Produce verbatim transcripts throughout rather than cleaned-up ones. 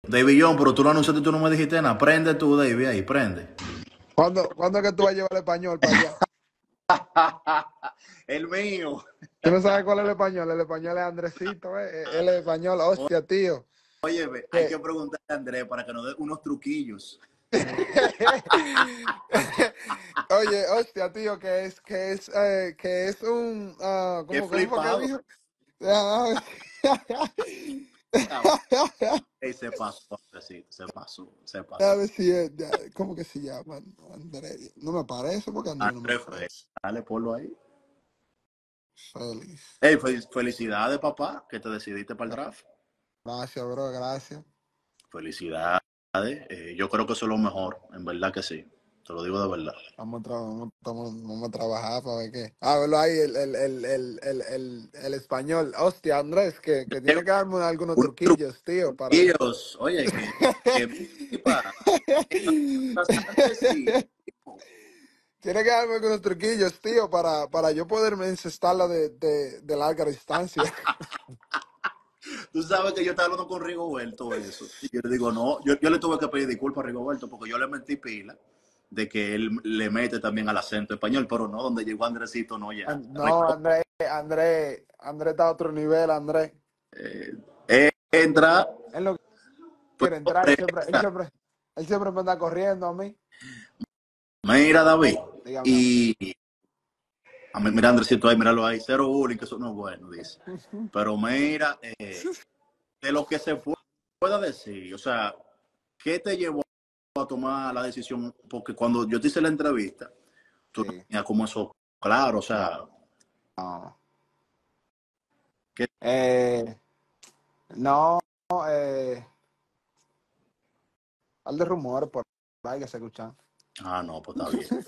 David John, pero tú lo anunciaste y tú no me dijiste nada. Prende tú, David, ahí, prende. ¿Cuándo, ¿cuándo es que tú vas a llevar el español para allá? El mío. ¿Tú no sabes cuál es el español? El español es Andresito, ¿eh? Él es español, hostia, tío. Oye, hay que ¿Qué? preguntarle a Andrés para que nos dé unos truquillos. Oye, hostia, tío, que es, que es, eh, que es un, ah, Qué ¿cómo, cómo fue que flipado. dijo? Ah, Ah, ey, se pasó, Andresito, se pasó, se a pasó. ver si es, ya, ¿cómo que se llama? Andrés. No me parece porque Andrés no me Andrés fue. parece. Dale, ponlo ahí. Félix. Hey, felicidades, papá, que te decidiste para el draft. Gracias, bro, gracias. Felicidades. Eh, yo creo que eso es lo mejor, en verdad que sí. Te lo digo de verdad. Vamos a, tra- vamos, vamos- vamos a trabajar para ver qué. Ah, verlo ahí, el, el, el, el, el, el, el español. Hostia, Andrés, que, que tiene que darme algunos Unos truquillos, tío, para... truquillos, oye, que, que, tipa, bastante sí. Tiene que darme algunos truquillos, tío, para, para yo poderme encestarla de, de, de larga distancia. Tú sabes que yo estaba hablando con Rigoberto eso. Y yo le digo, no, yo, yo le tuve que pedir disculpas a Rigoberto porque yo le mentí pila de que él le mete también al acento español, pero no, donde llegó Andresito, no ya. An- No, Andrés, Andrés, Andrés está a otro nivel, Andrés. Eh, entra, Él no pues, quiere entrar, él siempre, él siempre, él siempre me anda corriendo a mí. mira David, Dígame, Andrés. y a mí, mira Andresito ahí, míralo ahí, cero bullying, que eso no es bueno, dice. Pero mira, eh, de lo que se pueda decir, o sea, ¿qué te llevó a tomar la decisión? Porque cuando yo te hice la entrevista, tú no Sí, tenías como eso claro, o sea, no. ¿qué? Eh, no, eh, al de rumores por ahí que se escuchan. Ah, no, pues está bien.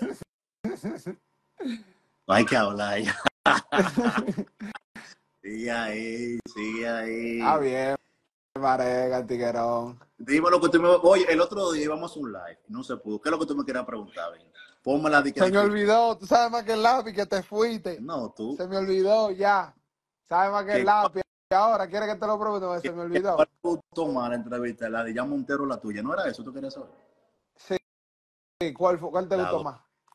No hay que hablar ya. Sigue ahí, sigue Ah, ahí. bien, Marega, tiguerón. Dime lo que tú me... Oye, el otro día íbamos a un live, no se pudo. ¿Qué es lo que tú me quieras preguntar? Ven? Ponme la dica Se me difícil. olvidó, tú sabes más que el lápiz que te fuiste. No, tú. Se me olvidó ya. Sabes más que el ¿Qué, cuál, lápiz. Ahora, ¿quieres que te lo pregunte? qué, Se me qué, cuál olvidó. te gustó más la entrevista? La de Jan Montero o la tuya. ¿No era eso? ¿Tú querías saber? Sí, ¿cuál, fue- cuál te La gustó dos. más?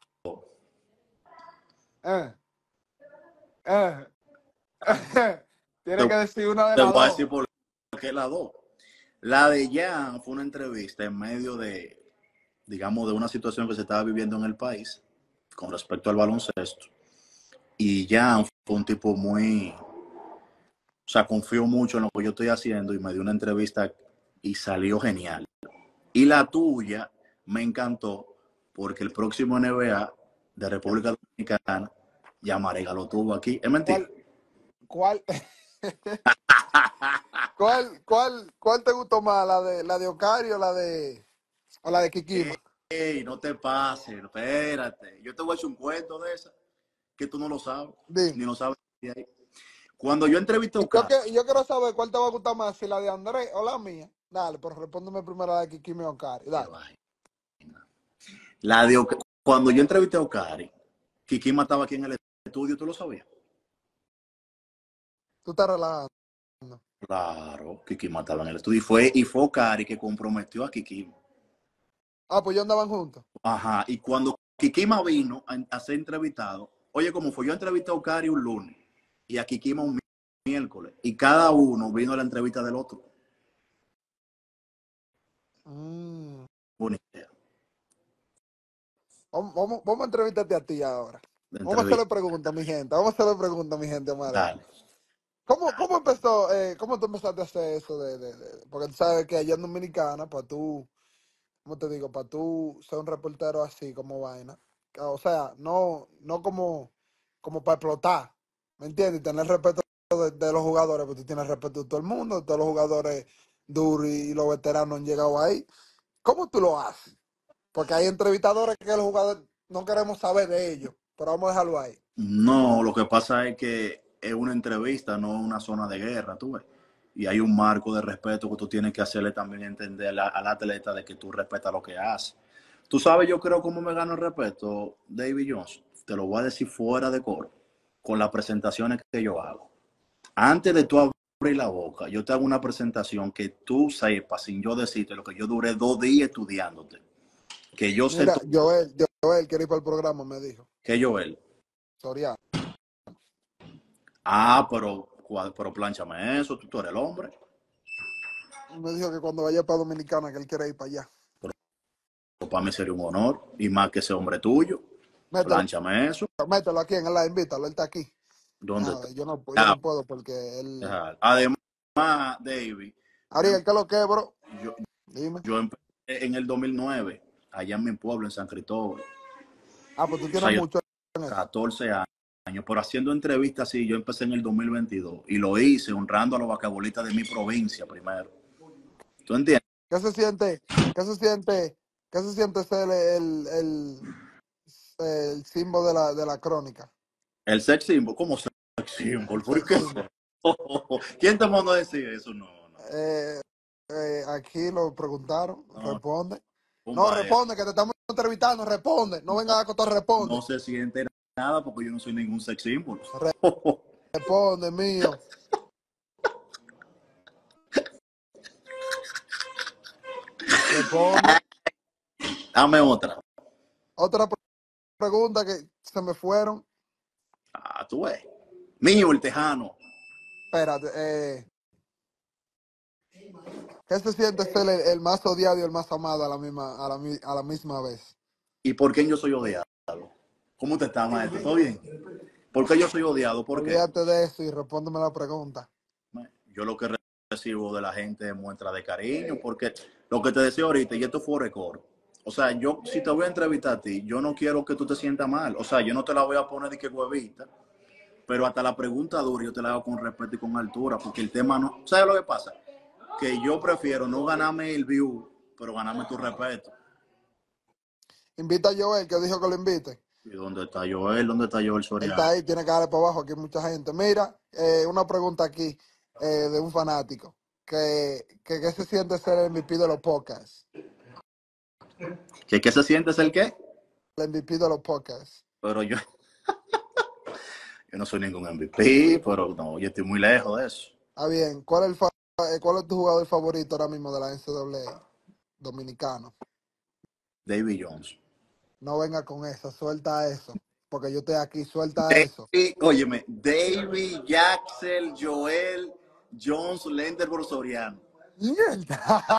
Eh, eh. Tienes Te, que decir una de te las voy a dos. decir por qué la dos. La de Jan fue una entrevista en medio de, digamos, de una situación que se estaba viviendo en el país con respecto al baloncesto. Y Jan fue un tipo muy, o sea, confío mucho en lo que yo estoy haciendo y me dio una entrevista y salió genial. Y la tuya me encantó porque el próximo N B A de República Dominicana, ya Marega lo tuvo aquí. Es mentira. ¿Cuál, cuál, cuál, cuál, cuál te gustó más? ¿La de, la de Ocario o la de, o la de Kikima? Ey, no te pases, espérate. Yo te voy a echar un cuento de esa que tú no lo sabes, Dime. ni lo sabes. Cuando yo entrevisté a Y yo, Oscar, que, yo quiero saber cuál te va a gustar más, si la de Andrés o la mía. Dale, pero respóndeme primero la de Kikima y Ocario. qué Dale. vaina. La de Oca- cuando yo entrevisté a Ocari, Kikima estaba aquí en el estudio, ¿tú lo sabías? Tú estás relajando. Claro, Kikima estaba en el estudio y fue, y fue Ocari que comprometió a Kikima. Ah, pues yo andaban juntos. Ajá, y cuando Kikima vino a, a ser entrevistado, oye, como fue, yo entrevisté a Ocari un lunes y a Kikima un miércoles, y cada uno vino a la entrevista del otro. Mm. Buena idea Vamos, vamos, vamos a entrevistarte a ti ahora. de Vamos a hacerle entrevista. preguntas, mi gente. Vamos a hacerle preguntas, mi gente, Omar. Dale. ¿Cómo, cómo empezó, eh, cómo tú empezaste a hacer eso de, de- de- porque tú sabes que allá en Dominicana, para tú, ¿cómo te digo? Para tú ser un reportero así como vaina. O sea, no, no como, como para explotar, ¿me entiendes? Y tener respeto de, de los jugadores, porque tú tienes respeto de todo el mundo, todos los jugadores duros y los veteranos han llegado ahí. ¿Cómo tú lo haces? Porque hay entrevistadores que los jugadores no queremos saber de ellos, pero vamos a dejarlo ahí. No, lo que pasa es que es una entrevista, no una zona de guerra, tú ves. Y hay un marco de respeto que tú tienes que hacerle también entender al, al atleta de que tú respetas lo que hace. Tú sabes, yo creo cómo me gano el respeto, David Jones. Te lo voy a decir fuera de coro, con las presentaciones que yo hago. Antes de tú abrir la boca, yo te hago una presentación que tú sepas, sin yo decirte lo que yo duré dos días estudiándote. Que yo sé Mira, todo. Joel, Joel quiere ir para el programa, me dijo. Que Joel. Soriano. Ah, pero, pero plánchame eso, tú, tú eres el hombre. Me dijo que cuando vaya para Dominicana, que él quiere ir para allá. Pero para mí sería un honor, y más que ese hombre tuyo. Mételo, Plánchame eso. mételo aquí en el live, invítalo, él está aquí. ¿Dónde Ah, está? yo, no, yo no puedo porque él... Además, David, yo, Ariel, ¿qué es lo que, bro? yo, Dime. yo empecé en el dos mil nueve, allá en mi pueblo, en San Cristóbal. Ah, pues tú O sea, tienes yo mucho en eso. catorce años, pero haciendo entrevistas, sí, yo empecé en el dos mil veintidós y lo hice honrando a los vacabolistas de mi provincia primero. ¿Tú entiendes? ¿Qué se siente? ¿Qué se siente? ¿Qué se siente ser el, el, el símbolo de la, de la crónica? El sex symbol, ¿cómo sex El symbol? ¿Por sex qué? symbol. ¿Quién te mandó a decir eso? No, no, Eh, eh, aquí lo preguntaron, no, responde. No, tumba eso. responde, que te estamos entrevistando, responde. No venga a acotar, No responde. se siente nada porque yo no soy ningún sex symbol. Responde, mío. Responde. Dame otra. Otra pregunta que se me fueron. Ah, tú ves. Mío, el tejano. Espérate, eh, ¿qué se siente ser el, el más odiado y el más amado a la misma, a la, mi- a la misma vez? ¿Y por qué yo soy odiado? ¿Cómo te está, maestro? ¿Todo bien? ¿Por qué yo soy odiado? ¿Por qué? Olvídate de eso y respóndeme la pregunta. Yo lo que recibo de la gente es muestra de cariño, porque lo que te decía ahorita, y esto fue récord. O sea, yo, si te voy a entrevistar a ti, yo no quiero que tú te sientas mal. O sea, yo no te la voy a poner de que huevita, pero hasta la pregunta dura yo te la hago con respeto y con altura, porque el tema no. ¿Sabes lo que pasa? Que yo prefiero no ganarme el view, pero ganarme tu respeto. Invita a Joel, que dijo que lo invite. ¿Y dónde está Joel? ¿Dónde está Joel Él está Soriano? ahí, tiene que darle para abajo, aquí hay mucha gente. Mira, eh, una pregunta aquí eh, de un fanático. Que, que, ¿Qué se siente ser el M V P de los podcasts? ¿Qué, qué se siente ser qué? El M V P de los podcasts. Pero yo, yo no soy ningún M V P, pero no, yo estoy muy lejos de eso. Ah, bien. ¿Cuál es, el fa- eh, ¿Cuál es tu jugador favorito ahora mismo de la N C A A dominicano? David Jones. No venga con eso, suelta eso. Porque yo estoy aquí, suelta eso. David, óyeme, David, Jaxel, Joel, Jones, Lenderbor, Soriano. ¡Mierda!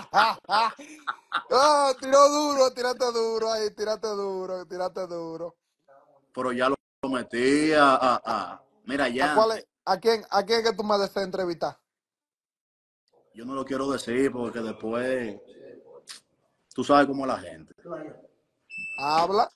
Ah, tiró duro, tírate duro ahí, tírate duro, tírate duro. Pero ya lo metí a, a, a mira, ¿A ya, cuál es- a quién, a quién es que tú me deseas entrevistar? yo no lo quiero decir porque después tú sabes cómo es la gente. Habla.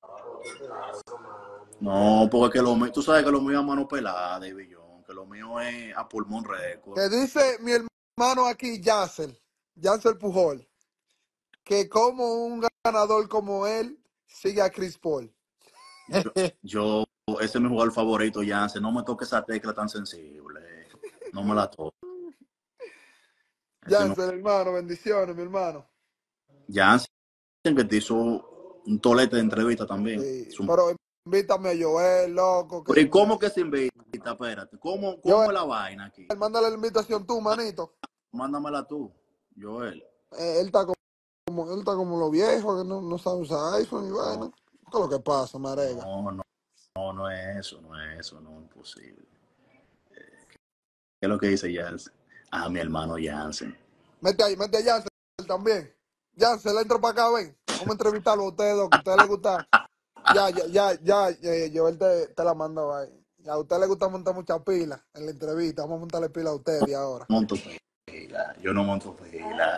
No, porque lo mío, tú sabes que lo mío es a mano pelada, David Jones, que lo mío es a pulmón récord. Que dice mi hermano aquí, Yancel, Yancel Pujol, que como un ganador como él sigue a Chris Paul. Yo, yo, ese es mi jugador favorito, Jansen. No me toque esa tecla tan sensible. No me la toque. Ese es mi Yancel, hermano, bendiciones, mi hermano. Jansen, que te hizo un tolete de entrevista también. Sí, Un... pero invítame a Joel, loco, Pero que ¿y cómo que se invita? Espérate. ¿Cómo, cómo Joel, es la vaina aquí? mándale la invitación tú, manito. Mándamela tú, Joel. Eh, él está como, él está como los viejos que no, no sabe usar iPhone y No, bueno. ¿Qué es lo que pasa, Marega? no, no, no, no es eso, no es eso, no es imposible. ¿Qué es lo que dice Jansen? Ah, mi hermano Jansen. Mete ahí, mete a Yancel también. Yancel, entra para acá, ven. Vamos a entrevistarlo a ustedes, que a ustedes les gusta. Ya, ya, ya, ya, eh, Joel te, te la mandó ahí. A usted le gusta montar muchas pilas en la entrevista. Vamos a montarle pila a usted de ahora. Monto pila. Yo no monto pila.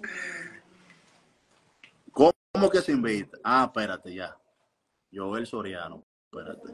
¿Cómo que se invita? Ah, espérate ya. Joel Soriano, espérate.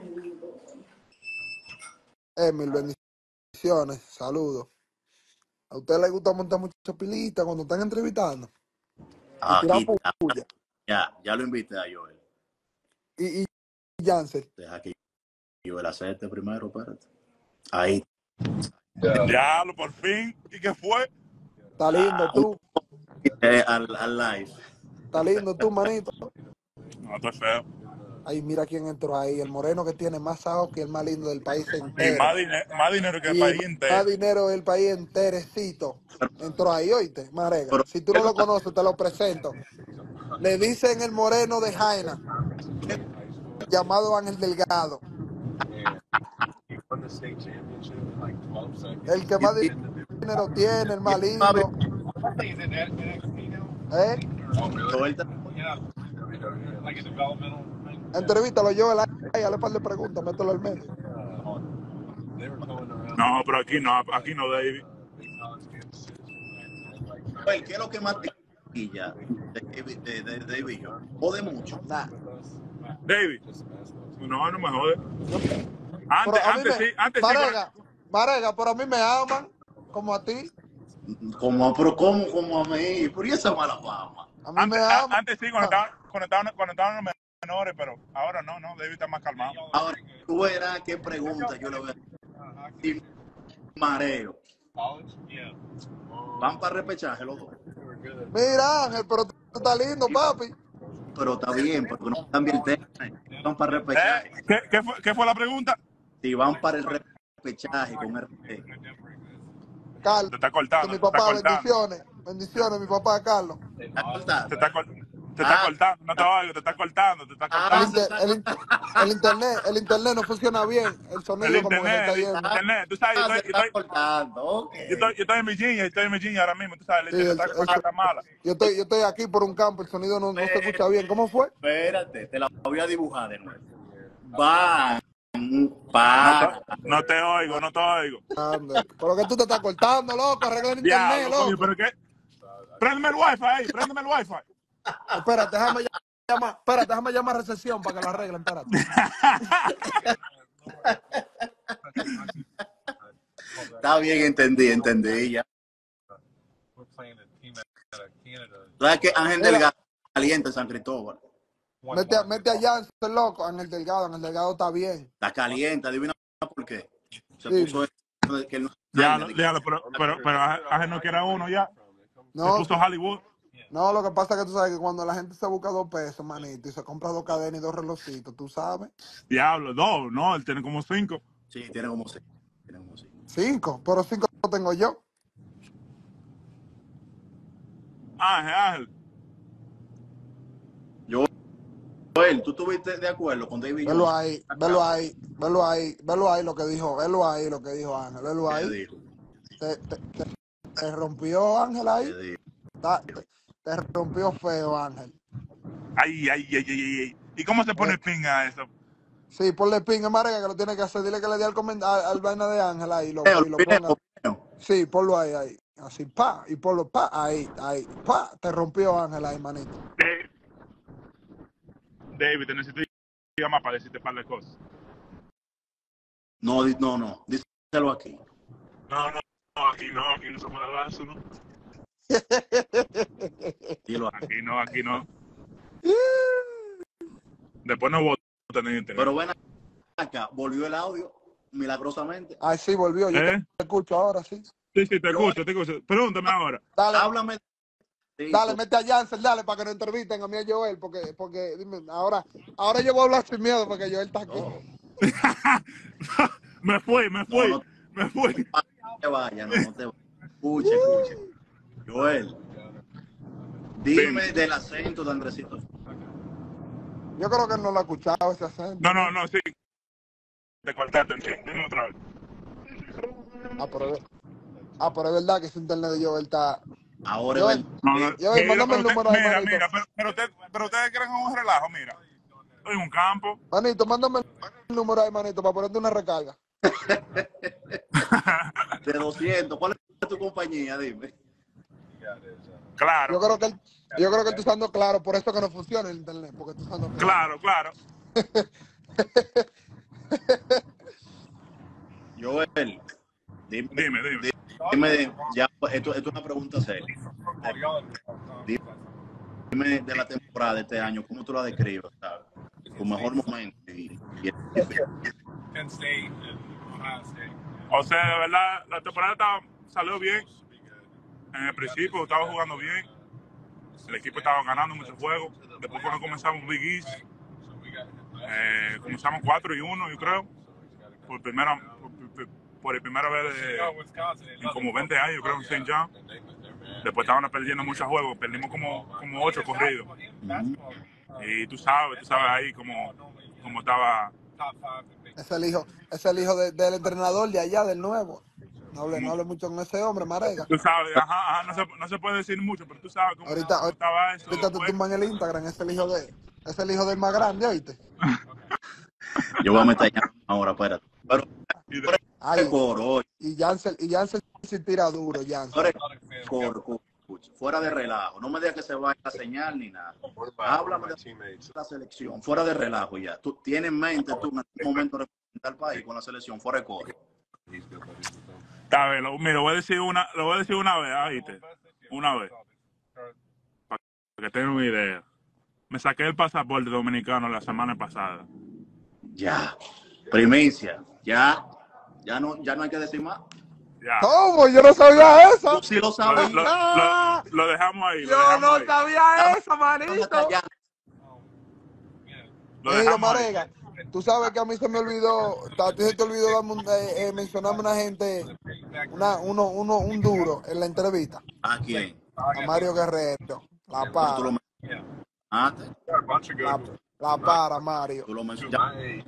Eh, mil bendiciones, saludos. A usted le gusta montar muchas pilitas cuando están entrevistando y tirar Aquí, puya. ya, ya lo invité a Joel. Y, y Yancel. Deja que Joel acepte primero, espérate. Ahí. Diablo, por fin. ¿Y qué fue? Está lindo Ah, un, tú. eh, al, al live. Está lindo tú, manito. No, estoy feo. Ay, mira quién entró ahí. El moreno que tiene más ojos que el más lindo del país Y entero. más, dine- más dinero que el Y país más entero. dinero del país enterecito. Entró ahí, oíste, Marega. Pero, Si tú ¿qué no tú lo estás? conoces, te lo presento. Le dicen el moreno de Jaina, llamado Ángel Delgado. El que Y, más y, dinero tiene, el y más él sabe, lindo. ¿Eh? Joel está- Entrevítalo yo, el ahí, hazle un par de preguntas, mételo al medio. No, pero aquí no, aquí no, David. Joel, ¿qué es lo que más te quilla de, David- de, de, de David Jones? Jode mucho. Nah. David. No, no me jode. Yo, Antes, pero a mí antes me. sí, antes sí. Con... Marega, Marega, pero a mí me aman, como a ti. Como, pero ¿cómo, como a mí? ¿Por qué esa mala fama? A mí me Antes, a- aman. antes sí, cuando estaban, cuando estaban, cuando estaban los menores, pero ahora no, no, David está más calmado. Ahora, tú verás qué pregunta yo le voy a hacer. Sin mareo. Van para repechaje los dos. Mira, Ángel, pero tú estás lindo, papi. Pero está bien, porque no cambia el tema. Van para el repechaje. ¿Eh? ¿Qué, qué, fue, ¿Qué fue la pregunta? Si van para el repechaje con R T. Carlos, Te está mi cortando, te está papá, cortando. bendiciones. Bendiciones, mi papá, Carlos. ¿Está Te cortando? está, cor- te está Ah, cortando, no te oigo, te está cortando, te está El, ah, se cortando. inter- está el, in- cortando. el internet, el internet no funciona bien. El El sonido como que se internet, está el yendo. internet, tú sabes, yo Ah, se estoy, yo está estoy, cortando. Ok. yo estoy, yo estoy en Virginia, yo estoy en Virginia ahora mismo, tú sabes, el Sí, internet el- está, el- está, está mala. yo estoy, yo estoy aquí por un campo, el sonido no, no se escucha bien. ¿Cómo fue? Espérate, te la voy a dibujar de nuevo. Van No te, para. no te oigo, no te oigo. Ande, pero que tú te estás cortando, loco, arregla el internet, Diablo, coño, loco. pero qué. Préndeme el wifi ahí, préndeme el wifi. Espérate, déjame llamar, espérate, déjame llamar a recepción para que lo arreglen, espérate. Está bien, entendí, entendí ya. ¿Sabes que Ángel Mira, Delgado caliente en San Cristóbal? mete, a- mete a Jansen, loco, Ángel Delgado, Ángel Delgado está bien. Está caliente, adivina por qué. Se Dime. puso eso de que él no Diablo, de que- diablo, pero, pero, pero Ángel no quiere a uno ya. Se No, puso Hollywood. no, lo que pasa es que tú sabes que cuando la gente se busca dos pesos, manito, y se compra dos cadenas y dos relojitos, tú sabes. Diablo, dos, no, él tiene como cinco. Sí, tiene como seis. Tiene como cinco. Cinco, pero cinco lo tengo yo. Ángel, Ángel. Joel, ¿tú estuviste de acuerdo con David Velo Jones? ahí, velo ahí, velo ahí, velo ahí lo que dijo, velo ahí lo que dijo Ángel, velo ¿Qué ahí. dijo? Te, te, te- te rompió Ángel ahí. ¿Qué dijo? Ta- Te, te rompió feo Ángel. Ay, ay, ay, ay, ay. ¿Y cómo se pone Eh, el ping a eso? sí, ponle ping a Marega que lo tiene que hacer. Dile que le dé al, coment- al, al vaina de Ángel ahí, loco, Video, y lo video, ponga. video. Sí, ponlo ahí, ahí. Así, pa, y ponlo, pa, ahí, ahí, pa. Te rompió Ángel ahí, manito. Eh, David, te necesito llamar para decirte un par de cosas. No, di- no, no. Díselo aquí. No, no, no, aquí no, aquí no se puede hablar eso, ¿no? Dilo aquí. Aquí no, aquí no. Después no votan en internet. Pero ven acá, volvió el audio milagrosamente. Ay, sí, volvió. Yo ¿Eh? te escucho ahora, sí. Sí, sí, te escucho, te escucho. Pregúntame ahora. Dale, Háblame. Sí, dale, tú- mete a Jansen, dale, para que nos entrevisten a mí y a Joel, porque, porque, dime, ahora, ahora yo voy a hablar sin miedo, porque Joel está aquí. no, me fui, me no, fui, no me fui. te vayas, no, no te vayas. Escuche, escuche. Joel, dime del acento de Andresito. Yo creo que él no lo ha escuchado ese acento. No, no, no, sí. Te cortaste, sí. Dime otra vez. Ah, pero, ah, pero es verdad que ese internet de Joel está... Ahora Joel, es verdad. No, no. Joel, Mira, mándame pero el usted- número ahí, mira, manito. mira, pero, pero, usted, pero ustedes creen un relajo, mira. Estoy en un campo. Manito, mándame el número ahí, manito, para ponerte una recarga. De doscientos. ¿Cuál es tu compañía? Dime. Claro, Yo creo que él, yo creo que él está usando claro, por eso que no funciona el internet, porque está usando claro. claro, claro. Joel, dime, Dime, dime. dime, ya, esto, esto es una pregunta seria. Dime de la temporada de este año, ¿cómo tú la describes? ¿Sabes? Tu mejor momento. Y, y O sea, de verdad, la temporada estaba, salió bien. En el principio estaba jugando bien. El equipo estaba ganando muchos juegos. Después cuando comenzamos Big East, Eh, comenzamos cuatro y uno, yo creo. Por primera, por, por primera vez de, en como veinte años, creo, en Saint John. Después estaban perdiendo muchos juegos, perdimos como, como ocho corridos. Ujú. Y tú sabes, tú sabes ahí cómo, cómo estaba. Es el hijo, es el hijo de- del entrenador de allá, del nuevo. No hable, no Como, hable mucho con ese hombre, Marega. tú sabes, ajá, ajá, no, se, no se puede decir mucho, pero tú sabes cómo, Ahorita, cómo estaba eso ahorita te después. tumban el Instagram, es el hijo de, es el hijo del más grande, ¿oíste? Yo voy a meter ya ahora, espérate. Pero Y tú de- eres Ay, coro, oye, y Jansen, y Jansen sí tira duro, tú Jansen. eres coro, coro, escucha, fuera de relajo. No me digas que se vaya a señal ni nada. Háblame de la selección, fuera de relajo ya. Tú tienes en mente tú en algún momento representar al país con la selección fuera de coro. Está bien, lo, mira, lo voy a decir una, lo voy a decir una vez, ah, ¿viste? Una vez, para que tengan una idea. Me saqué el pasaporte dominicano la semana pasada. Ya. Primicia. Ya. Ya no, ya no hay que decir más. Ya. ¿Cómo? Yo no sabía Tú eso. sí lo Lo, sabías. lo, lo, lo dejamos ahí, lo Yo dejamos no ahí. sabía eso, ¿Dónde manito. está ya? Lo Mira, dejamos ahí. Marega, tú sabes que a mí se me olvidó, a ti se te olvidó darme un- eh, eh, mencionarme una gente, una, uno, uno, un duro en la entrevista. ¿A quién? A Mario Guerrero. La Eso tú para, lo mencionaste. la, la para, Mario. Tú lo mencionaste.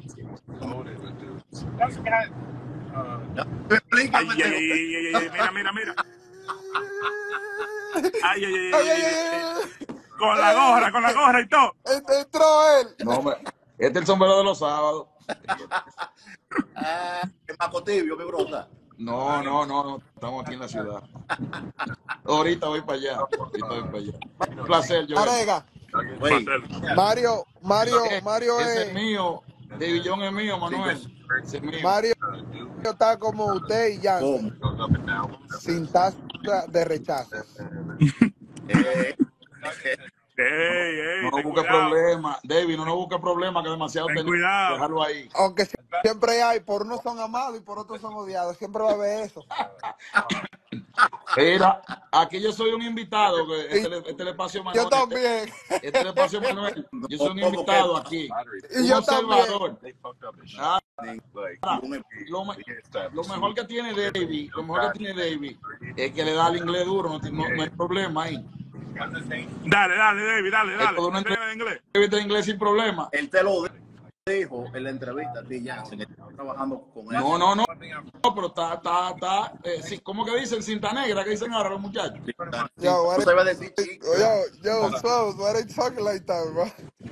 Ya. Ay, Explícame. ay, ay, ay, ay, ay, mira, mira, mira. Ay, ay, ay, Ay, ay, ay, ay, ay, ay. Con la gorra, con la gorra y todo. ay. Entró él. No, me, este es el sombrero de los sábados. Ah, es Paco Tibio, mi brosa. No, no, no, no, estamos aquí en la ciudad. Ahorita voy para allá. Ahorita voy para allá. Un placer, Joel. Marega, Güey, Mario, Mario, Eh, Mario Ese es es, mío. David John es mío, sí, Manuel. yo- Ese es mío. Mario está como usted y Jansen, ¿cómo? sin tasa de rechazos. Eh, Ey, ey, No ten busca cuidado, problemas. David, no nos busca problemas, que demasiado ten tenemos. cuidado. Déjalo ahí. Aunque si- siempre hay, por unos son amados y por otros son odiados. Siempre va a haber eso. Mira, aquí yo soy un invitado. que Este, Y le- este es el espacio yo Manuel. Este, también. este es el espacio Manuel. Yo soy un no, invitado porque aquí. Y Un yo también. observador. Ah, ningún- lo, me- lo mejor que tiene David, lo mejor que tiene David es que le da el inglés duro, no, no, no hay problema ahí. Dale, dale, David, dale, Es dale. todo una Enséñame en inglés. entrevista en inglés sin problema. Él te lo dijo en la entrevista, ti Jansen, que está trabajando con él. No, no, no, no, pero está, está, está, eh, sí, ¿cómo que dicen? Cinta negra, que dicen ahora los muchachos. Sí, Yo, what no se va a decir chico. yo, yo, so, why are you talking like that, bro?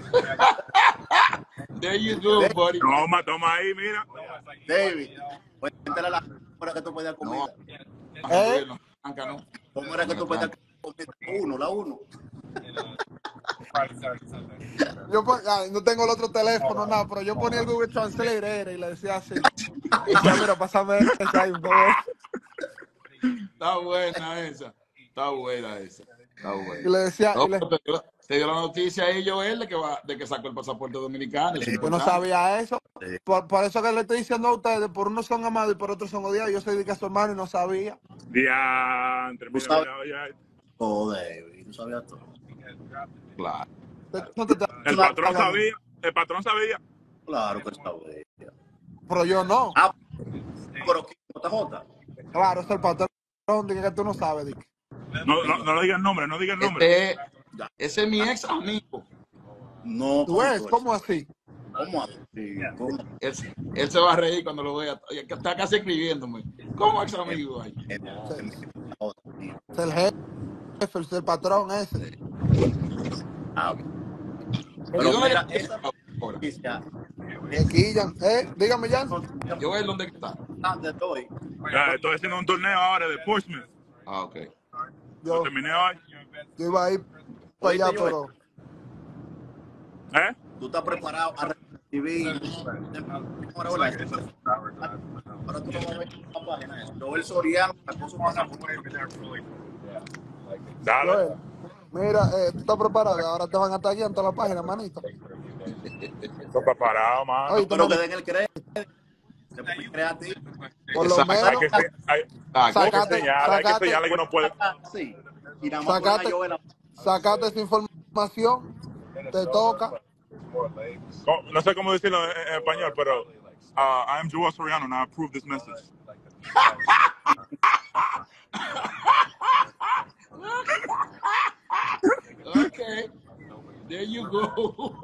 There you go, buddy. Toma, toma ahí, mira. David, cuéntale a la hora que tú pedías No, comida. ¿Eh? no, Blanca, no. ¿Cómo era que tú pedías comida? Uno, la uno. Yo pon- ay, no tengo el otro teléfono, nada, pero yo ponía el Google Translate era, y le decía así. Y decía, mira, pásame esa ahí, por favor. Está buena esa. Está buena esa. Está Y buena. le decía, No, y le- pero te, dio, la- te dio la noticia ahí, Joel, de que, va, de que sacó el pasaporte dominicano. Es yo no importante. sabía eso. Sí. Por, por eso que le estoy diciendo a ustedes, por unos son amados y por otros son odiados. Yo soy de que a su hermano y no sabía. Diantre, Tú mira, sabes. mira, ya. Oh, David, tú sabías todo. Claro. Te- No te, te- El patrón sabía, el patrón sabía. Claro que sabía. pero yo no. Ah, pero ¿qué? J J. Claro, es el patrón. Dice que tú no sabes, Dick. No, no, no le digas el nombre, no digas el nombre. Este, ese es mi ex amigo. No, ¿Tú ves? ¿cómo? ¿Cómo así? ¿Cómo así? ¿Cómo? Él, él se va a reír cuando lo vea. Está casi escribiéndome. ¿Cómo ex amigo ahí? Es el jefe, es el patrón ese. Ah, ¿Y pero dónde mira, está esa ahora? noticia, De Quillan. ¿Eh? Dígame, Jan. Joel, ¿dónde está? antes de hoy, Ya, estoy haciendo un torneo ahora de Portsmouth. Ah, ok. Lo Yo, terminé hoy. yo iba a ir para allá, Oíste, pero... ¿Eh? tú estás preparado a recibir. Ahora, ahora, ahora tú no vas a ver la página esa. Joel Soriano sacó su pasaporte. Dale. Joel, mira, eh, tú estás preparado. Ahora te van a estar guiando la página, manito. Estoy preparado, mano. Oye, Pero que den el crédito. Se puede creativo. por lo Exacto. Hay menos, que, hay, hay Ah, que Sacate, enseñar, hay que sacate. enseñarle que no puede. Sí. Y nada más poner a Sacate, Joel a- sacate esa información, te toca. Oh, no sé cómo decirlo en, en español, pero uh, I am Joel Soriano and I approve this message. Okay, there you go.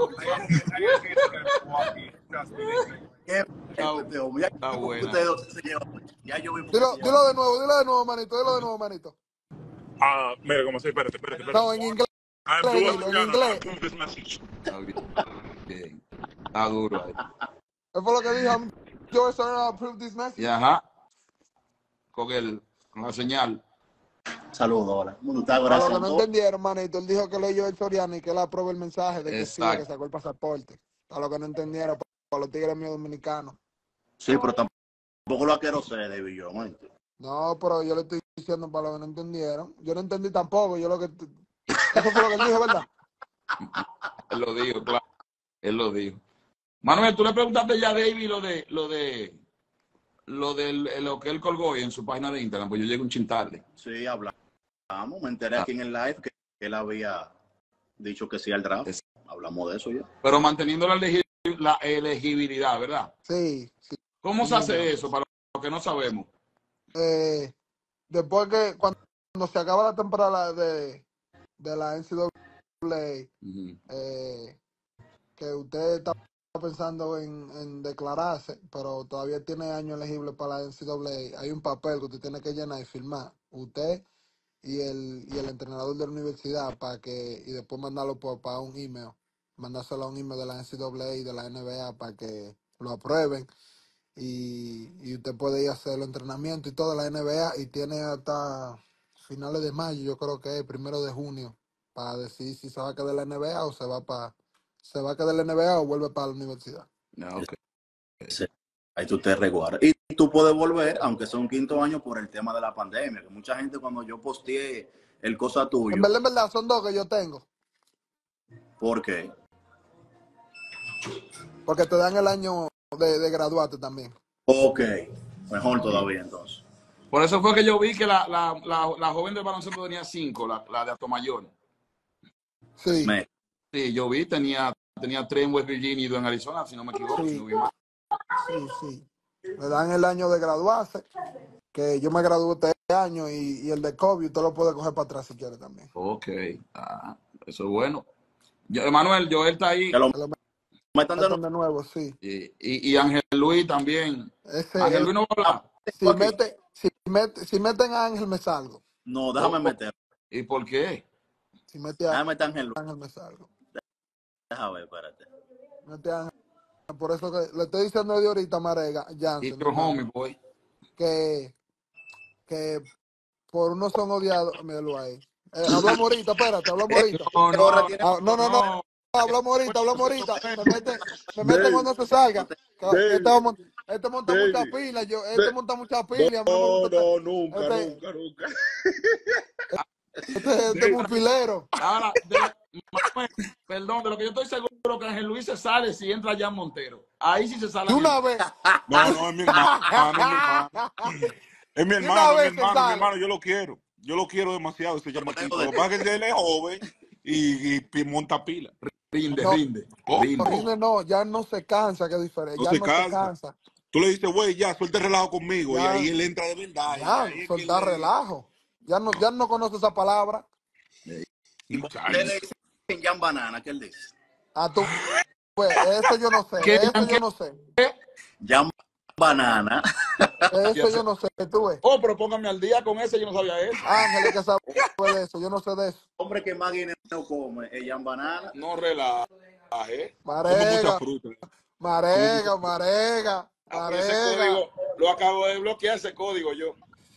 ¿Qué Está, este hombre? Ya está yo vi que buena. ustedes dos se llevan. Ya yo vi porque Dilo, se llevan. dilo de nuevo, dilo de nuevo, manito, dilo de nuevo, manito. Uh, mira, como se espérate, espérate, espérate. No, en inglés, I am Joel dilo, en Soriano and I inglés. approve this message. Está bien. Bien. Está duro ahí. Eso fue lo que dijo. I'm Joel Soriano, I approve this message. Y ajá, con, el, con la señal. Saludos, hola. Mundo está Para los que corazón no todo. entendieron, manito, él dijo que leyó el Soriano y que él aprueba el mensaje de que sí, de que Exacto. sacó el pasaporte. Para los que no entendieron, para los tigres míos dominicanos. Sí, pero tampoco lo quiero ser, David, yo, ¿no? No, pero yo le estoy diciendo para los que no entendieron. Yo no entendí tampoco, yo lo que... Eso fue lo que él dijo, ¿verdad? Él lo dijo, claro. Él lo dijo. Manuel, tú le preguntaste ya a David lo de lo de lo de lo que él colgó hoy en su página de Instagram, pues yo llegué un chin tarde. Sí, hablamos. Me enteré aquí en el live que él había dicho que sí al draft. Es- Hablamos de eso ya. Pero manteniendo la, elegi- la elegibilidad, ¿verdad? Sí, sí. ¿Cómo se hace señor. eso para los que no sabemos? Eh, después que cuando se acaba la temporada de, de la N C A A, Ujú. eh, que usted está pensando en, en declararse, pero todavía tiene años elegibles para la N C A A, hay un papel que usted tiene que llenar y firmar. Usted y el, y el entrenador de la universidad para que, y después mandarlo por, para un email, mandárselo a un email de la N C A A y de la N B A para que lo aprueben. Y, y usted puede ir a hacer el entrenamiento y todo de la N B A y tiene hasta finales de mayo, yo creo que es primero de junio, para decidir si se va a quedar en la N B A o se va para se va a quedar en la N B A o vuelve para la universidad. Ah, ok. Sí. Ahí tú te resguardas. Y tú puedes volver, aunque sea un quinto año, por el tema de la pandemia. Que mucha gente, cuando yo posteé el cosa En tuyo, verdad, en verdad, son dos que yo tengo, ¿por qué? porque te dan el año de, de graduarte también. Ok, mejor todavía entonces. Por eso fue que yo vi que la, la, la, la joven del baloncesto tenía cinco, la, la de Atomayor. Sí, Me- Sí, yo vi, tenía, tenía tres en West Virginia y dos en Arizona, si no me equivoco, si no sí, vi mal. sí, sí. Me dan el año de graduarse, que yo me gradué este año y, y el de COVID usted lo puede coger para atrás si quiere también. Ok, ah, eso es bueno. Yo, Emanuel, Joel está ahí. Que lo Que lo metan de metan de nuevo, sí. Y, y, y Ángel Luis también. Ese, Ángel el, Luis no va a nuevo. hablar. si, Aquí. mete, si, mete, si meten a Ángel, me salgo. No, déjame Oh, meter. ¿y por qué? Si mete a Déjame meter a Ángel. Ángel, me salgo. Déjame ver, espérate. Mete a Ángel. Por eso que le estoy diciendo de ahorita, Marega, It's Jansen, your mi homie, hermano, boy. que, que por uno son odiados. Míralo ahí. Eh, hablamos ahorita, espérate, hablamos Eh, ahorita. No, ¿Qué hora no, tiene? Ah, no, no, no, no. hablamos ahorita, hablamos ahorita. Me meten, me meten cuando se salga. Que, que este, David, mon- este monta mucha David, pila, yo, este Da- monta mucha pila, y a mí no me no, gusta este, no, nunca, este, nunca, nunca. este, este es muy pilero. Ahora, de lo, Manuel, perdón, de lo que yo estoy seguro que Ángel Luis se sale si entra Jan Montero. Ahí sí se sale. De Ángel una Luis. vez. No, no, es mi hermano, es mi hermano. Es mi De una hermano, es mi vez se hermano, mi sale. hermano, yo lo quiero. Yo lo quiero demasiado, ese chamaquito. de Lo que pasa es que él es joven y, y, y monta pila. Rinde, No, rinde, ¿Cómo? rinde. Rinde no, ya no se cansa, que es diferente. No Ya se no se cansa. cansa. Tú le dices, güey, ya, suelta el relajo conmigo. Y Ya, ahí él entra de verdad. Y ya, ahí es que soltar él, relajo. Ya no, ya no conoce esa palabra. Y cuando usted le dicen Jan Banana, ¿qué él dice? A tu, pues, eso yo no sé, ¿Qué, eso Jan, yo qué? no sé. Jan Banana. Eso yo no sé, tú ves. Oh, pero póngame al día con ese, yo no sabía eso. Ángeles que sabe de eso, yo no sé de eso. Hombre que más guineo come es Jan Banana. No relaje. come mucha Marega, fruta. marega, marega, Ah, pues ese marega. código lo acabo de bloquear, ese código yo.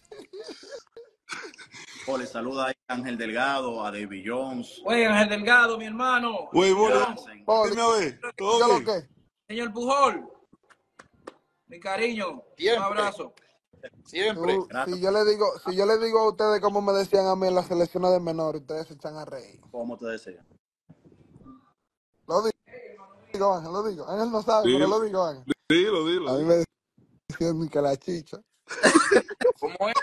O le saluda ahí a Ángel Delgado, a David Jones. Oye, Ángel Delgado, mi hermano. Güey, bueno, Jansen. Poli, dime a ver, ¿todo ¿qué lo bien? que? Señor Pujol, mi cariño, Siempre. un abrazo. Siempre. Tú, si yo le digo, si yo le digo a ustedes como me decían a mí en las selecciones de menores, ustedes se echan a reír. ¿Cómo te desea? Lo digo, Ángel, lo digo. Ángel no sabe, pero Dilo, lo digo, Ángel. dilo, dilo. A mí dilo. me decían que la chicha. ¿Cómo es?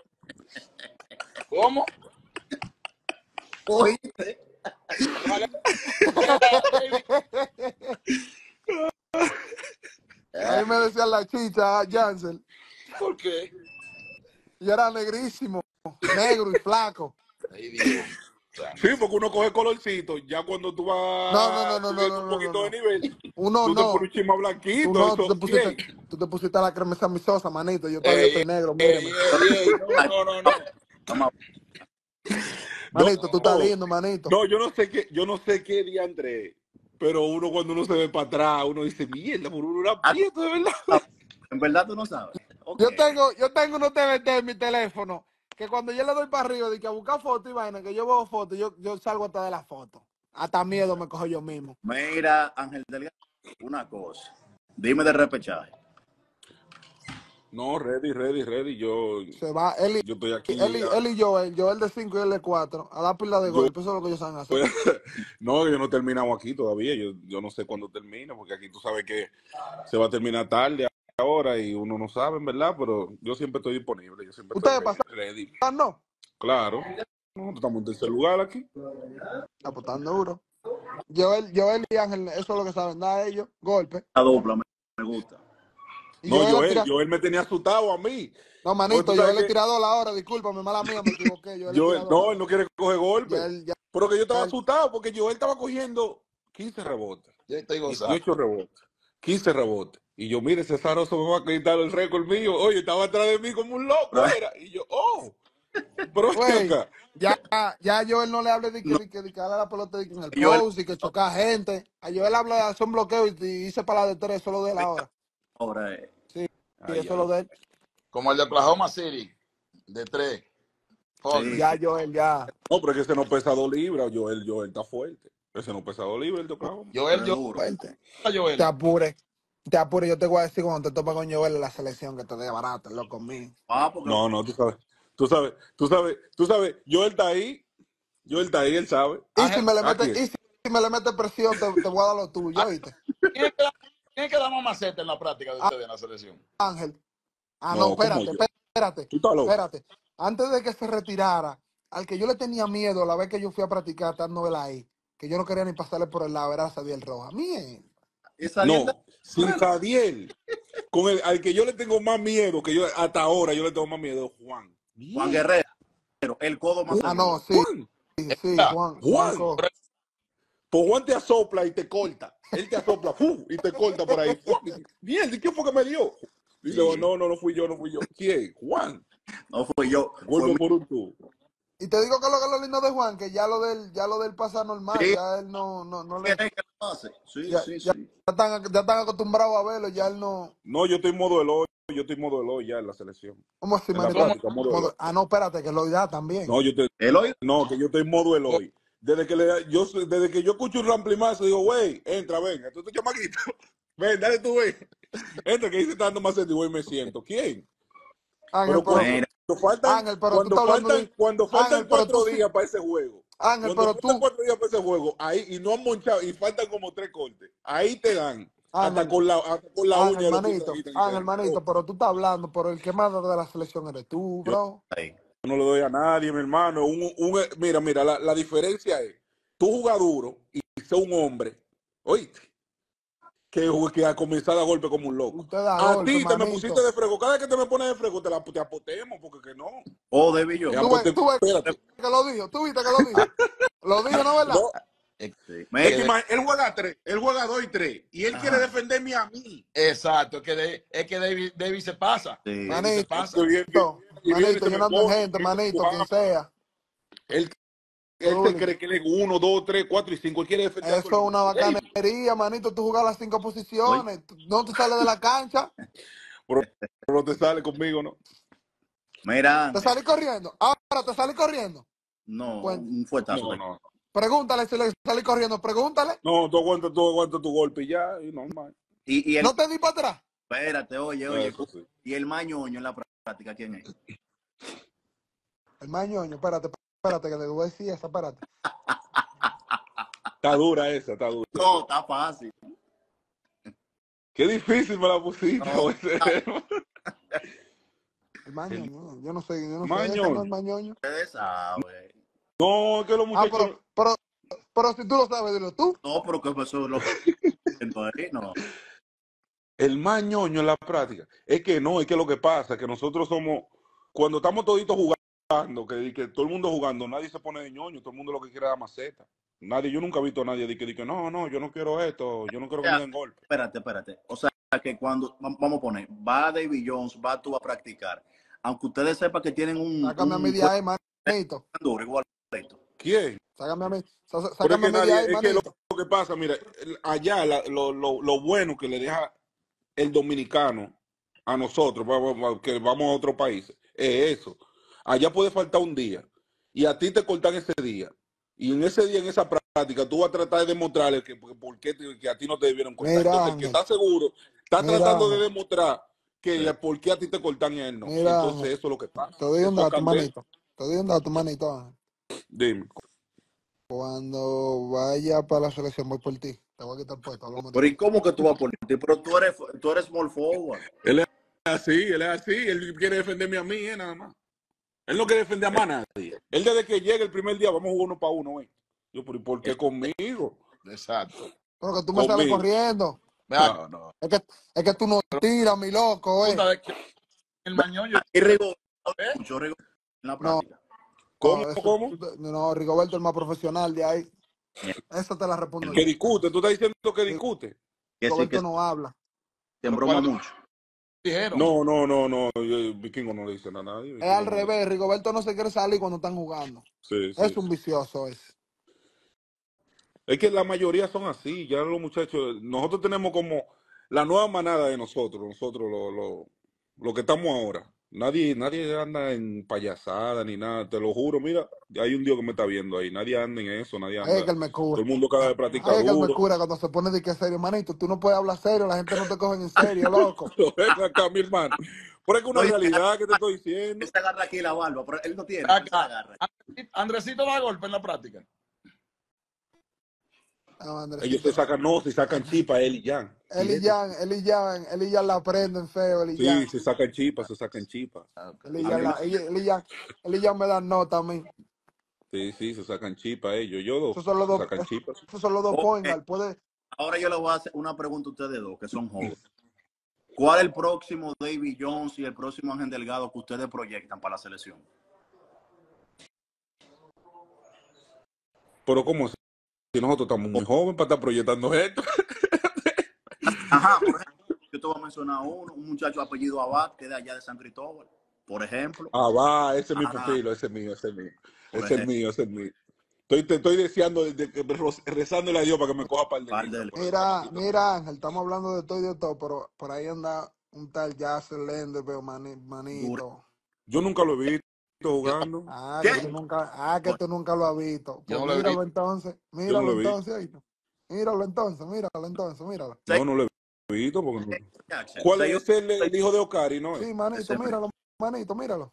¿Cómo? ¿Oíste? A mí me decían la chicha, Jansel. ¿Por qué? Yo era negrísimo, negro y flaco. Ay, Dios. Sí, porque uno coge colorcito. Ya cuando tú No, no, no, vas no, no, subiendo no, un no, poquito no. de nivel, Uno tú te pones no. un chisme Tú blanquito. no, tú Eso, te pusiste, ¿quién? tú te pusiste la crema misosa, manito. Yo todavía Ey, estoy negro, ey, míreme. ey, ey, no, no, no, no. Vamos No, Manito, tú estás lindo, manito. no, yo no sé qué, yo no sé qué diantre, pero uno cuando uno se ve para atrás, uno dice, mierda, por uno era prieto, de verdad. a- En verdad tú no sabes. Ok. Yo tengo, yo tengo unos T V T en mi teléfono que cuando yo le doy para arriba de que a buscar fotos y vaina, que yo veo fotos, yo, yo salgo hasta de la foto. Hasta miedo me cojo yo mismo. Mira, Ángel Delgado, una cosa. Dime de repechaje. No, ready, ready, ready. Yo, Se va, él y, yo estoy aquí. él y, ya. él y Joel, Joel de cinco y él de cuatro, a dar pila de Yo- golpe, eso es lo que ellos saben hacer. No, yo no he terminado aquí todavía. Yo, yo no sé cuándo termina, porque aquí tú sabes que se va a terminar tarde ahora y uno no sabe, en verdad, pero yo siempre estoy disponible. Yo siempre ¿Ustedes estoy pasan? ready. Ah, no. Claro. Nosotros estamos en tercer lugar aquí. Ah, pues tan duro. Joel, Joel y Ángel, eso es lo que saben, nada ellos, golpe. La dupla me, me gusta. Y No, Joel le Joel, tira- Joel me tenía asustado a mí. No, Pues manito, tú sabes Joel le que- tirador la hora, discúlpame, mala mía, me equivoqué. Joel, le Joel, tirador no, la él no quiere coger golpe. Joel, ya- Pero que yo estaba Joel- asustado porque Joel estaba cogiendo quince rebotes, Yo estoy gozando. dieciocho rebotes, quince rebotes. Y yo, mire, ese Zaroso me va a quitar el récord mío. Oye, estaba atrás de mí como un loco, era. Y yo, oh, pero ven Güey, acá. ya, ya a Joel no le hable de que, No. de que, de que haga la pelota de que en el Joel- post y que choca gente. A Joel habla de hacer un bloqueo y, y hice para la de tres, solo de él ahora. Ahora, eh, Sí, Ay, eso es lo de él. Como el de Oklahoma City, de tres. Joder. Sí. Ya, Joel, ya. No, pero es que ese no pesa dos libras. Joel, Joel está fuerte. Ese no pesa dos libras, el de Oklahoma. Joel, pero yo, duro. Fuerte. Joel. Te apure. Te apure, yo te voy a decir cuando te topas con Joel en la selección que te dé barato, loco mío. Ah, porque No, no, tú sabes. Tú sabes, tú sabes, tú sabes. Joel está ahí. Joel está ahí, él sabe. Y Ángel, si me le ¿a mete, quién? y si me le mete presión, te, te voy a dar lo tuyo, ¿oíste? ¿Quién es que da, quién es que da más maceta en la práctica de ustedes en la selección? Ángel. Ah, No, no, ¿cómo espérate, yo? espérate, Tú estás loco. espérate. Antes de que se retirara, al que yo le tenía miedo la vez que yo fui a practicar estando él ahí, que yo no quería ni pasarle por el lado, era Xavier Roja. Mierda. esa dieta- No, sin Jadiel. Con el al que yo le tengo más miedo, que yo hasta ahora yo le tengo más miedo, Juan. Juan Guerrero, el codo más Ah, seguro. no, sí, Juan. sí, sí, Ah, Juan. Juan. Juanco. Pues Juan te asopla y te corta. Él te asopla ¡fu! Y te corta por ahí. ¡Fu! Mierda, ¿y quién fue que me dio? Dice, Sí. no, no, no fui yo, no fui yo. ¿Quién? Juan. No fui yo. Fue Golpe mi- por un tubo. Y te digo que lo que es lo lindo de Juan, que ya lo del, ya lo del pasa normal, Sí. ya él no, no, no le, ¿Quién es que lo hace? Sí, ya, sí, ya sí. están, ya están acostumbrados a verlo, ya él no. No, yo estoy en modo Eloy. Yo estoy en modo Eloy ya en la selección. ¿Cómo así, En la manito? práctica, modo Eloy. Ah, no, espérate, que lo da también. No, yo estoy, Eloy, no, que yo estoy en modo Eloy. Desde que le, yo, desde que yo escucho un ramplimazo, digo, güey, entra, venga, tú estás chamaquito. Ven, dale tú, ven. Entra, que dice está dando más y voy y me siento. ¿Quién? Ángel, Pero pero, cuando, Mira. cuando faltan, Ángel, pero tú cuando estás hablando faltan, de- cuando faltan Ángel, pero cuatro tú sí- días para ese juego, Ángel, cuando pero faltan tú, cuatro días para ese juego, ahí, y no han monchado, y faltan como tres cortes, ahí te dan, hasta Ángel, con la, hasta con la uña Ángel, de los manito, pies te quitan y te Ángel, dan. manito, pero tú estás hablando, pero el que manda de la selección eres tú, bro. ahí. Yo no le doy a nadie, mi hermano. Un, un, mira, mira, la, la diferencia es, tú jugas duro y ser un hombre, oíste, que, que a comenzar a golpe como un loco. Usted da A golpe, ti te me manito. pusiste de frego. Cada vez que te me pones de frego, te, la, te apotemos, porque que no. O David yo. Te Tú ves, apote- tú ves espérate. que lo dijo, tú viste que lo dijo. Lo dijo, ¿no, verdad? No, Sí. es Mira, que ima- él juega tres, él juega dos y tres, y él Ajá. quiere defenderme a mí. Exacto, es que, de- es que David, David se pasa. sí. David se Manito, pasa. Estoy bien, bien, y viene y manito, se yo me no ando en pone, gente, viene manito, empujando. quien sea. Él, él Uli. se cree que él es uno, dos, tres, cuatro y cinco. Él quiere defender a Eso todo es el una mundo. Ey, bacanería, manito, tú jugas las cinco posiciones, tú- no te sales de la cancha, pero no te sale conmigo, ¿no? Mira, te Ángel. salís corriendo. Ahora te salís corriendo. No, Pues- un fuetazo. No, no. Pregúntale si le salís corriendo, pregúntale. No, tú aguantas, tú aguantas tu golpe y ya, y normal. Y, y el, No te di para atrás. espérate, oye, oye. Eso sí. Y el mañoño en la práctica, ¿quién es? El mañoño, espérate, espérate, que te voy a decir esa, espérate. Está dura esa, está dura. No, está fácil. Qué difícil me la pusiste, No. güey. El mañoño, yo no sé, yo no sé, Mañoño. ese no es mañoño. Ustedes saben. No, es que los Ah, muchachos. pero, pero, Pero si tú lo sabes, dilo tú. No, pero que eso es lo que siento ahí, no. El más ñoño en la práctica. Es que no, es que lo que pasa es que nosotros somos, cuando estamos toditos jugando, que, que todo el mundo jugando, nadie se pone de ñoño, todo el mundo lo que quiere es la maceta. Nadie, yo nunca he visto a nadie de que diga, no, no, yo no quiero esto, yo no quiero que me den golpe. Espérate, espérate. O sea, que cuando, vamos a poner, va David Jones, va tú a practicar, aunque ustedes sepan que tienen un... Sácame a un mí de ahí, manito. duro, igualito. ¿Quién? Sácame a mí, sá- Pero es sácame a que mí de nadie, ahí, es que lo, manito. lo que pasa, mira, el- allá la- lo, lo, lo bueno que le deja el dominicano a nosotros, vamos- vamos- que vamos a otro país, es eso. Allá puede faltar un día y a ti te cortan ese día. Y en ese día, en esa práctica, tú vas a tratar de demostrarle que, que, por qué te- que a ti no te debieron cortar. Mira, Entonces, el que Ángel. está seguro está Mira, tratando de Ángel. demostrar que Sí. por qué a ti te cortan y a él no. Y Mira, entonces Ángel. eso es lo que pasa. Te doy un Eso es dato, candela. manito. Te doy un dato, manito, Ángel. Dime. Cuando vaya para la selección, voy por ti. Te voy a quitar el puesto. Hablamos Pero ¿y después. cómo que tú vas por ti? Pero tú eres, tú eres small forward. Él es así, él es así. Él quiere defenderme a mí, eh, nada más. Él no quiere defender a más nadie. Él desde que llegue el primer día, vamos a jugar uno para uno, ¿eh? Yo, ¿pero por qué conmigo? Exacto. Pero que tú me sales Conmigo. corriendo. Vea, No, no. Es que, es que tú no tiras, mi loco, eh. puta de que el mañoño, Y Rigo, ¿eh? mucho Rigo en la No, práctica. ¿Cómo, no, eso- cómo? no, Rigoberto es el más profesional de ahí. Eso te la respondo Que yo. discute, tú estás diciendo que discute. Que sí, Rigoberto que no habla. se Pero embroma ¿cuál- mucho. dijeron. No, no, no, no. yo- Vikingo no le dice nada a nadie. Es Vikingo al no le- revés. Rigoberto no se quiere salir cuando están jugando. Sí, sí, Es un sí. vicioso ese. Es que la mayoría son así, ya los muchachos, nosotros tenemos como la nueva manada de nosotros, nosotros lo, lo, lo que estamos ahora. Nadie, nadie anda en payasada ni nada, te lo juro, mira, hay un Dios que me está viendo ahí, nadie anda en eso, nadie Ahí es que anda, él me todo cura. el mundo cada vez practica Ahí es que él me duro. cura cuando se pone de que serio. Manito, tú no puedes hablar serio. La gente no te coge en serio, loco. Pero ven acá, mi hermano, pero es que una Oye, realidad que te estoy diciendo. Él se agarra aquí la barba, pero él no tiene, Acá. él se la agarra. Andresito- Andresito da golpe en la práctica. No, Andresito, Ellos se no. sacan, no, se sacan chipa, él y Jan. Eli Jan, Eli Jan, Eli Jan la prenden feo, Eli Sí, Jan. se sacan chipa, se sacan chipa. Eli Jan, la- Eli Eli Jan, Eli Jan me da nota a mí. Sí, sí, se sacan chipa ellos, yo dos, Esos son los se dos, sacan chipas. esos son los dos Ok. point guard. Puede, Ahora yo le voy a hacer una pregunta a ustedes dos, que son jóvenes. ¿Cuál es el próximo David Jones y el próximo Ángel Delgado que ustedes proyectan para la selección? Pero ¿cómo es? Si nosotros estamos muy jóvenes para estar proyectando esto. Ajá, por ejemplo, yo te voy a mencionar uno, un muchacho apellido Abad, que es de allá de San Cristóbal, por ejemplo. Ah, va, ese es mi Ajá. pupilo, ese es mío, ese es mío. Por Ese es ejemplo. mío, ese es mío. Estoy, te estoy deseando, de, de- rezándole a Dios para que me coja par de Par libras de- por el mira, ratito. mira, Ángel, estamos hablando de todo y de todo, pero por ahí anda un tal Jason Lenderberg, mani- manito. Yo nunca lo he visto jugando. Ah, ¿Qué? que tú nunca, ah, que tú nunca lo has visto. Pues Yo no lo he míralo visto. entonces, Yo no míralo lo he visto. entonces, ahí. Míralo entonces, míralo entonces, míralo. No, no lo he visto. Porque no- Jackson, ¿Cuál seis- es el, el hijo de Ocari, no es? Sí, manito, Ese- míralo, manito, míralo.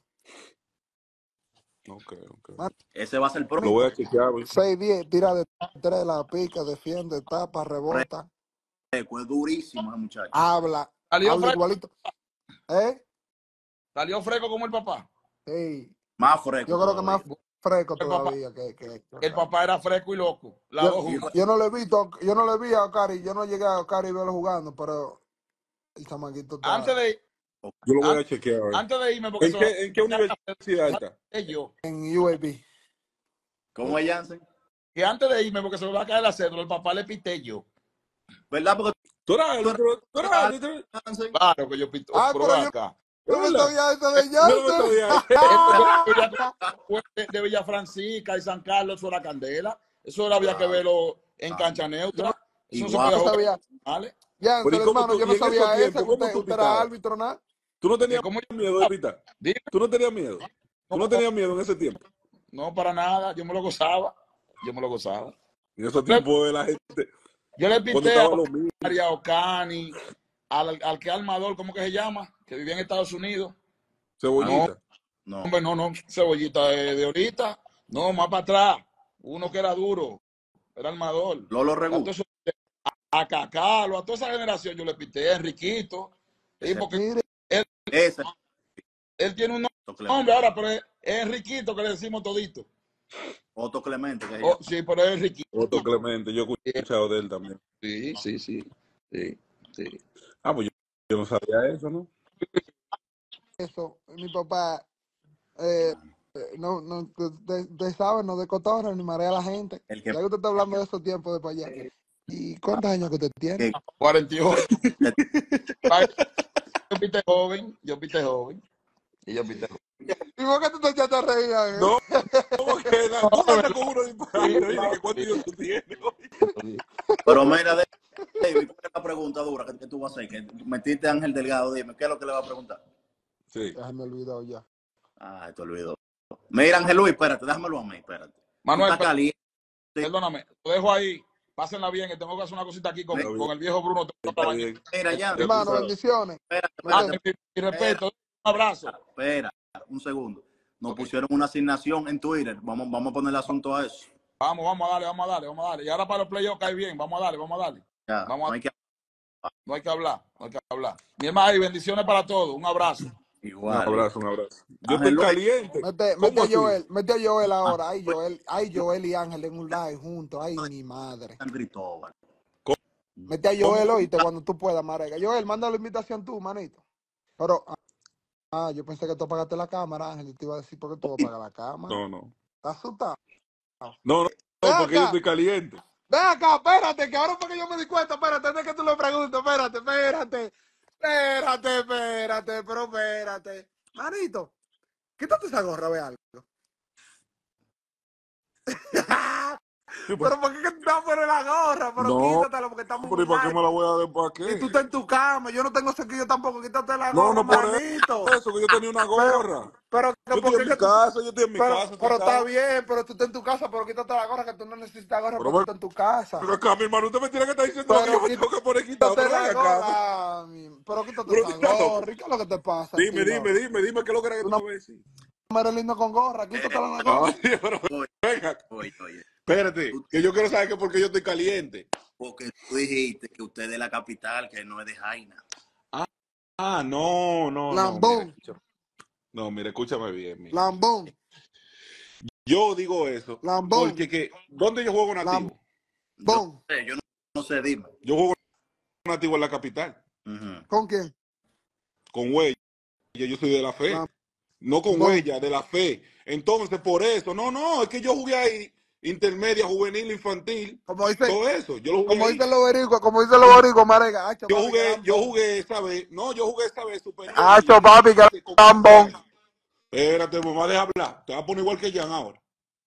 Ok, ok. Man- Ese va a ser el Lo próximo. voy a chequear. güey. seis diez, tira de tres, la pica, defiende, tapa, rebota, Es durísimo ese muchacho. habla, Salió habla fresco, igualito. ¿Eh? salió fresco como el papá. Sí, Más fresco. yo creo que más todavía. fresco El papá, todavía que, que, que el Ocari. papá era fresco y loco. Las Yo, dos juntas. yo no le he visto, yo no le vi a Ocari, yo no llegué a Ocari y verlo jugando, pero el chamaquito Antes está de, Yo lo voy an- a chequear. güey. antes de irme, porque ¿En se qué, ¿En qué universidad está? yo, en U A B. ¿Cómo es Jansen? que antes de irme, porque se me va a caer la cédula, el papá le pité yo. ¿Verdad? Porque ¿Tú eras árbitro? ¿Tú eras árbitro? Jansen, Claro que yo pito, Ah, pero pero ven yo acá. no me ¿Verdad? sabía eso de Yo no me Jansen. sabía. Eso de, de Villa Francisca y San Carlos, eso era candela. Eso era, había que verlo en cancha neutra. Eso no se Igual. podía Yo jugar. sabía, ¿Vale? Jansen, Pero ¿y cómo hermano, tú- yo y no en esos sabía eso, tiempos, que cómo usted, tú usted era pitabas? árbitro, ¿no? ¿Tú no ¿Y tenías cómo miedo de pitar? Dime. ¿Tú no tenías miedo? ¿Tú no tenías miedo en ese tiempo? No, para nada. Yo me lo gozaba. Yo me lo gozaba. En esos tiempos de la gente, Yo le cuando pité a estaba lo mismo. Ocani, a Ocani, al, al que Armador, ¿cómo que se llama? Que vivía en Estados Unidos. Cebollita. no. Hombre, no, no, cebollita de, de ahorita. No, más para atrás. Uno que era duro. Era Armador. Lolo A, Regu. todo eso- a Cacalo, a toda esa generación yo le pité a Enriquito. Sí, porque Mire, Ese. él tiene un Clemente. nombre ahora, pero es, es Enriquito que le decimos todito. Otto Clemente, que se Oh, llama. sí, pero es riquito. Otto Clemente, yo he escuchado de él también. Sí, sí, sí. Sí, sí. Ah, pues yo, yo no sabía eso, ¿no? Eso, mi papá, eh, eh, no, no, de, de, sabe, no de cotorra ni marea a la gente. El que, Ya que usted está hablando de esos tiempos de para allá. ¿Y cuántos años que usted tiene? que, cuarenta y ocho. que- Ay, yo pité joven, yo pité joven. Y yo pité joven. ¿Y por qué tú te echaste a reír, Ángel? No, porque la, tú andas con uno disparate, oye, que cuántos años tú tienes. pero mira, David, ¿cuál es la pregunta dura que, que tú vas a hacer? Que metiste a Ángel Delgado, dime, ¿qué es lo que le va a preguntar? Sí. Déjame olvidado ya. Ah, te olvidó. Mira, Ángel Luis, espérate, déjamelo a mí, espérate. Manuel, Está caliente. perdóname, lo dejo ahí. Pásenla bien, que tengo que hacer una cosita aquí con, con el viejo Bruno. Está bien. Mira, ya. Hermano, bendiciones. Espérate, Ah, espérate, mi, mi respeto, un abrazo. espera, un segundo. Nos Okay. pusieron una asignación en Twitter. Vamos, vamos a poner el asunto a eso. Vamos, vamos a darle, vamos a darle, vamos a darle. Y ahora para los playoffs cae bien, vamos a darle, vamos a darle. Ya, Vamos a, no hay que... no hay que hablar, no hay que hablar. Mi hermano, y bendiciones para todos. Un abrazo. Un Igual. abrazo, un abrazo. Yo Ángel estoy Luis. caliente. Mete, ¿Cómo mete a así? Joel, mete a Joel ahora. Ay, pues, Joel, ay, Joel y Ángel en un live juntos. Ay, mi madre. San Cristóbal. Mete a Joel, oíste, cuando tú puedas, Marega. Joel, manda la invitación tú, manito. Pero, ah, yo pensé que tú apagaste la cámara, Ángel. Yo te iba a decir por qué tú apagas la cámara. No, no. ¿Estás asustado? No, no, Ven no, porque yo acá, estoy caliente. ven acá, espérate, que ahora porque yo me di cuenta, espérate, antes que tú lo preguntes, espérate, espérate. Espérate, espérate, pero espérate. Manito, quítate esa gorra, ve algo. Sí, pues, Pero ¿por qué que tú te vas a poner la gorra? Pero no, quítatela porque estamos en pero ¿y un para qué live. me la voy a dar para Y qué? tú estás en tu cama, yo no tengo sequillo tampoco, quítate la No, gorra, no por manito. eso, que yo tenía una Pero, gorra. pero, Yo ¿por estoy qué en que mi tú- casa, yo estoy en mi pero, casa. pero está sentado. bien, pero tú estás en tu casa, pero quítate la gorra, que tú no necesitas gorra Pero porque ven- tú estás en tu casa. Pero acá, mi hermano, usted me tiene que estar diciendo lo que Pero yo me tengo que poner quitado. quítate Pero la ven acá. gorra, ah, mi- pero quítate Pero esa quítalo. gorra, ¿y qué es lo que te pasa? a Dime, ti, dime, loco? dime, dime qué es lo que era que Tú tú no me ibas a decir. eres lindo con gorra, quítate la gorra. Ay, pero Oye, venga, oye, oye. espérate, Tú- que yo quiero saber que porque yo estoy caliente. Porque tú dijiste que usted es de la capital, que no es de Jaina. Ah, no, no, no. Mira, Lambón, escúchame. No, mira, escúchame bien. Mira. lambón, Yo digo eso lambón, porque que, ¿dónde yo juego nativo? Yo lambón. no sé, yo no, no sé, dime. Yo juego nativo en la capital, Ujú. ¿Con quién? con huella. Yo soy de la fe. Lambón. No con huella, de la fe. Entonces, por eso, no, no, es que yo jugué ahí, intermedia, juvenil, infantil, Como dice, todo eso. Yo lo jugué como ahí. dicen los boricuas, como dicen los boricuas, Marega, hacho, Yo papi, que jugué, yo lambón. jugué esa vez, no, yo jugué esa vez superior. Hacho, y- papi, que y- con- lambón. Espérate, mamá, deja hablar. Te vas a poner igual que Jan ahora.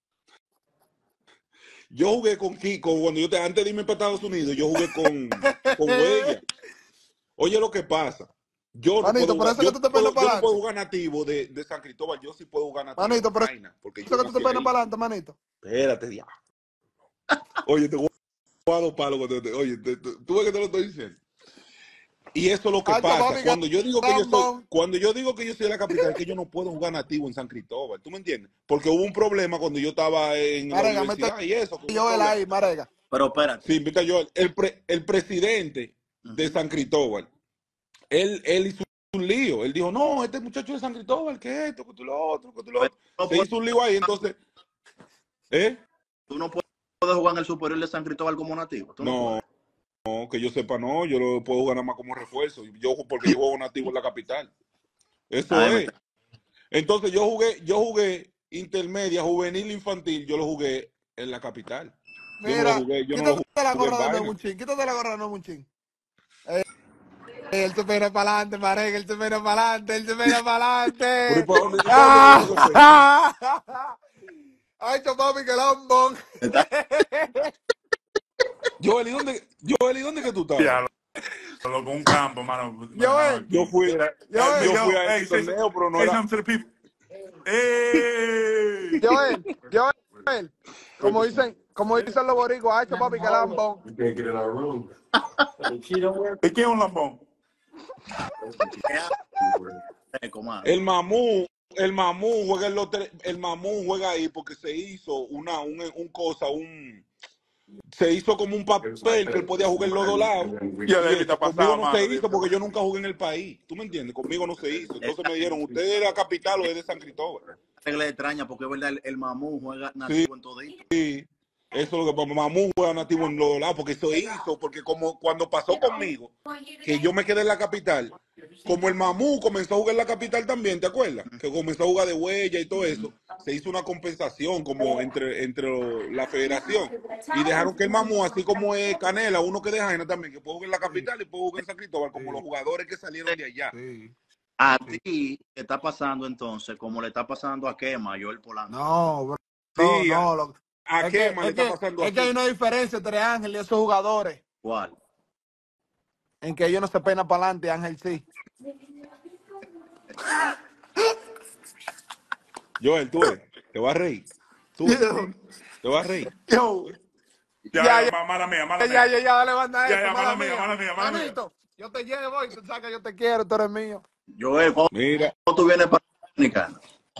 Yo jugué con Kiko, cuando yo te, antes de irme para Estados Unidos, yo jugué con, con Huella. Oye, lo que pasa. Yo no Manito, puedo por jugar, eso que yo, tú te puedo- peinas para yo no puedo adelante. jugar nativo de, de San Cristóbal, yo sí puedo jugar nativo Manito, de por Jaina, porque eso yo que tú te nací peinas ahí. para adelante, manito. Espérate, diablo. Oye, te voy a dar dos palos. cuando te- Oye, te- te- tú ves que te lo estoy diciendo. Y eso es lo que Hacho, pasa. papi, que Cuando yo digo que yo soy, lambón. cuando yo digo que yo soy de la capital, es que yo no puedo jugar nativo en San Cristóbal. ¿Tú me entiendes? Porque hubo un problema cuando yo estaba en la Marega, mete universidad y eso. que hubo un Joel problema. ahí, Marega. Pero espérate. Sí, invita yo. El, pre- el presidente de Ujú. San Cristóbal, él, él hizo un lío. Él dijo, no, este muchacho de San Cristóbal, que esto, que tú lo otro, que tú lo Pero otro. no Se puedes- hizo un lío ahí, entonces, ¿eh? tú no puedes jugar en el superior de San Cristóbal como nativo. Tú no, No, puedes. no, que yo sepa, no, yo lo puedo jugar nada más como refuerzo. Yo, porque yo juego nativo en la capital. Eso Ah, es. Entonces yo jugué, yo jugué intermedia, juvenil, infantil, yo lo jugué en la capital. Yo no lo Mira, jugué, yo no lo quítate la jugué en gorra de nuevo vaina. un chin, quítate la gorra de nuevo un chin. Eh, él se peina para adelante, Marega, él se peina para adelante, él se peina para Pero ¿y adelante. para dónde? ¿Y para dónde yo fui? Hacho, papi, que lambón. Está- Joel, ¿y dónde, Joel, ¿y dónde que tú estabas? Ya, loco, un campo, mano. Joel, Yo fui, Mira, Joel, yo yo, fui a hey, ese say, torneo, pero no say era. something to the people. Hey. Joel, Joel, como dicen, como dicen los boricuas, hacho, papi, que lambón. ¿Y quién es un lambón? Seco, mano. El mamú, el mamú juega en los tres- el mamú juega ahí porque se hizo una, un, un cosa, un, se hizo como un papel que él podía jugar en los dos lados. Y a Y David te eso, ha conmigo pasado, no mano. se hizo porque yo nunca jugué en el país. ¿Tú me entiendes? Conmigo no se hizo. Entonces me dijeron, ¿usted es de la capital o es de San Cristóbal? Regla extraña porque es verdad, el, el Mamú juega Sí, nativo en todito. sí. Eso es lo que Mamú juega nativo en los dos lados, porque se hizo, porque como cuando pasó conmigo, que yo me quedé en la capital, como el Mamú comenzó a jugar en la capital también, ¿te acuerdas? Que comenzó a jugar de huella y todo eso, se hizo una compensación como entre, entre lo- la federación. Y dejaron que el Mamú, así como es Canela, uno que deja también, que puede jugar en la Sí, capital y puede jugar en San Cristóbal, como los sí, jugadores que salieron de allá. sí, A sí. ti te está pasando entonces, como le está pasando a Kema, Joel Polanco. No, bro, Sí, a, no. Lo, a es que, Kema le es está que, pasando es que hay así. una diferencia entre Ángel y esos jugadores, ¿Cuál? en que ellos no se peinan para adelante, Ángel sí. Joel, tú ves, te vas a reír. Tú ves, Yo, te vas a reír. yo, Ya, ya, ya, ya, ma- mala mía, mala ya, mía. ya, ya, dale banda Ya, eso, ya, mala mala mía, mía. mala mía, mala mía. Manito, yo te llevo y tú sabes que yo te quiero, tú eres mío. Joel, ¿cuándo Mira, tú vienes para Dominicana?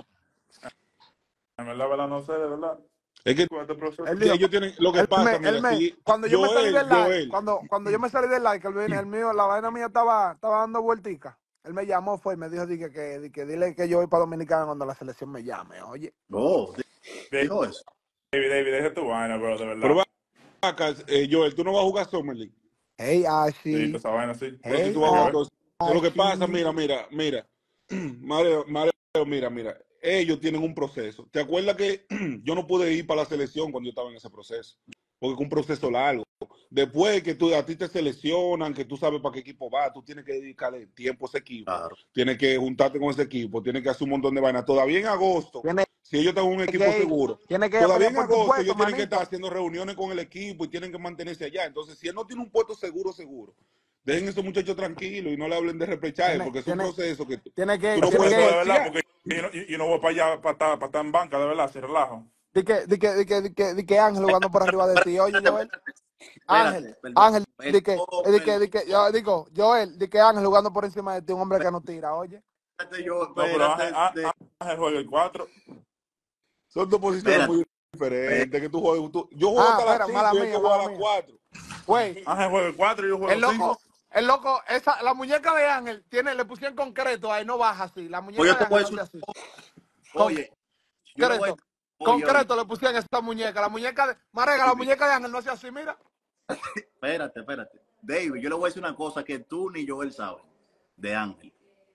En verdad, verdad, no sé, de verdad. es que Con este proceso. Él si dijo, ellos tienen, lo que él me, pasa, él mira, me, si cuando yo me salí Joel, del live, Joel, cuando, cuando yo me salí del live, que el, el mío, la vaina mía estaba, estaba dando vueltica. Él me llamó, fue y me dijo, dije, que, di que dile que yo voy para Dominicana cuando la selección me llame, oye. Oh, David, dijo eso. David, deja tu vaina, bro, de pero verdad. va acá, eh, Joel, tú no vas a jugar Summer League. Hey, Sí, toda Ashley, esa vaina, sí. Pero si hey, tú vas a Hay que jugar ver. todo eso. Eso es lo que pasa, Ashley. mira, mira, mira. Mario, Mario, mira, mira. Ellos tienen un proceso. ¿Te acuerdas que yo no pude ir para la selección cuando yo estaba en ese proceso? Porque es un proceso largo. Después que tú, a ti te seleccionan, que tú sabes para qué equipo va, tú tienes que dedicarle tiempo a ese equipo. Claro. Tienes que juntarte con ese equipo, tienes que hacer un montón de vainas. Todavía en agosto, Tiene si ellos tienen un equipo que ir, seguro, tiene que ir a todavía pelear en por tu agosto puesto, ellos tienen que estar manito. haciendo reuniones con el equipo y tienen que mantenerse allá. Entonces, si él no tiene un puesto seguro, seguro, dejen a esos muchachos tranquilos y no le hablen de repechaje, Tiene, porque es un tiene, proceso que tú, tiene tú que, no tiene Por puedes eso, de que, verdad, negociar. porque yo no, yo no voy para allá para estar, para estar en banca, de verdad, si relajo. di que, di que, di que, di que, di que Ángel jugando por arriba de ti, oye, Joel. Ángel, Espérate, perdón. Ángel, di que, Perdón, di que, di que, yo digo, Joel, di que Ángel jugando por encima de ti, un hombre que no tira, oye. espérate, yo, No, pero Ángel, espérate. Á- De, Ángel juega el cuatro. Son dos posiciones espérate. muy diferentes. Que tú juegas, tú- yo juego Ah, hasta las espera, cinco mala y hay que mía, jugar mala a las mía. cuatro. Güey, Ángel juega el cuatro y yo el juego cinco. loco, el loco, esa, la muñeca de Ángel, tiene, le pusieron concreto ahí, no baja así. La Pues muñeca yo de te voy Ángel a no decir hace una así. cosa. Oye, yo le voy a Concreto, decir. Oye, oye, concreto le pusieron esa muñeca. La muñeca de, Marega, la muñeca de Ángel no hace así, mira. espérate, espérate. David, yo le voy a decir una cosa que tú ni Joel saben de Ángel.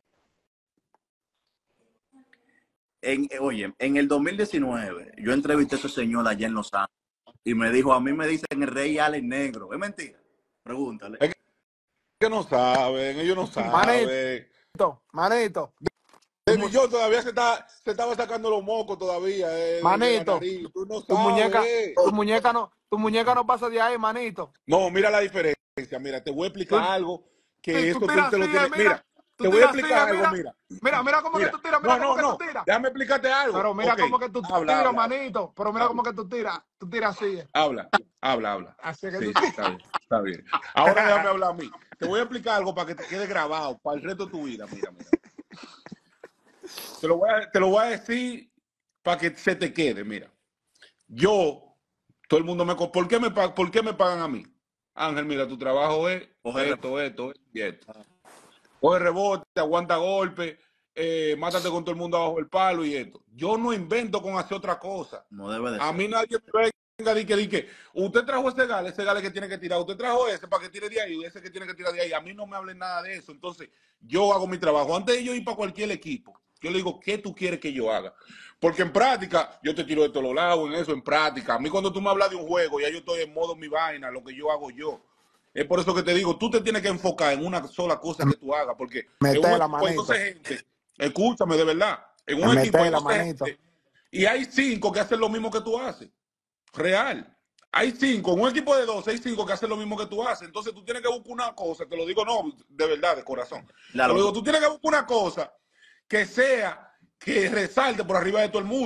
En, eh, oye, en el dos mil diecinueve, yo entrevisté a ese señor allá en Los Ángeles y me dijo, a mí me dicen el rey Alex Negro. ¿Es mentira? Pregúntale. Es que no saben, ellos no Manito, saben. manito, tu, David mu- Jones todavía se, está, se estaba sacando los mocos todavía eh, de, de la manito, nariz. Tú no tu muñeca, sabes. tu muñeca no, tu muñeca no pasa de ahí, manito. No, mira la diferencia. Mira, te voy a explicar Tú, algo sí, que tú esto tú tiras te así, lo eh, tienes. mira. Mira, Tú te voy a tiras así, explicar eh, algo. mira. Mira, Mira, mira cómo que mira. tú tiras, mira No, cómo no, que tú no. tiras. Déjame explicarte algo. Pero mira Ok, cómo que tú habla, tiras, habla, manito. Pero mira cómo habla, que tú tiras. Tú tiras así. eh. habla, habla, habla. Así que tú Sí, tiras. está bien, está bien. Ahora déjame hablar a mí. Te voy a explicar algo para que te quede grabado para el resto de tu vida. Mira, mira. Te lo voy a, te lo voy a decir para que se te quede. Mira, yo, todo el mundo me... co- ¿Por qué me, pa- por qué me pagan a mí? Ángel, mira, tu trabajo es Coge esto, esto, esto y esto. Coge rebote, aguanta golpe, eh, mátate con todo el mundo abajo del palo y esto. Yo no invento con hacer otra cosa. No debe de A ser. mí nadie me venga y que, di que usted trajo ese gale, ese gale que tiene que tirar, usted trajo ese para que tire de ahí, ese que tiene que tirar de ahí. A mí no me hablen nada de eso. Entonces, yo hago mi trabajo. Antes de yo ir para cualquier equipo, yo le digo, ¿qué tú quieres que yo haga? Porque en práctica, yo te tiro de todos los lados, en eso, en práctica. A mí cuando tú me hablas de un juego, ya yo estoy en modo mi vaina, lo que yo hago yo. Es por eso que te digo, tú te tienes que enfocar en una sola cosa que tú hagas, porque en un Mete la equipo hay manito. doce gente, escúchame de verdad, en un equipo Mete hay la doce manito. gente y hay cinco que hacen lo mismo que tú haces. Real. Hay cinco, en un equipo de doce hay cinco que hacen lo mismo que tú haces. Entonces tú tienes que buscar una cosa, te lo digo no, de verdad, de corazón. La Te lo digo, loco. tú tienes que buscar una cosa que sea, que resalte por arriba de todo el mundo.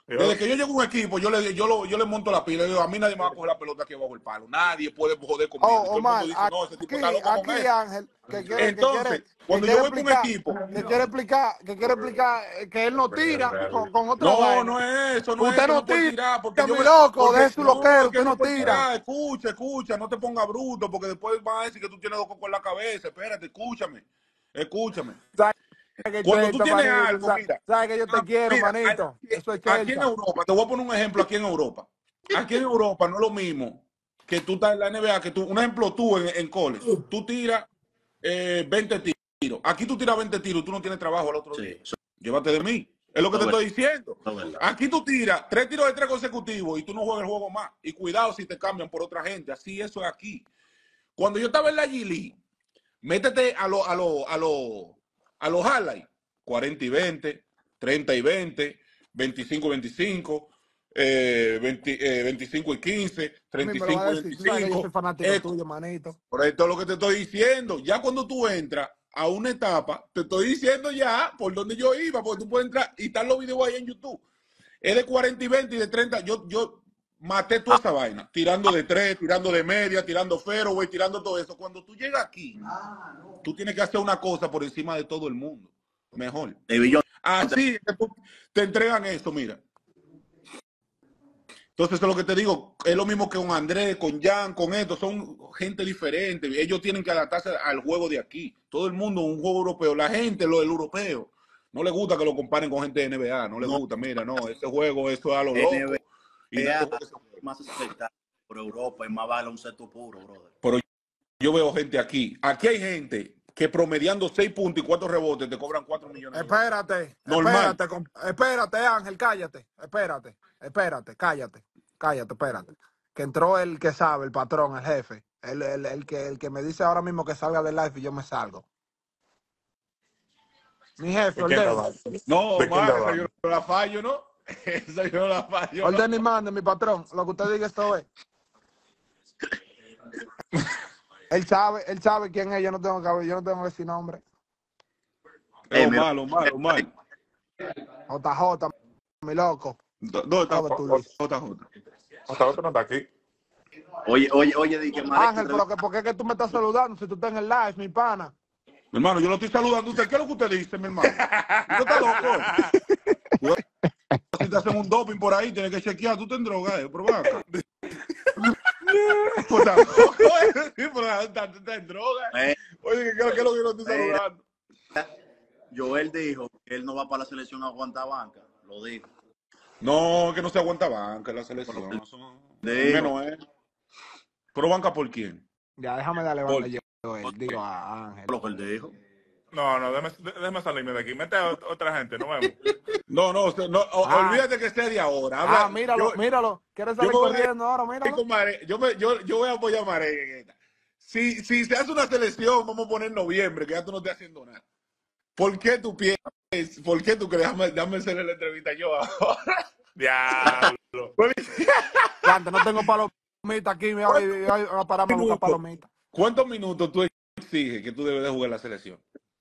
Desde que yo llego a un equipo, yo le, yo, lo, yo le monto la pila. Yo digo, a mí nadie me va a coger la pelota aquí bajo el palo. Nadie puede joder conmigo. Y Oh, todo el mundo Omar, dice, no, ese tipo aquí, está loco con aquí eso. Ángel, que quiere, que Entonces, quiere, que cuando quiere yo voy con un explicar, equipo, que quiere explicar, que quiere explicar eh, que él no tira con, con otra no, vaina. no es eso, no es Usted eso, no no puede tira, tirar, porque yo mi me, loco, porque deje su no, loquero, es que usted no no puede tira. tirar, escucha, escucha, no te pongas bruto, porque después van a decir que tú tienes dos cocos en la cabeza, espérate, escúchame, escúchame. ¿Sabes que Cuando tú chelcha, tienes manito? algo, ¿Sabes mira, sabe que yo te ah, quiero, mira, manito? aquí, Eso es aquí en chelcha. Europa, te voy a poner un ejemplo aquí en Europa. Aquí en Europa no es lo mismo que tú estás en la N B A, que tú, un ejemplo tú en, en college, tú tiras eh, veinte tiros. Aquí tú tiras veinte tiros, tú no tienes trabajo al otro día. Sí, eso Llévate de mí. Es lo que es te verdad. estoy diciendo. Eso es verdad. Aquí tú tiras tres tiros de tres consecutivos y tú no juegas el juego más. Y cuidado si te cambian por otra gente. Así eso es aquí. Cuando yo estaba en la G League, métete a los a lo, a lo, a los highlights. cuarenta y veinte, treinta y veinte, veinticinco y veinticinco, eh, veinte, eh, veinticinco y quince, A mí me lo va a treinta y cinco y decir. Tú sabes que yo soy veinticinco. fanático Eh, tuyo, manito. por esto es lo que te estoy diciendo. Ya cuando tú entras a una etapa, te estoy diciendo ya por donde yo iba, porque tú puedes entrar y están los videos ahí en YouTube. Es de cuarenta y veinte y de treinta. Yo, yo maté toda esa vaina. Tirando de tres, tirando de media, tirando fairway, tirando todo eso. Cuando tú llegas aquí, tú tienes que hacer una cosa por encima de todo el mundo. Mejor. David Johnson, Así que tú te entregan esto, mira. Entonces, eso es lo que te digo. Es lo mismo que con Andrés, con Jan, con esto. Son gente diferente. Ellos tienen que adaptarse al juego de aquí. Todo el mundo, un juego europeo. La gente, lo del europeo, no le gusta que lo comparen con gente de N B A. No le no, gusta. Mira, no, ese juego, eso es a lo loco. Y nadie N B A juega ese juego. es más espectáculo por Europa y más baloncesto puro, brother. Pero yo veo gente aquí. Aquí hay gente que promediando seis puntos y cuatro rebotes te cobran cuatro millones de dólares. Espérate, Normal. espérate, comp- espérate, Ángel, cállate, espérate, espérate, cállate, cállate, espérate. Que entró el que sabe, el patrón, el jefe, el, el, el que, el que me dice ahora mismo que salga del live y yo me salgo. Mi jefe, ¿De quién está ordena, hablando? No, ¿De quién Omar, está esa yo hablando? no la fallo, ¿no? Esa yo no la fallo, ¿no? ordena y mande, mi patrón, lo que usted diga esto es. Él sabe, él sabe quién es, yo no tengo que, yo no tengo que decir nombre. Es Eh, mira, Omar, Omar, Omar. J J, mi loco, ¿Dónde está lo que tú dices. J J? Hasta otro no está aquí. oye, oye, oye, di que Marek Ángel, pero que, ¿por qué que tú me estás saludando si tú estás en el live, mi pana? Mi hermano, yo lo estoy saludando a usted. ¿Qué es lo que usted dice, mi hermano? ¿Usted está loco? Cuidado, si te hacen un doping por ahí, tienes que chequear. Tú te drogas, eh, pero ven acá. Pues tampoco, eh. Sí, pero estás estás en droga. eh, Oye, ¿qué, qué es lo que yo lo estoy mira, saludando? Joel dijo que él no va para la selección a aguantar banca. Lo dijo. No, que no se aguanta banca en la Por lo selección. que Eso no- dijo. menos es. ¿Pero banca por quién? Ya, déjame darle Por, banda yo, él, digo a Ángel. Lo que él dijo. No, no, déjame, déjame salirme de aquí. Mete a ot- otra gente, nos vemos. no, no, o- no o- Ah, olvídate que sea de ahora. ah, Habla, míralo, yo, míralo. ¿Quieres yo salir me voy a corriendo ahora? ir Míralo. con Mare- yo, me, yo, yo voy a apoyar a Mare en esta. Si, si se hace una selección, vamos a poner noviembre, que ya tú no estás haciendo nada. ¿Por qué tú piensas? ¿Por qué tú crees? Déjame, déjame hacerle la entrevista yo ahora. Diablo. Antes no tengo palomita aquí, me voy, voy a pararme a buscar minutos, palomita. ¿Cuántos minutos tú exiges que tú debes de jugar la selección?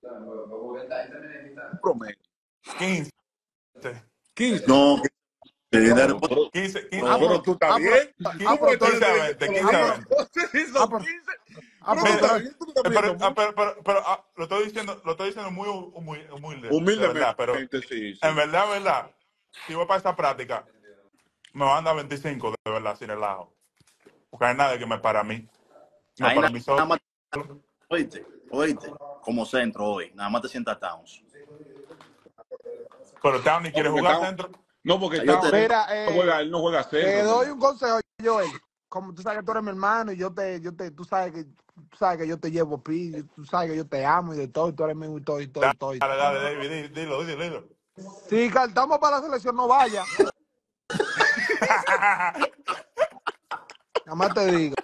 Un promedio. quince. quince. No, que que No, después- pero, quince, quince. Ah, pero pero, tú estás ah, bien. pero, ¿Tú ah, por pero qué tú quince a eres, veinte, te quince a ah, veinte. Sí, pero, son ah, pero, quince. ah, Pero tú pero tú Mira, estás eres, bien, tú estás eh, pero, pidiendo ah, mucho. pero, pero, pero, ah, lo estoy diciendo, lo estoy diciendo muy humilde, humilde, de Humildemente, verdad, pero sí, en sí. verdad, verdad, si voy para esta práctica, me van a dar veinticinco de verdad, sin relajo. Porque hay nadie que me para a mí. Me ahí para nada, mí nada solo. más, oíste, oíste, como centro hoy, nada más te sienta Towns. Pero Townie No, quiere porque jugar está, centro. no, porque Ahí yo está, te él digo, mira, no juega, eh, él no juega te centro, en doy verdad. un consejo, Joel. Como tú sabes que tú eres mi hermano y yo te, yo te, tú sabes que, tú sabes que yo te llevo pi, tú sabes que yo te amo y de todo, y tú eres mío y todo, y todo, y todo. Y Dale, todo. dale, David, di- dilo, dilo, dilo. Si cantamos para la selección, no vaya. Nada más te digo.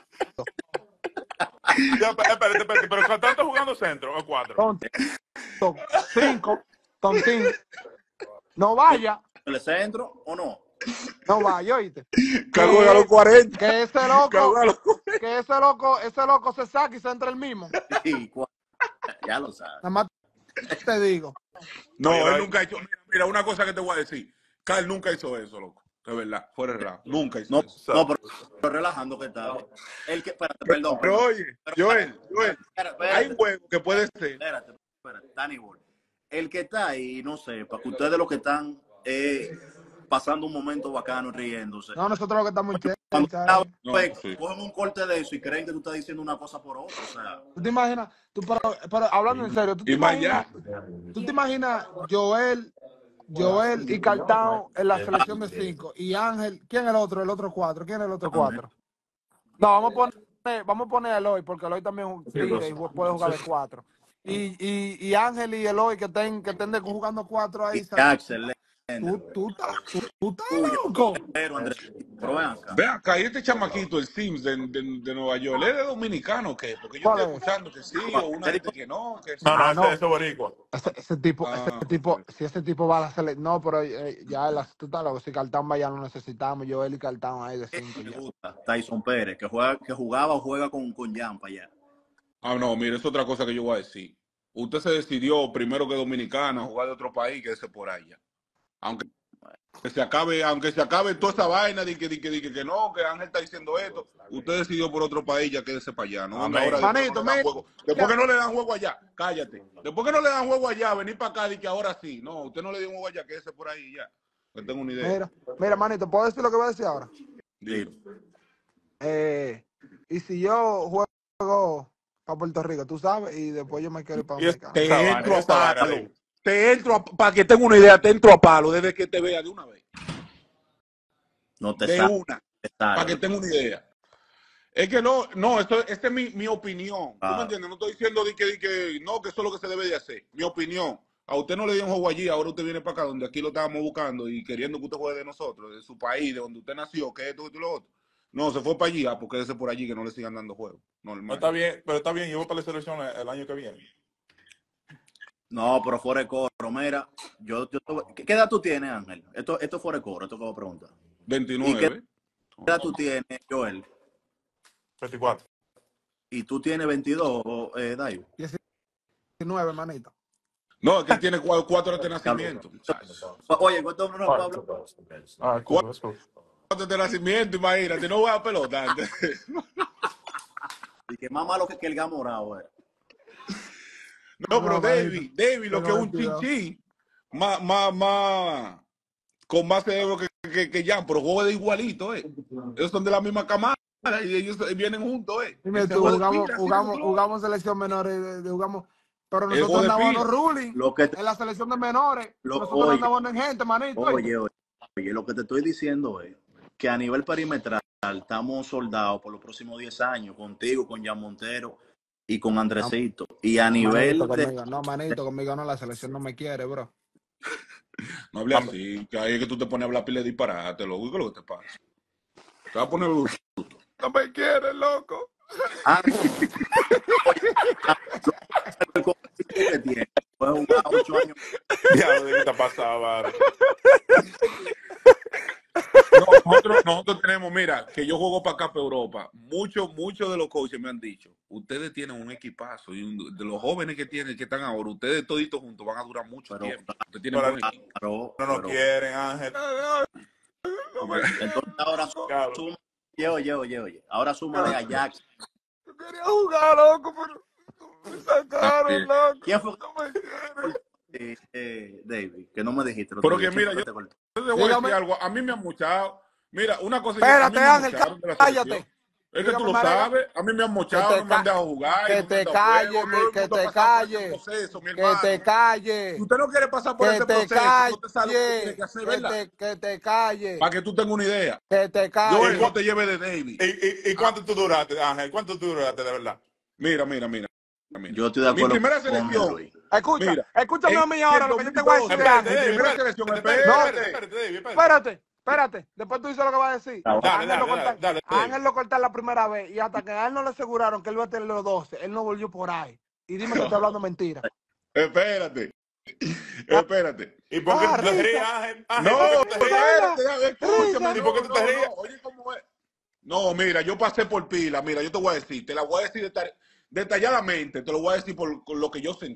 Ya, espérate, espérate, espérate, pero ¿cuánto estás jugando centro o cuatro? Tonto, cinco, tontín. No vaya, ¿el centro o no? no vaya, oíste. Que juega a los Que, cuarenta. que ese Que loco, juega a los cuarenta. que ese loco, ese loco se saque y se entre el mismo. Sí, cua- ya lo sabes. Nada más te digo. No, Oye, él David, nunca ha hecho. Mira, mira, una cosa que te voy a decir. Carl nunca hizo eso, loco. De verdad, fuera de relajo. Nunca hizo No, eso. no, pero, pero relajando que está. El que, espérate, Pero, perdón, pero perdón. oye, Pero, Joel, Joel, espérate, hay espérate, un juego que puede ser. espérate, espérate, Danny Boy. El que está ahí, no sé, para que ustedes los que están eh, pasando un momento bacano riéndose. No, nosotros lo que estamos en Cuando chelcha, una eh. No, vez sí. cogen un corte de eso y creen que tú estás diciendo una cosa por otra, o sea. ¿Tú te imaginas? Tú, pero, pero hablando en serio, ¿tú te Y más imaginas? allá. ¿Tú te imaginas Joel, Joel y Cartao en la selección de cinco? Y Ángel, ¿quién es el otro? El otro cuatro. ¿Quién es el otro Ángel. cuatro? No, vamos a poner, vamos a poner a Eloy, porque Eloy también es un tire y puede jugar de cuatro. Y, y, y Ángel y Eloy que estén, que estén de- jugando cuatro ahí. Y sa- excelente. Tú, tú, estás- tú, tú estás Tuyo, loco. pero Andrés, pero ven acá. Ve acá, y este chamaquito, el Sims de, de, de Nueva York, ¿él es dominicano o qué? Porque yo ¿Cuál estoy es? escuchando que sí, o una gente que no, que sí. No, no, Ah, ese, no. ese boricua. Ese, ese tipo, ese Ah, tipo, ok. si ese tipo va a la selección, no, pero eh, ya las, tú estás loco, si Cartao va ya lo necesitamos, Joel y Cartao ahí de cinco Me ya. gusta Tyson Pérez, que juega, que jugaba o juega con, con Yampa ya. Ah, no, mire, es otra cosa que yo voy a decir. Usted se decidió primero que dominicana, jugar de otro país, quédese por allá. Aunque se acabe, aunque se acabe toda esa vaina de que, de que, de que, que no, que Ángel está diciendo esto, usted decidió por otro país, ya quédese para allá. No venga Amén. ahora después que Manito, no le dan mira, juego. Después que no le dan juego allá, cállate. Después que no le dan juego allá, venir para acá y que ahora sí. No, usted no le dio un juego allá, quédese por ahí ya. No tengo una idea. mira, mira, manito, ¿puedo decir lo que voy a decir ahora? Dilo. Eh, y si yo juego para Puerto Rico, tú sabes, y después yo me quiero ir para Y esa Dominicana. Te vaina, entro a esa vaina, palo. David. Te entro a, para que tenga una idea, te entro a palo desde que te vea de una vez. No te De sale, una. te Para que sale. tenga una idea. Es que no, no, esto, esta es mi, mi opinión. ¿Tú me Ah, entiendes? No estoy diciendo de que, de que no, que eso es lo que se debe de hacer. Mi opinión. A usted no le dio un juego allí, ahora usted viene para acá, donde aquí lo estábamos buscando y queriendo que usted juegue de nosotros, de su país, de donde usted nació, que esto, esto y lo otro. No, se fue para allí, ah, porque ese por allí que no le sigan dando juego. No Normal. está bien, pero está bien, yo voy para la selección el, el año que viene. no, pero fuera de coro, mira, yo, yo te- ¿qué, qué edad tú tienes, Ángel? Esto, esto es fuera de coro, esto que voy a preguntar. ¿Y qué veintinueve. edad tú tienes, Joel? veinticuatro. ¿Y tú tienes veintidós, eh, Dayo? diecinueve, manito. No, es que él tiene cuatro, cuatro de nacimiento. muchachos. Oye, ¿cuánto no Ah, Pablo? ah, cool, that's cool. Cuatro de nacimiento, imagínate, no voy a pelota antes. Y que más malo que, que el gamorado, eh. No, pero No, David, manito, David, lo que es tengo un veintidós. chinchín, más, más, más, con más cerebro que, que, que Jan, pero juego de igualito, eh. Ellos son de la misma camada y ellos vienen juntos, eh. Dime Ese tú, juego de jugamos, mira, así jugamos, como- jugamos selección menores, de, de- jugamos, pero El nosotros juego de andamos en pila. los ruling, Lo que te- en la selección de menores, Lo- nosotros no oye. andamos en gente, manito. ¿oíste? Oye, oye, oye, lo que te estoy diciendo es que a nivel perimetral estamos soldados por los próximos diez años, contigo, con Jan Montero y con Andresito. Y a nivel Manito, de... conmigo, no, manito, conmigo no, la selección no me quiere, bro. No hable así, que ahí es que tú te pones a hablar pile de disparate, loco. ¿Qué es lo que te pasa? Te vas a poner bruto. No me quiere, loco. Ah, oye, ah, el conjunto que tiene, puede jugar ocho años. Diablo, ¿de qué te pasa, vale? No, nosotros, nosotros tenemos, mira, que yo juego para acá, para Europa. Muchos, muchos de los coaches me han dicho, ustedes tienen un equipazo y un- de los jóvenes que tienen, que están ahora, ustedes toditos juntos van a durar mucho Pero, tiempo. Ustedes tienen Pero- buen equipo. Claro, No nos pero- quieren, Ángel. No me quiere. entonces ahora Claro. suma, oye, oye, oye, oye, ahora súmale a Jackson. Yo quería jugar, loco, pero me Ah, sacaron, bien. loco. ¿Quién fue No me quiere. eh, eh, David? Que no me dijiste. lo Pero otro día. que ¿Quién mira, fue yo que te cortó? te voy a decir Dígame. algo. A mí me han muchado. Mira, una cosa. yo- a Espérate, mí me Ángel, mocharon de la cállate. selección. Es que tú Dígame, lo Marega. sabes. A mí me han mochado, Que te no me han ca- dejado jugar. que y no me te han dado calles, juego. mi- Todo el que mundo te ha pasado por ese calles. proceso, mi Que hermano. te calles. Si usted no quiere pasar por Que ese te proceso, no te sabe lo que tiene calles. que hacer, Que ¿verdad? te, que te calles. Para que tú tengas una idea. Que te Yo calles. no te lleve de David. ¿Y, y, y cuánto tú duraste, Ángel? ¿Cuánto tú duraste, de verdad? Mira, mira, mira. mira. Yo estoy de Mi acuerdo primera con selección. Henry. Escucha, Mira, escúchame en a mí ahora el lo que yo te voy a decir. dos mil doce, Ángel. mi Espérate, primera David, selección. espérate, Espérate. espérate, espérate, David, espérate. Espérate, espérate. Después tú dices lo que vas a decir. Dale, A Ángel dale, lo dale, cortaron- dale, a Ángel lo cortaron la primera vez y hasta que a él no le aseguraron que él iba a tener los doce, él no volvió por ahí. Y dime que estoy hablando mentira. Espérate. Espérate. ¿Y por qué Ah, tú te risa. ríes, Ángel? Ángel, No, ¿por qué tú te ríes? espérate, ya, escúchame. ¿Y por qué tú no, te no, ríes? no, oye, ¿cómo es? No, mira, yo pasé por pila. Mira, yo te voy a decir, te la voy a decir deta- detalladamente, te lo voy a decir por, por lo que yo sentí.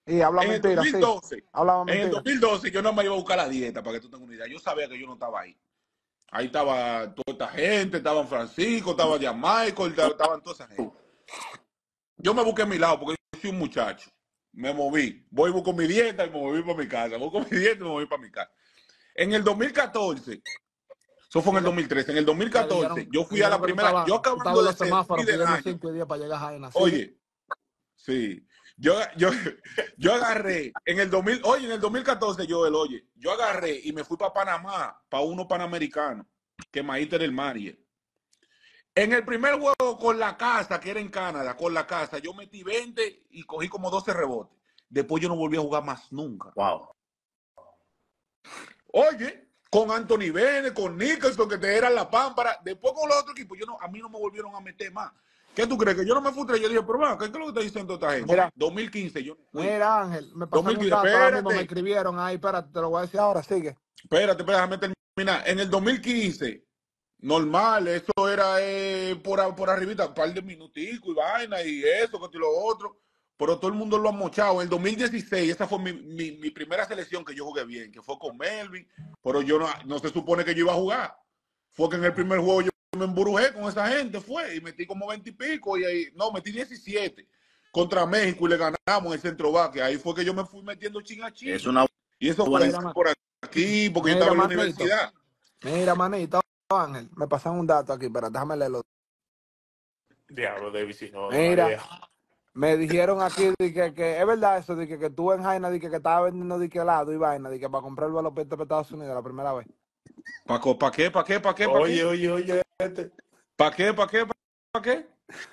Y habla En el mentira, sí. dos mil doce, Hablaba en el mentira. dos mil doce yo no me iba a buscar la dieta, para que tú tengas una idea. Yo sabía que yo no estaba ahí. Ahí estaba toda esta gente, estaban Francisco, estaba ya Michael, estaban toda esa gente. Yo me busqué a mi lado porque yo soy un muchacho. Me moví. Voy y busco mi dieta y me moví para mi casa. Busco mi dieta y me moví para mi casa. En el dos mil catorce, eso fue en el dos mil trece, en el Me dos mil catorce, dijeron, yo me fui a la dijeron que tú primera, estabas, yo tú estabas acabando en de los ser semáforos líder del pidiendo año. cinco días para llegar a Jaina. Sigue. Oye, sí. Yo, yo, yo agarré en el dos mil, oye, en el dos mil catorce, yo el oye, yo agarré y me fui para Panamá, para uno panamericano, que Maíter el Marie. En el primer juego con la casa, que era en Canadá, con la casa, yo metí veinte y cogí como doce rebotes. Después yo no volví a jugar más nunca. Wow. Oye, con Anthony Bennett, con Nicholson, que te eran la pámpara. Después con los otros equipos, yo no, a mí no me volvieron a meter más. ¿Qué tú crees? Que yo no me frustré. Yo dije, pero va, ¿qué es lo que está diciendo esta gente? Mira, dos mil quince, yo no fui. mira, Ángel, me pasaron un dos mil quince, dato ahora mismo, me espérate, escribieron ahí, espérate, te lo voy a decir ahora, sigue. espérate, espérate, déjame terminar. En el dos mil quince, normal, eso era eh, por, por arribita, un par de minuticos y vaina y eso, que lo otro. Pero todo el mundo lo ha mochado. En el dos mil dieciséis, esa fue mi, mi, mi primera selección que yo jugué bien, que fue con Melvin, pero yo no, no se supone que yo iba a jugar. Fue que en el primer juego yo me emburujé con esa gente, fue, y metí como veinte y pico, y ahí, no, metí diecisiete contra México y le ganamos en el centro baque. Ahí fue que yo me fui metiendo chin a chin. Es una Y eso buena fue Mira, por aquí, porque yo mira, estaba en la manito, universidad. mira, manito, Ángel, me pasan un dato aquí, pero déjame leerlo. Diablo, David, si no, no Mira, idea. me dijeron aquí de que, que es verdad eso, de que, que tú en Jaina, de que, que estaba vendiendo de que helado y vaina, de que para comprar el vuelo para Estados Unidos la primera vez. ¿Para pa qué? ¿Para qué? ¿Para qué? ¿Para Oye, qué? oye, oye, este. ¿Para qué? ¿Para qué? ¿Para qué?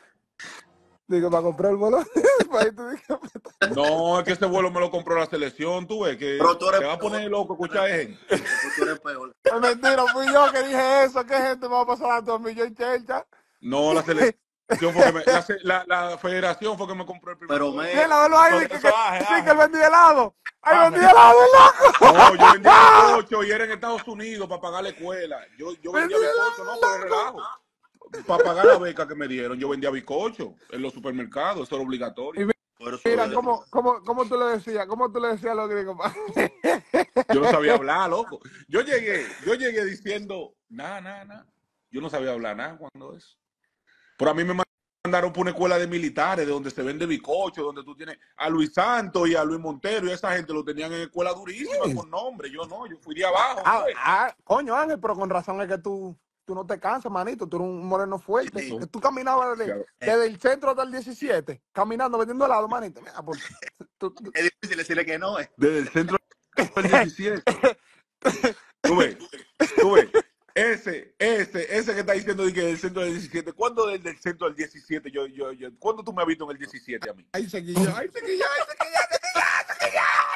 Digo, para comprar el vuelo. para ir, tú dices, No, es que ese vuelo me lo compró la selección, tú ves, que Pero tú eres te va a poner peor. loco escuchar gente. Tú eres peor. es mentira, fui yo que dije eso, ¿qué gente me va a pasar a dos millones chelcha? No, la selección fue que me, la, se- la, la federación fue que me compró el primer Pero vuelo. me, Mira, velo ahí, Eso, de que, eso, que, Ángel, sí, que él Ángel. vendía helado. Ahí Ángel. vendía helado, el loco. No, yo vendía bicocho y era en Estados Unidos para pagar la escuela. Yo, yo vendía Vendía bicocho, helado, no, por el loco. relajo. Para pagar la beca que me dieron, yo vendía bicocho en los supermercados, eso era obligatorio. Y por eso mira, es- ¿cómo, cómo, cómo tú le decías? ¿Cómo tú le decías a los gringos? Yo no sabía hablar, loco. Yo llegué, yo llegué diciendo, nada, nada, nada. Yo no sabía hablar nada cuando eso. Pero a mí me mandaron por una escuela de militares, de donde se vende bicocho, donde tú tienes a Luis Santos y a Luis Montero y esa gente lo tenían en escuela durísima con nombre. Yo no, yo fui de abajo. Ah, Pues. ah, coño, Ángel, pero con razón es que tú, tú no te cansas, manito. Tú eres un moreno fuerte. Sí. Que tú caminabas desde, desde el centro hasta el diecisiete, caminando, vendiendo helado, manito. Mira, pues, tú- tú- es difícil decirle que no. eh. Desde el centro del diecisiete. Tú ves, tú ves. Ese, ese, ese que está diciendo de que del centro del diecisiete. ¿Cuándo desde el centro del diecisiete? Yo, yo, yo, ¿Cuándo tú me has visto en el diecisiete a mí? Ahí seguí yo, ahí seguí yo, ahí seguí yo, seguí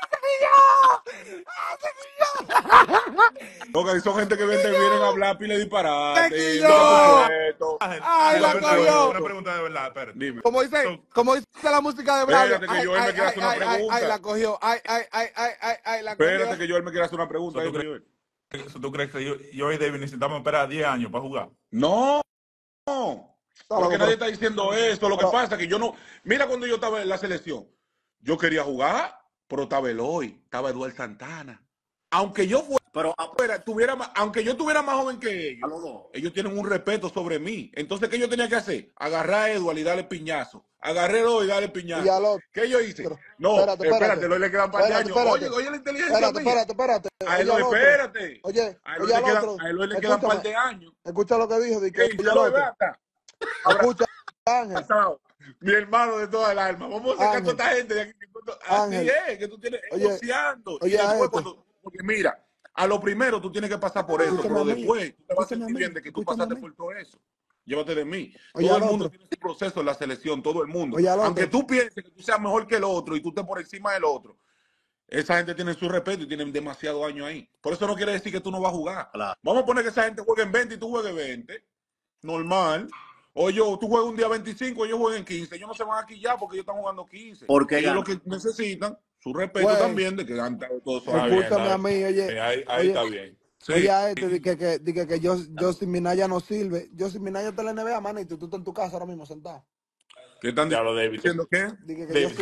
yo, seguí yo, seguí yo. Porque son gente que vienen, vienen a hablar pile disparate. Seguí no yo. supuesto. Ángel, Ay, Ángel, la una pregunta, cogió. una pregunta de verdad, espérate. Dime. Como dice, So- como dice la música de Braulio. Espérate que Ay, Joel me ay, quiere ay, hacer una ay, ay, pregunta. ay, la cogió. Ay, ay, ay, ay, ay, ay, la cogió. Espérate que Joel me quiere hacer una pregunta. So, ¿tú Dime, crees- Joel. So, ¿Tú crees que yo, yo y David necesitamos esperar diez años para jugar? No, no. Está Porque loco, nadie pero- está diciendo eso. Lo que pero- pasa es que yo no. Mira cuando yo estaba en la selección. Yo quería jugar, pero estaba Eloy, estaba Eduardo Santana. Aunque yo fuera, Pero a, tuviera más, aunque yo tuviera más joven que a ellos, los dos. ellos tienen un respeto sobre mí. Entonces, ¿qué yo tenía que hacer? Agarrar a Eduardo y darle piñazo. Agarré a Eloy y darle piñazo. Y al otro. ¿Qué yo hice? Pero- No, espérate, espérate, espérate. Eloy le quedan un par de Espérate, años. espérate. Oye, oye la inteligencia Espérate, mía. espérate, espérate. A Oye, Eloy, al otro. espérate. Oye, A Eloy oye, le al quedan, otro. a Eloy le quedan un par Escúchame. de años. Escucha lo que dijo. De que, ¿Qué oye, dice al Eloy? otro. Bata. Escucha, Ángel. Pasado. Mi hermano de toda el alma. Vamos a sacar a Ángel. toda esta gente de aquí. Así Ángel. es, que tú tienes Oye, negociando. Y oye, a después este. cuando, porque mira, a lo primero tú tienes que pasar por eso, Escúchame pero a mí. después tú te vas a Escúchame a sentir mí. bien de que tú Escúchame a pasaste mí. por todo eso. Llévate de mí. Oye, Todo al el mundo otro. tiene su proceso en la selección, todo el mundo. Oye, al otro. Aunque tú pienses que tú seas mejor que el otro y tú estés por encima del otro, esa gente tiene su respeto y tienen demasiado años ahí. Por eso no quiere decir que tú no vas a jugar. Claro. Vamos a poner que esa gente juegue en veinte y tú juegues veinte. Normal. O yo, tú juegas un día veinticinco, ellos juegan quince. Ellos no se van aquí ya porque ellos están jugando quince. Porque ellos ganan. lo que necesitan, su respeto Güey. también, de que han dado todo eso. Está bien, Escúchame está a mí, bien. oye. Sí, ahí ahí Oye, está bien. Sí. oye, a este, de que, que, de que, que yo, yo sin Minaya no sirve. Yo sin Minaya está en la N B A, manito, y tú estás en tu casa ahora mismo sentado. ¿Qué están Ya lo David. diciendo qué? Dije que De- yo sin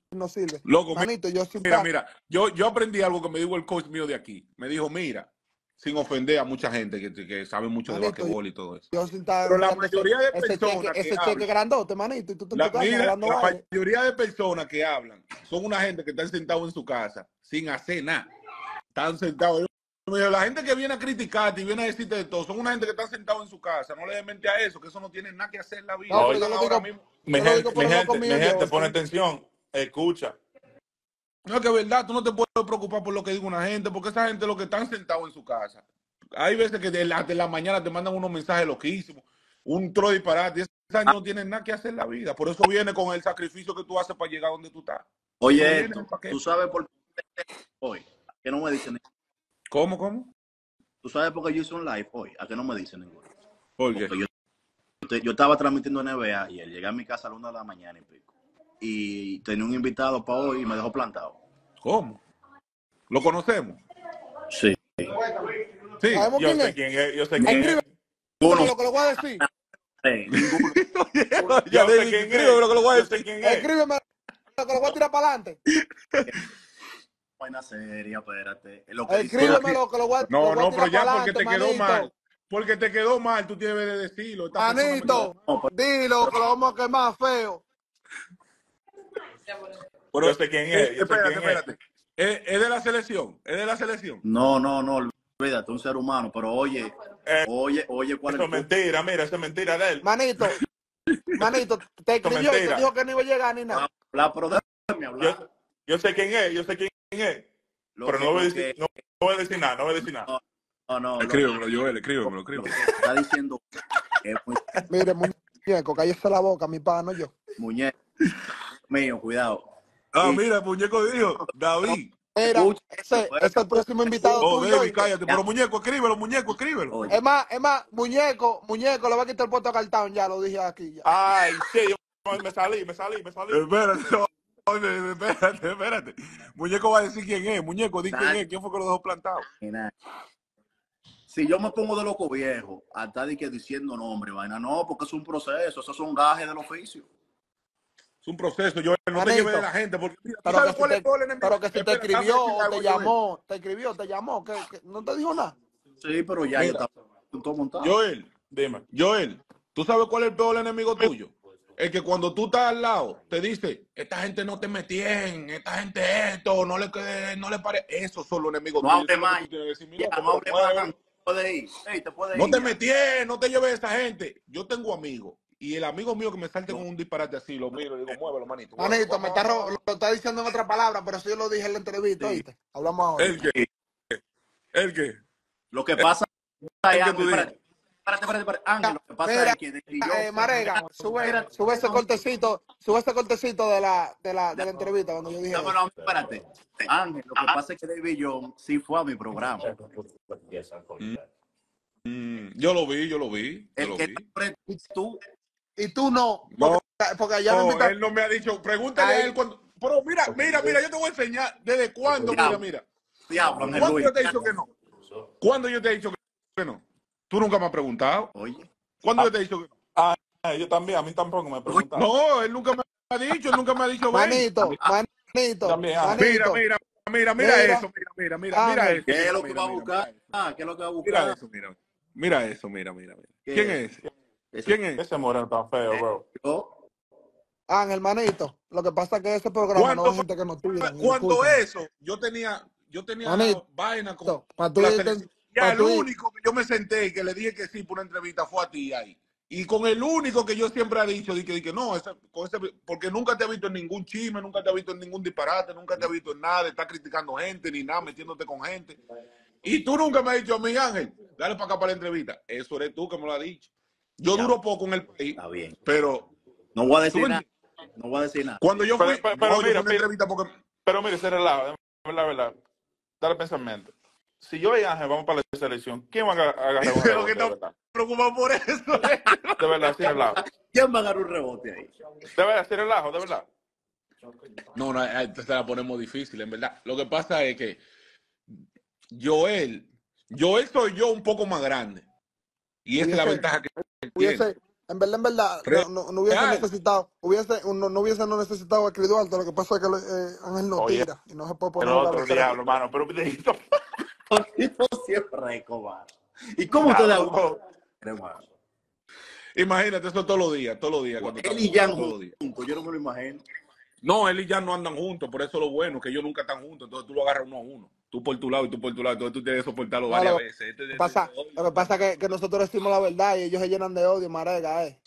no sirve. Loco, Manito, yo sin mira, pa- mira, yo, yo aprendí algo que me dijo el coach mío de aquí. Me dijo, mira, sin ofender a mucha gente que, que sabe mucho de manito, basquetbol y todo eso. yo sin estar Pero la enviando ese, mayoría de ese cheque, personas que ese cheque hablan, grandote, manito, y tú estás en la, tu casa mira, jalando la aire. mayoría de personas que hablan son una gente que están sentados en su casa sin hacer nada. Están sentados. Mira, la gente que viene a criticarte y viene a decirte de todo, son una gente que está sentados en su casa. No le des mente a eso, que eso no tiene nada que hacer en la vida. No, Ellos pero yo están lo ahora digo, mismo. Mi yo lo digo gente, por mi el loco gente, mío, mi gente, yo, pone sí. atención, escucha. No es que es verdad, tú no te puedes preocupar por lo que diga una gente, porque esa gente es lo que están sentados en su casa. Hay veces que de la, de la mañana te mandan unos mensajes loquísimos, un tro disparate, y esa gente no tiene nada que hacer en la vida. Por eso viene con el sacrificio que tú haces para llegar donde tú estás. Oye, Eso viene esto, para qué. ¿tú sabes por qué hoy? ¿A qué no me dicen? ¿Cómo, cómo? ¿Tú sabes por qué yo hice un live hoy? ¿A qué no me dicen ninguno? ¿Por qué? Porque yo, te- yo estaba transmitiendo N B A ayer, llegué a mi casa a la una de la mañana y pico. Y tenía un invitado para hoy y me dejó plantado. ¿Cómo? ¿Lo conocemos? Sí. Sí. ¿Sabemos Yo quién sé es? quién es, yo sé quién Escribe es. Ninguno lo que le voy a decir. sé, ninguno. Ya, Yo sé David, quién escribe es. lo que lo voy a Yo sé decir. quién es. Escríbeme lo que le voy a tirar para adelante. Buena seria, espérate. Lo que dice Pero Escríbeme aquí- lo que le voy a, No, lo voy a no, pero tirar para ya porque adelante, te quedó mal. manito. Porque te quedó mal, tú tienes que decirlo. Esta persona me quedó Manito, No, pero- dilo que lo vamos a quemar feo. Pero, Yo sé quién eh, es, yo sé espérate, quién es. espérate. Es, es de la selección, es de la selección. no, no, no, olvídate, un ser humano. Pero oye, Eh, oye, oye, ¿cuál es Eso es el punto? mentira, mira, eso es mentira de él. Manito, manito, te Eso es escribió y te mentira. dijo que no iba a llegar ni nada. Hablar, pero déjame hablar. Yo, yo sé quién es, yo sé quién es. Lo Pero que- no voy a lo decir, que- no, no voy a decir nada, no voy a decir nada. No, no, lo, Escríbemelo, Joel, escríbemelo, lo escríbemelo. que está diciendo es muy Mire, muñeco, cállese la boca, mi pana, yo. muñeco mío, cuidado. Ah, Y- mira, el muñeco dijo, David. Mira, Escucha, ese, fuera- ese es el próximo invitado Oh, tuyo. David, ¿oíste? cállate. Pero muñeco, escríbelo, muñeco, escríbelo. Oye, Es más, es más, muñeco, muñeco, le va a quitar el puesto a Cartón, ya lo dije aquí. Ya. Ay, sí, yo me salí, me salí, me salí. Espérate, no, oye, espérate, espérate. Muñeco va a decir quién es. Muñeco, di quién Dale. es. ¿Quién fue que lo dejó plantado? nada. Si yo me pongo de loco viejo, hasta de que diciendo nombre, vaina, no, porque es un proceso, eso es un gaje del oficio. Es un proceso, Joel. No te Manito, lleves de la gente. Porque mira, ¿tú Pero sabes que, si cuál es te, el peor enemigo? pero que si te Espera, déjame escribió decirte o algo, te Joel. llamó, te escribió, te llamó, que, que no te dijo nada. Sí, pero ya yo Mira, estaba todo montado. Joel, Dime. Joel, ¿tú sabes cuál es el peor enemigo tuyo? El que cuando tú estás al lado te dice, esta gente no te metien, esta gente esto, no le quede, no le pare. Esos son los enemigos No tuyos. hable Eso es lo que más, tú tienes que decir, mi ya, loco, no hable pero más, muévelo. puede ir, hey, te puede No ir te ya. metien, no te lleves a esa gente. Yo tengo amigos y el amigo mío que me salte con un disparate así, lo miro y digo, muévelo, manito. muévelo, Manito, me vamos, está, ro- vamos, lo está diciendo en otra palabra, pero eso yo lo dije en la entrevista, Sí. ¿oíste? Hablamos vamos. ahora. ¿El qué? ¿El qué? Lo que pasa es ¿El que Ángel, tú digas? espérate, espérate, espérate, espérate, Ángel, lo que pasa Mira, es que de- y yo, eh, Marega, sube, espérate, sube ese cortecito, sube ese cortecito de la, de la, de la entrevista cuando yo dije dámelo eso. a mí, espérate. Ángel, lo que pasa es que David John sí fue a mi programa. Mm, mm, yo lo vi, yo lo vi, yo El lo que vi. está tú, Y tú no, No, porque, porque allá me no, invitaron. él no me ha dicho, pregúntale a Ahí, él cuando. Pero mira, mira, mira, yo te voy a enseñar desde cuándo, mira, diablo, mira. diablo, Ángel ¿Cuándo Luis. yo te he dicho que no? ¿Cuándo yo te he dicho que no? Tú nunca me has preguntado. Oye, ¿Cuándo Ah, yo te he dicho que no? ah, yo también, a mí tampoco me preguntaron. No, él nunca me ha dicho, él nunca me ha dicho, ven. manito, manito, También, Ángel. Mira, manito, mira, mira, mira mira, eso, mira, mira, mira, mira Ángel, eso. ¿qué es Mira, lo que mira, va a mira, buscar? mira eso. Ah, ¿qué es lo que va a Mira buscar? eso, mira. Mira eso, mira, mira, mira. ¿Qué ¿Quién es? es? Eso, ¿Quién es? Ese moreno tan feo, eh, bro. yo, Ángel, manito. Lo que pasa es que ese programa no Cuando hay gente que nos tiran, y Cuando discúlpame. eso, yo tenía, yo tenía Manito, vaina con para tú la irte, selección. Ya para el tú ir, único que yo me senté y que le dije que sí por una entrevista fue a ti ahí. Y con el único que yo siempre he dicho, dije, dije no, ese, con ese, porque nunca te he visto en ningún chisme, nunca te he visto en ningún disparate, nunca te he visto en nada, de estar criticando gente, ni nada, metiéndote con gente. Y tú nunca me has dicho a mí, Ángel, dale para acá para la entrevista. Eso eres tú que me lo has dicho. Yo ya, duro poco en el país, está bien. pero No voy a tú decir me nada, entiendes. no voy a decir nada. Cuando yo Pero, fui, pero, no, pero yo fui mira, a una mira, entrevista porque pero mira, ese relajo, la verdad, dale pensamiento. Si yo y Ángel vamos para la selección, ¿quién va a aga- agarrar un de lo que rebote, de está verdad? preocupado por eso. De verdad, sin relajo. ¿Quién va a agarrar un rebote ahí? De verdad, sin relajo, de verdad. No, no, eh, se la ponemos difícil, en verdad. Lo que pasa es que Joel, Joel soy yo un poco más grande. Y esa es la hubiese, ventaja que él tiene. hubiese, En verdad, en verdad, no, no, no hubiese Real. necesitado, hubiese, no, no hubiese no necesitado a Chris Duarte, lo que pasa es que eh, Ángel no Oye, tira y no se puede el poner a jugar otro los tres. diablo, mano. Pero Videito, Todito siempre, cobarde. ¿Y cómo ya ustedes los dos. hermano? Imagínate eso todos los días, todos los días. Cuando Él están y Jan juntos, todos los días. juntos, yo no me lo imagino. No, él y Jan no andan juntos, por eso lo bueno, que ellos nunca están juntos, entonces tú lo agarras uno a uno. Tú por tu lado y tú por tu lado, entonces tú tienes que soportarlo No, varias lo, veces. Este, que este, pasa, este, lo que pasa es que, que nosotros decimos la verdad y ellos se llenan de odio, marega, eh.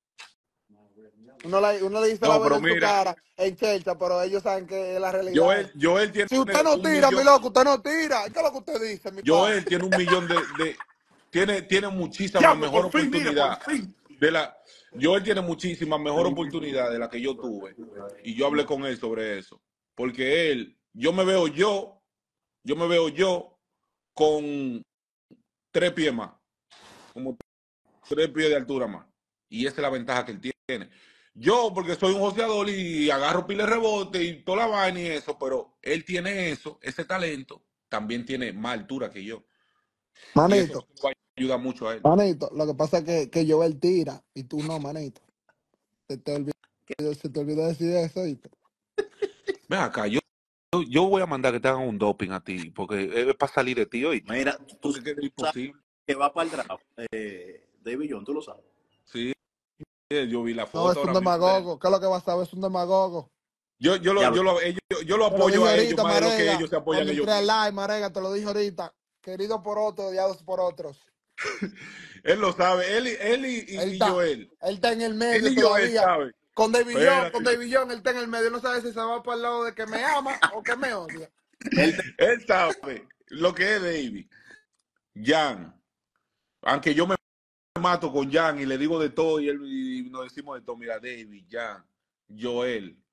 Uno le, uno le dice la No, verdad pero en su mira, cara, en chelcha, pero ellos saben que es la realidad. Joel, Joel tiene Si usted no un tira, mi millón, loco, usted no tira. ¿Qué es lo que usted dice, mi padre? Joel tiene un millón de, de tiene, tiene muchísima Diablo, mejor por fin, mire, por oportunidad fin. de la, Joel tiene muchísima mejor oportunidad de la que yo tuve. Y yo hablé con él sobre eso. Porque él, yo me veo yo, yo me veo yo con tres pies más, como tres pies de altura más. Y esa es la ventaja que él tiene. Yo, porque soy un joseador y agarro pile de rebote y toda la vaina y eso, pero él tiene eso, ese talento, también tiene más altura que yo. Y eso Manito, va a ayudar mucho a él. manito, lo que pasa es que, que Joel tira y tú no, manito. Se te olvidó, se te olvidó decir eso, ¿viste? Ven acá, yo, yo, yo voy a mandar que te hagan un doping a ti, porque es para salir de ti hoy. Mira, tú Porque es sabes imposible. que va para el draft. Eh, David John, tú lo sabes. Sí, yo vi la No, foto es un ahora mismo de él. demagogo. ¿Qué es lo que vas a saber? Es un demagogo. Yo, yo, lo, Ya yo, lo- lo, ellos- yo lo Te lo apoyo dije a ellos ahorita, más de lo que Marega. ellos se apoyan Cuando ellos entré al mismos. live, Marega, te lo dije ahorita. Querido por otros, odiados por otros. Él lo sabe, él, y- él y, y- Él y está, Joel. él está en el Él medio y Joel todavía. saben. Con David Young, Espérate. con David Young, él está en el medio. No sabe si se va para el lado de que me ama o que me odia. Él te- Él sabe lo que es David. Jan. Aunque yo me mato con Jan y le digo de todo y, él, y nos decimos de todo. Mira, David, Jan, Joel.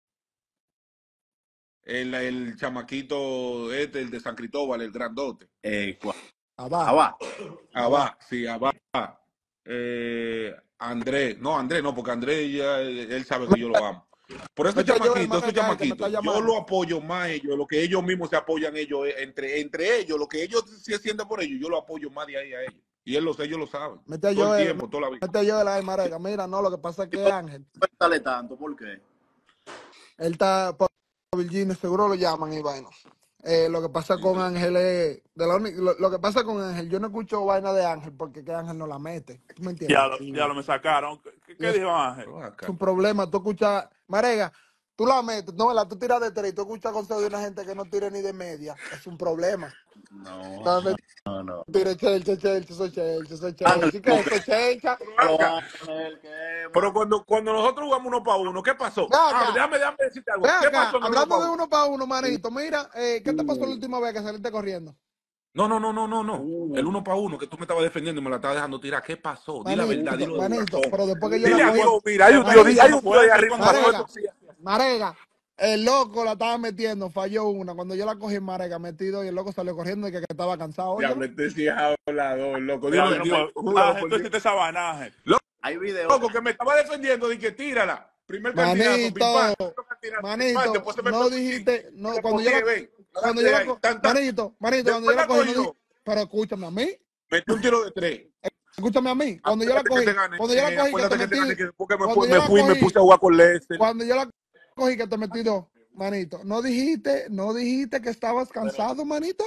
El, el chamaquito este, el de San Cristóbal, el grandote. eh, ¿cuál? Abajo. Abba. Abba, sí, Abba. Eh, Andrés, no, Andrés no, porque Andrés ya, él sabe que yo lo amo. Por ese Mete a Joel, chamaquito, ese Marega, que me chamaquito, está yo llamando. lo apoyo más ellos, lo que ellos mismos se apoyan ellos, eh, entre, entre ellos, lo que ellos se sienten por ellos, yo lo apoyo más de ahí a ellos. Y él lo, ellos lo saben. Mete a Todo el Joel, tiempo, toda la vida. mete a Joel ahí, Marega. Mira, no, lo que pasa es que Ángel, Dale tanto, ¿por qué? él está por Virginia, seguro lo llaman y vaina. Eh, lo que pasa con Ángel es, de la uni- lo, lo que pasa con Ángel, yo no escucho vaina de Ángel porque que Ángel no la mete. ¿Tú me entiendes? Ya lo, ya lo me sacaron. ¿Qué, qué Y es- dijo Ángel? Pero acá. Es un problema, tú escuchas, Marega, tú la metes, no, la tú tiras de tres y tú escuchas consejos de una gente que no tire ni de media, es un problema. No, Entonces, no, no. tire chelcha, chelcha, soy chelcha, soy Ángel, chelcha, ¿y qué ¿cómo es que? eso, chelcha? Pero acá. Ángel, ¿qué, Pero man? cuando, cuando nosotros jugamos uno para uno, ¿qué pasó? Ve Ah, acá, déjame, déjame decirte algo. ve ¿Qué acá, pasó en el uno hablando para de uno? uno para uno, manito, mira, eh, ¿qué te pasó la Uh, última vez que saliste corriendo? No, no, no, no, no, no. El uh. uno para uno que tú me estabas defendiendo y me la estabas dejando tirar. ¿Qué pasó? Di la verdad, Manito, dilo de manito, corazón. pero después que yo Dile la a cogí, Dios, mira, hay un Pero Dios, eso hay manito, un Dios ahí fuerte, arriba. ¿cuándo Pasó fue? Marega, esto, sí, así, así. Marega, el loco la estaba metiendo, falló una. Cuando yo la cogí en Marega, metido y el loco salió corriendo y que, que estaba cansado. Diablo, Óyelo. este sí es hablador, loco. Ya, Dilo, yo no dilo, puedo. júralo Ángel, por tú Dios. hiciste esa vaina, Ángel. Hay videos. Loco, que me estaba defendiendo, dije, tírala. Primer candidato, pim, pam. Manito, Segundo candidato, pim, pam. manito, Después se me no pegó aquí. dijiste, no, Le cuando yo la, ponía, ven, cuando adelante yo de la, ahí. co- Tan, tan. manito, manito, cuando yo Después la la cogí, cogí no dije, yo. pero escúchame a mí, Metí un tiro de tres. escúchame a mí, cuando yo la Acuérdate que cogí, te gané. cuando yo la cogí que te Acuérdate que te gané. metí, Que después que me, cuando fui, yo me la fui y me puse cogí, a jugar con Lester. cuando yo la cogí que te metí dos, manito, no dijiste, no dijiste que estabas cansado, manito,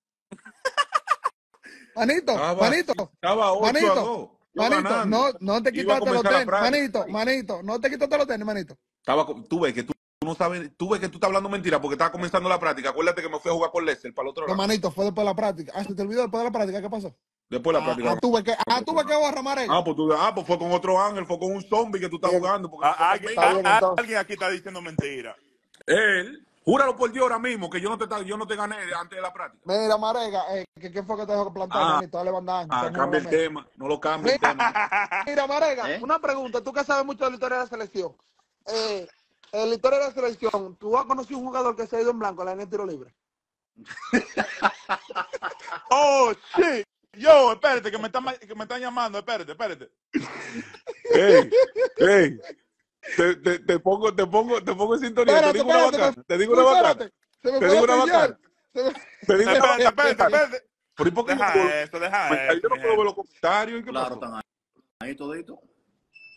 manito, Estaba, manito, estaba ocho a manito, dos. Yo manito, ganando. no, no te Iba a quitaste los comenzar la tenis, práctica. manito, manito, no te quitaste los tenis, manito. Estaba, co- tú ves que tú, tú no sabes, tú ves que tú estás hablando mentira porque estaba comenzando la práctica. Acuérdate que me fui a jugar con Lester para el otro No, lado. manito, fue después de la práctica. Ah, se te olvidó después de la práctica, ¿qué pasó? Después de la Ah, práctica. ah, tuve que, ah, tuve que borrar, Marega. Ah, pues tú, ah, pues fue con otro ángel, fue con un zombie que tú estás Bien, jugando porque no fue A- alguien, está conmigo. bien a- entonces. alguien aquí está diciendo mentira. Él, júralo por Dios ahora mismo que yo no te, ta- yo no te gané antes de la práctica. Mira, Marega, eh, ¿qué, qué fue que te dejó plantar, Ah, manito? Dale bandaje. ah, Entonces no cambia lo el metes. tema, no lo cambia el tema. Mira, Marega, ¿Eh? una pregunta. Tú que sabes mucho de la historia de la selección. Eh, en la historia de la selección, ¿tú has conocido un jugador que se ha ido en blanco en la línea de tiro libre? Oh, shit. Yo, espérate, que me están, que me están llamando. Espérate, espérate. Ey, ey, te, te, te pongo, te pongo, te pongo en sintonía. Espérate, Te digo una espérate, me, bacana, te digo no, una bacana, espérate. Se me te fue digo la una señal. bacana, Se me... te digo una Espérate, bacana. espérate, espérate. ¿Pero y por qué yo no puedo ver Deja los esto, deja comentarios? esto, Yo no mi puedo ver gente. los comentarios. ¿Y qué Claro, pasó? están ahí, ahí todito.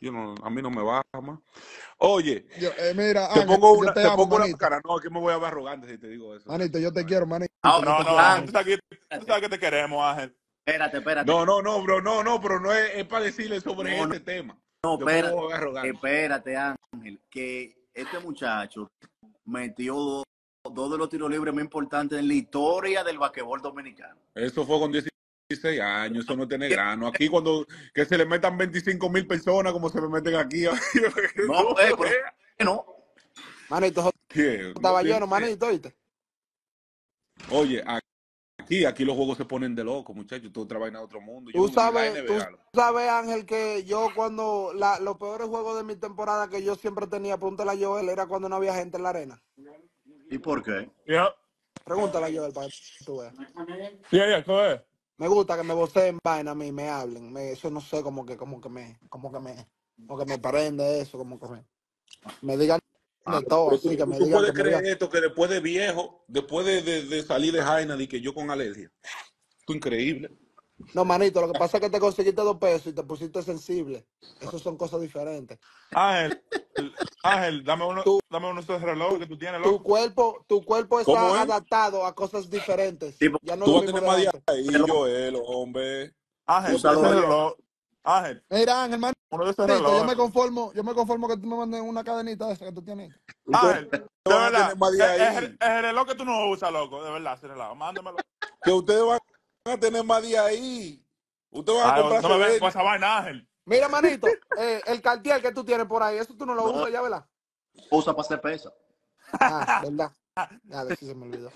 Yo no, a mí no me baja más. Oye, Yo, eh, mira, te Ángel, pongo yo una, te te amo, pongo una manito. cara. No, que me voy a ver arrogante si te digo eso. Manito, yo te quiero, manito. Ahora, Yo No, te no, quiero. Ángel, tú Ángel, sabes que, tú sabes que te queremos, Ángel. espérate, espérate. No, no, no, bro, no, no, pero no es, es para decirle sobre No, no, este tema. no, Después me espérate, voy a ver arrogante. espérate, Ángel, que este muchacho metió dos, dos de los tiros libres más importantes en la historia del basquetbol dominicano. Eso fue con dieciséis años, eso no tiene grano. Aquí cuando que se le metan veinticinco mil personas como se me meten aquí. No, eh, pero no. Manito, eso ¿Qué? No estaba tiene- lleno, manito, ¿oíste? Oye, aquí, aquí los juegos se ponen de loco, muchachos. Tú otra vaina de otro mundo. Yo Tú no, ni la sabes, tú N B A. sabes, Ángel, que yo cuando la, los peores juegos de mi temporada que yo siempre tenía, pregúntale a Joel, era cuando no había gente en la arena. ¿Y por qué? Yeah. Pregúntale a Joel para que tú veas. Yeah, yeah, ¿qué es? Me gusta que me voceen vaina a mí, me hablen. Me, eso no sé, como que, como que me, como que me, como que me prende eso, como que me, me digan Ah, de todo, Pero así que tú, me tú digan, que puedes me digan. creer esto, que después de viejo, después de, de, de salir de Jaina, de que yo con alergia. Esto es increíble. No, manito, lo que pasa es que te conseguiste dos pesos y te pusiste sensible. Eso son cosas diferentes. Ángel, Ángel, dame uno, Tu, dame uno de esos relojes que tú tienes, tu loco. cuerpo, tu cuerpo ¿Cómo está es? adaptado a cosas diferentes. tipo, Ya no es Tú lo vas a mismo tener de más de antes. ahí, Joel, hombre. Ángel, úsalo ese bien. reloj. Ángel, Mira, Ángel, uno de esos manito, yo relojes. me conformo, yo me conformo que tú me mandes una cadenita esa que tú tienes. Ustedes Ángel, de van a verdad, tener más de es, es, ahí. es el reloj que tú no usas, loco, de verdad, ese reloj. Mándamelo. Que ustedes van a tener más de ahí. Ustedes van a Ay, no comprarse me vengas con de esa vaina, Ángel. Mira, manito, eh, el Cartier que tú tienes por ahí, eso tú no lo No, usas ya, ¿verdad? usa para hacer pesa. Ah, ¿verdad? A ver si se me olvidó.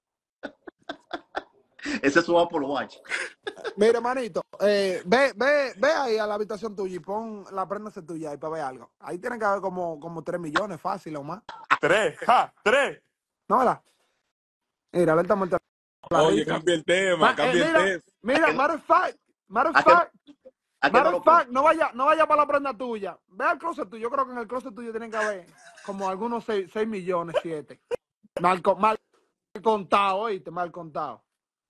Ese es su Apple Watch. Mira, manito, eh, ve, ve, ve ahí a la habitación tuya y pon la prenda esa tuya ahí para ver algo. Ahí tienen que haber como, como tres millones fácil o más. Tres, ja, tres. ¿No, verdad? Mira, a ver, estamos en la Oye, risa. cambia el tema, Ma- eh, cambia el mira, tema. ¿A mira, que no, matter of fact, matter of a que no, fact, a que no matter lo of ponga? fact, no vaya, no vaya para la prenda tuya. Ve al closet tuyo. Yo creo que en el closet tuyo tienen que haber como algunos seis, seis millones, siete. Mal, co- mal contado, oíste, mal contado.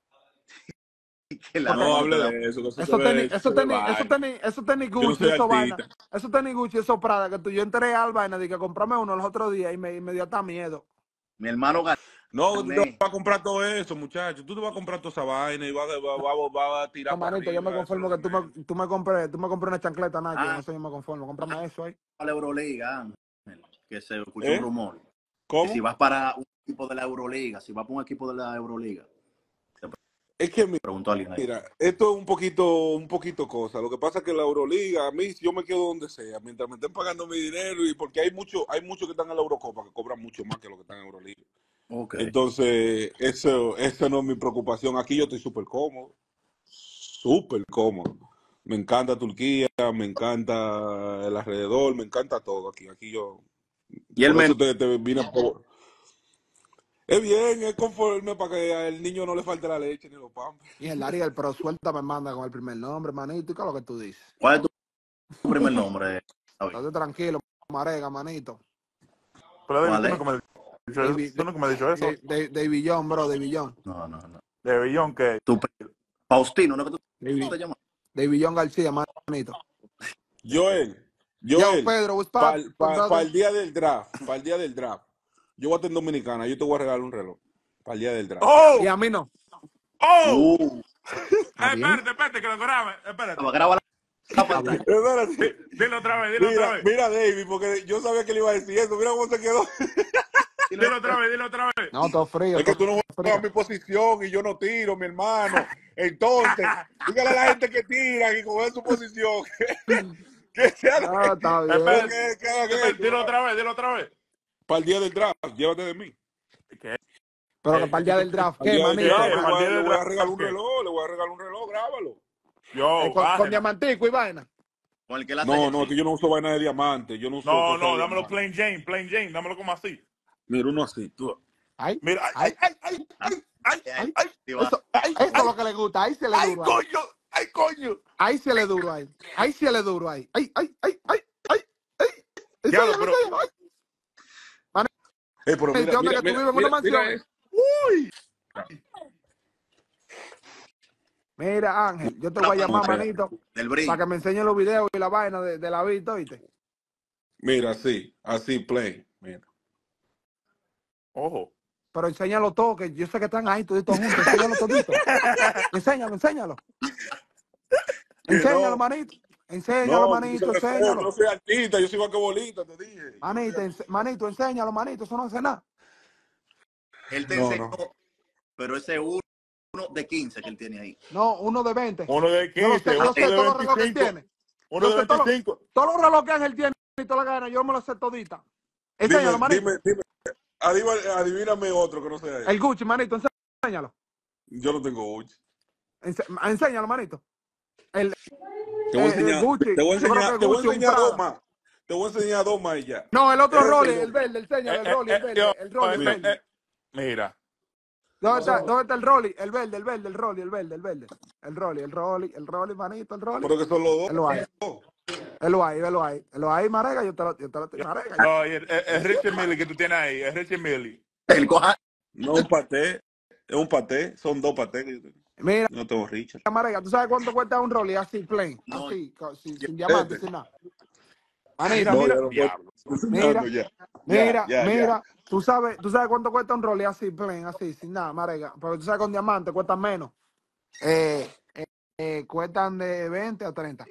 Que la Porque No nota hable da- de eso, que eso eso se tenis, ve, eso eso de tenis, eso vaina. tenis, eso tenis Yo no Gucci, soy eso vaina, artista. eso tenis Gucci, eso Prada, que tú, yo entré al vaina, dije, comprame uno los otros días y me, y me dio hasta miedo. Mi hermano No, tú te Gané. vas a comprar todo eso, muchachos. Tú te vas a comprar toda esa vaina y vas, vas, vas, vas a tirar No, para manito, yo me arriba. Eso es conformo lo que que tú me, menos. tú me compres, tú me compres una chancleta Nike, con Ah, eso yo me conformo, cómprame eso ahí. a la Euroliga, Ángel, que se escuchó un ¿Eh? rumor. Que si ¿Cómo? vas para un equipo de la Euroliga, si vas para un equipo de la Euroliga, te Es que preguntó alguien ahí. mira, esto es un poquito, un poquito cosa. Lo que pasa es que la Euroliga, a mí yo me quedo donde sea, mientras me estén pagando mi dinero y porque hay muchos, hay muchos que están en la Eurocopa que cobran mucho más que los que están en Euroliga. Ok. Entonces, eso, eso no es mi preocupación. Aquí yo estoy súper cómodo, súper cómodo. Me encanta Turquía, me encanta el alrededor, me encanta todo aquí. Aquí yo, Y el por eso menú, te, te vine por... Es bien, es conforme para que al niño no le falte la leche ni los pampers. Y el Ariel, pero suelta me manda con el primer nombre, manito, y qué es lo que tú dices. ¿cuál es tu primer nombre, David? Estate tranquilo, marega, manito. Pero David, ¿Cuál tú es? nunca me has dicho eso. David, Tú nunca me has dicho eso. David, David, David John, bro, David John. No, no, no. De Billón, que. Tu pri- Faustino, ¿no es que tú David, te llamas? David John García, manito. Joel, Yo, Joel, Pedro, what's para up, pa, pa brother? el día del draft, para el día del draft, yo voy a estar en Dominicana, yo te voy a regalar un reloj para el día del draft. ¡Oh! Y a mí no. ¡Oh! Uh, ¿Está Eh, bien? espérate, espérate, que lo grabe. Espérate. graba la, la Está bien. pantalla. Espérate. Dilo otra vez, dilo otra Mira, vez. mira David, porque yo sabía que le iba a decir eso, mira cómo se quedó. Dilo otra vez, dilo otra vez. No, todo frío, Es que todo tú no juegas a frío. mi posición y yo no tiro, mi hermano. Entonces, dígale a la gente que tira y coge su posición. que sea No, está bien. Espérate, que, que hagan espérate, eso. dilo otra vez, dilo otra vez. Para el día del draft, llévate de mí. ¿Qué? Pero que Eh, para el día del draft, Al ¿qué, día del manito? draft, ¿Qué? le Para voy, el a, día le del voy a draft, regalar un ¿qué? reloj, le voy a regalar un reloj, grábalo. Eh, Yo, con, con Ángel. diamantico y vaina. Con el que la hace No, no, es ejercicio. que yo no uso vaina de diamante, yo no uso No, cosas no, de dámelo diamante. plain Jane, plain Jane, dámelo como así. Mira, uno así, tú. Ay, Mira, ay, ay, ay, ay, ay, ay, Ay, ay, ay, ay, sí va. eso, ay, eso es ay, lo que le gusta. Ahí se le ay, duro ahí. coño, ay, coño. Ahí se le duro ahí. Ahí se le duro ahí. Ay, ay, ay, ay, ay, ay. Eso Diablo, es, pero. eso es, ay. Eh, pero Manito, mira, ¿dónde mira, que tú mira, vives en una mira, mansión? mira eso. Uy. Mira, Ángel, yo te voy a llamar, manito, Del para brillo. que me enseñes los videos y la vaina de, de la vista, ¿oíste? Mira, así, así, play. Mira. Ojo. Pero enséñalo todo, que yo sé que están ahí toditos juntos. Enséñalo todito. Enséñalo, enséñalo. Que Enséñalo, no, manito. Enséñalo, no, que tú manito, seas feo, yo no enséñalo. soy artista, yo soy basquetbolista, te dije. Yo no Manito, soy ens- manito, enséñalo, manito. Eso no hace nada. Él te No, enseñó, no. pero ese es uno de quince que él tiene ahí. No, uno de veinte. Uno de Yo lo sé, quince, yo uno sé de todos los relojes que él veinticinco. tiene. Uno Yo de sé todos los, veinticinco. todos los relojes que Ángel tiene y toda la gana. Yo me lo sé todita. Dime, Enséñalo, manito. dime, dime. Adivina- Adivíname otro que no sea El él. Gucci, manito, enséñalo. Yo no tengo Gucci. Ense- enséñalo, manito. El, Te voy a eh, el enseñar, Gucci, te voy a yo creo que enseñar, te voy a Gucci es un enseñar dos Prada. más. Te voy a enseñar dos más y ya. No, el otro Ese Rolly, no. el verde, enséñalo, Eh, el eh, Rolly, el eh, verde, yo, el Rolly, el eh, verde. eh, mira. ¿Dónde está, ¿Dónde está el Rolly? El verde, el verde, el Rolly, el verde, el verde. El Rolly, el Rolly, el Rolly, manito, el Rolly. Pero que son los dos. Él lo hay, él lo hay, él lo hay. Él lo hay, Marega, yo te lo, yo te lo estoy, Marega. yo- No, y el, el- el Richie Millie que tú tienes ahí, el Richie Millie. El coja, No un paté, es un paté, son dos patés que yo tengo. Mira, No tengo Richard. Marega, ¿tú sabes cuánto cuesta un Rolly así, plain? no, Así, co- sin, sin diamante, Este. sin nada. Mira, Manito, No, ya mira. no puedo. Diablo. mira, Ya, ya, mira, ya, ya. mira. ¿Tú sabes, tú sabes cuánto cuesta un Rolly así, plain, así, sin nada, Marega? Porque tú sabes con diamante cuestan menos. Eh, eh, eh, cuestan de veinte a treinta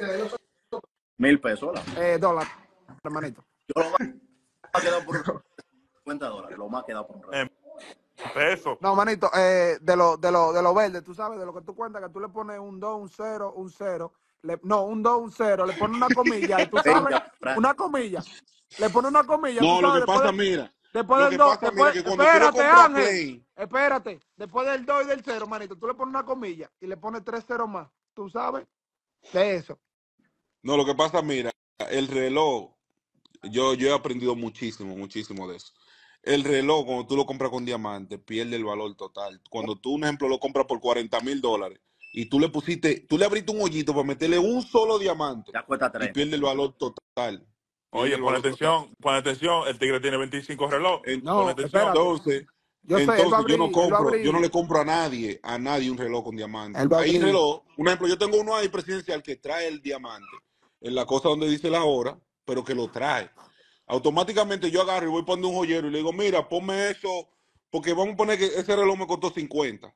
mil pesos. ¿verdad? eh, dólares, hermanito. Yo lo más ha quedado por cincuenta dólares. Lo más ha quedado por un reloj. En peso. No, manito, eh, de lo, de lo, de lo verde, tú sabes, de lo que tú cuentas, que tú le pones un dos, un cero, un cero, le, no, un dos, un cero, le pones una comilla y tú sabes, Venga, Fran. una comilla, le pones una comilla, No, tú lo sabes, que después, pasa, de- mira, después lo del que dos, pasa, mira, después, que cuando tú lo espérate, compras Ángel, plain, espérate, después del dos y del cero, manito, tú le pones una comilla y le pones tres ceros más, tú sabes, de eso. no, lo que pasa, mira, el reloj, yo, yo he aprendido muchísimo, muchísimo de eso. El reloj, cuando tú lo compras con diamante, pierde el valor total. Cuando tú, un ejemplo, lo compras por cuarenta mil dólares y tú le pusiste, tú le abriste un hoyito para meterle un solo diamante Ya cuesta y treinta. pierde el valor total. Pierde Oye, el pon valor total. atención, pon atención. El tigre tiene veinticinco relojes. En- Pon No, atención. espérate, Entonces, yo sé, él va a entonces yo no abrir, él va a compro, yo no abrir, le compro a nadie, a nadie un reloj con diamante. él va a Hay abrir, reloj, un ejemplo, yo tengo uno ahí presidencial que trae el diamante en la cosa donde dice la hora, pero que lo trae. Automáticamente yo agarro y voy poniendo un joyero y le digo, mira, ponme eso, porque vamos a poner que ese reloj me costó cincuenta.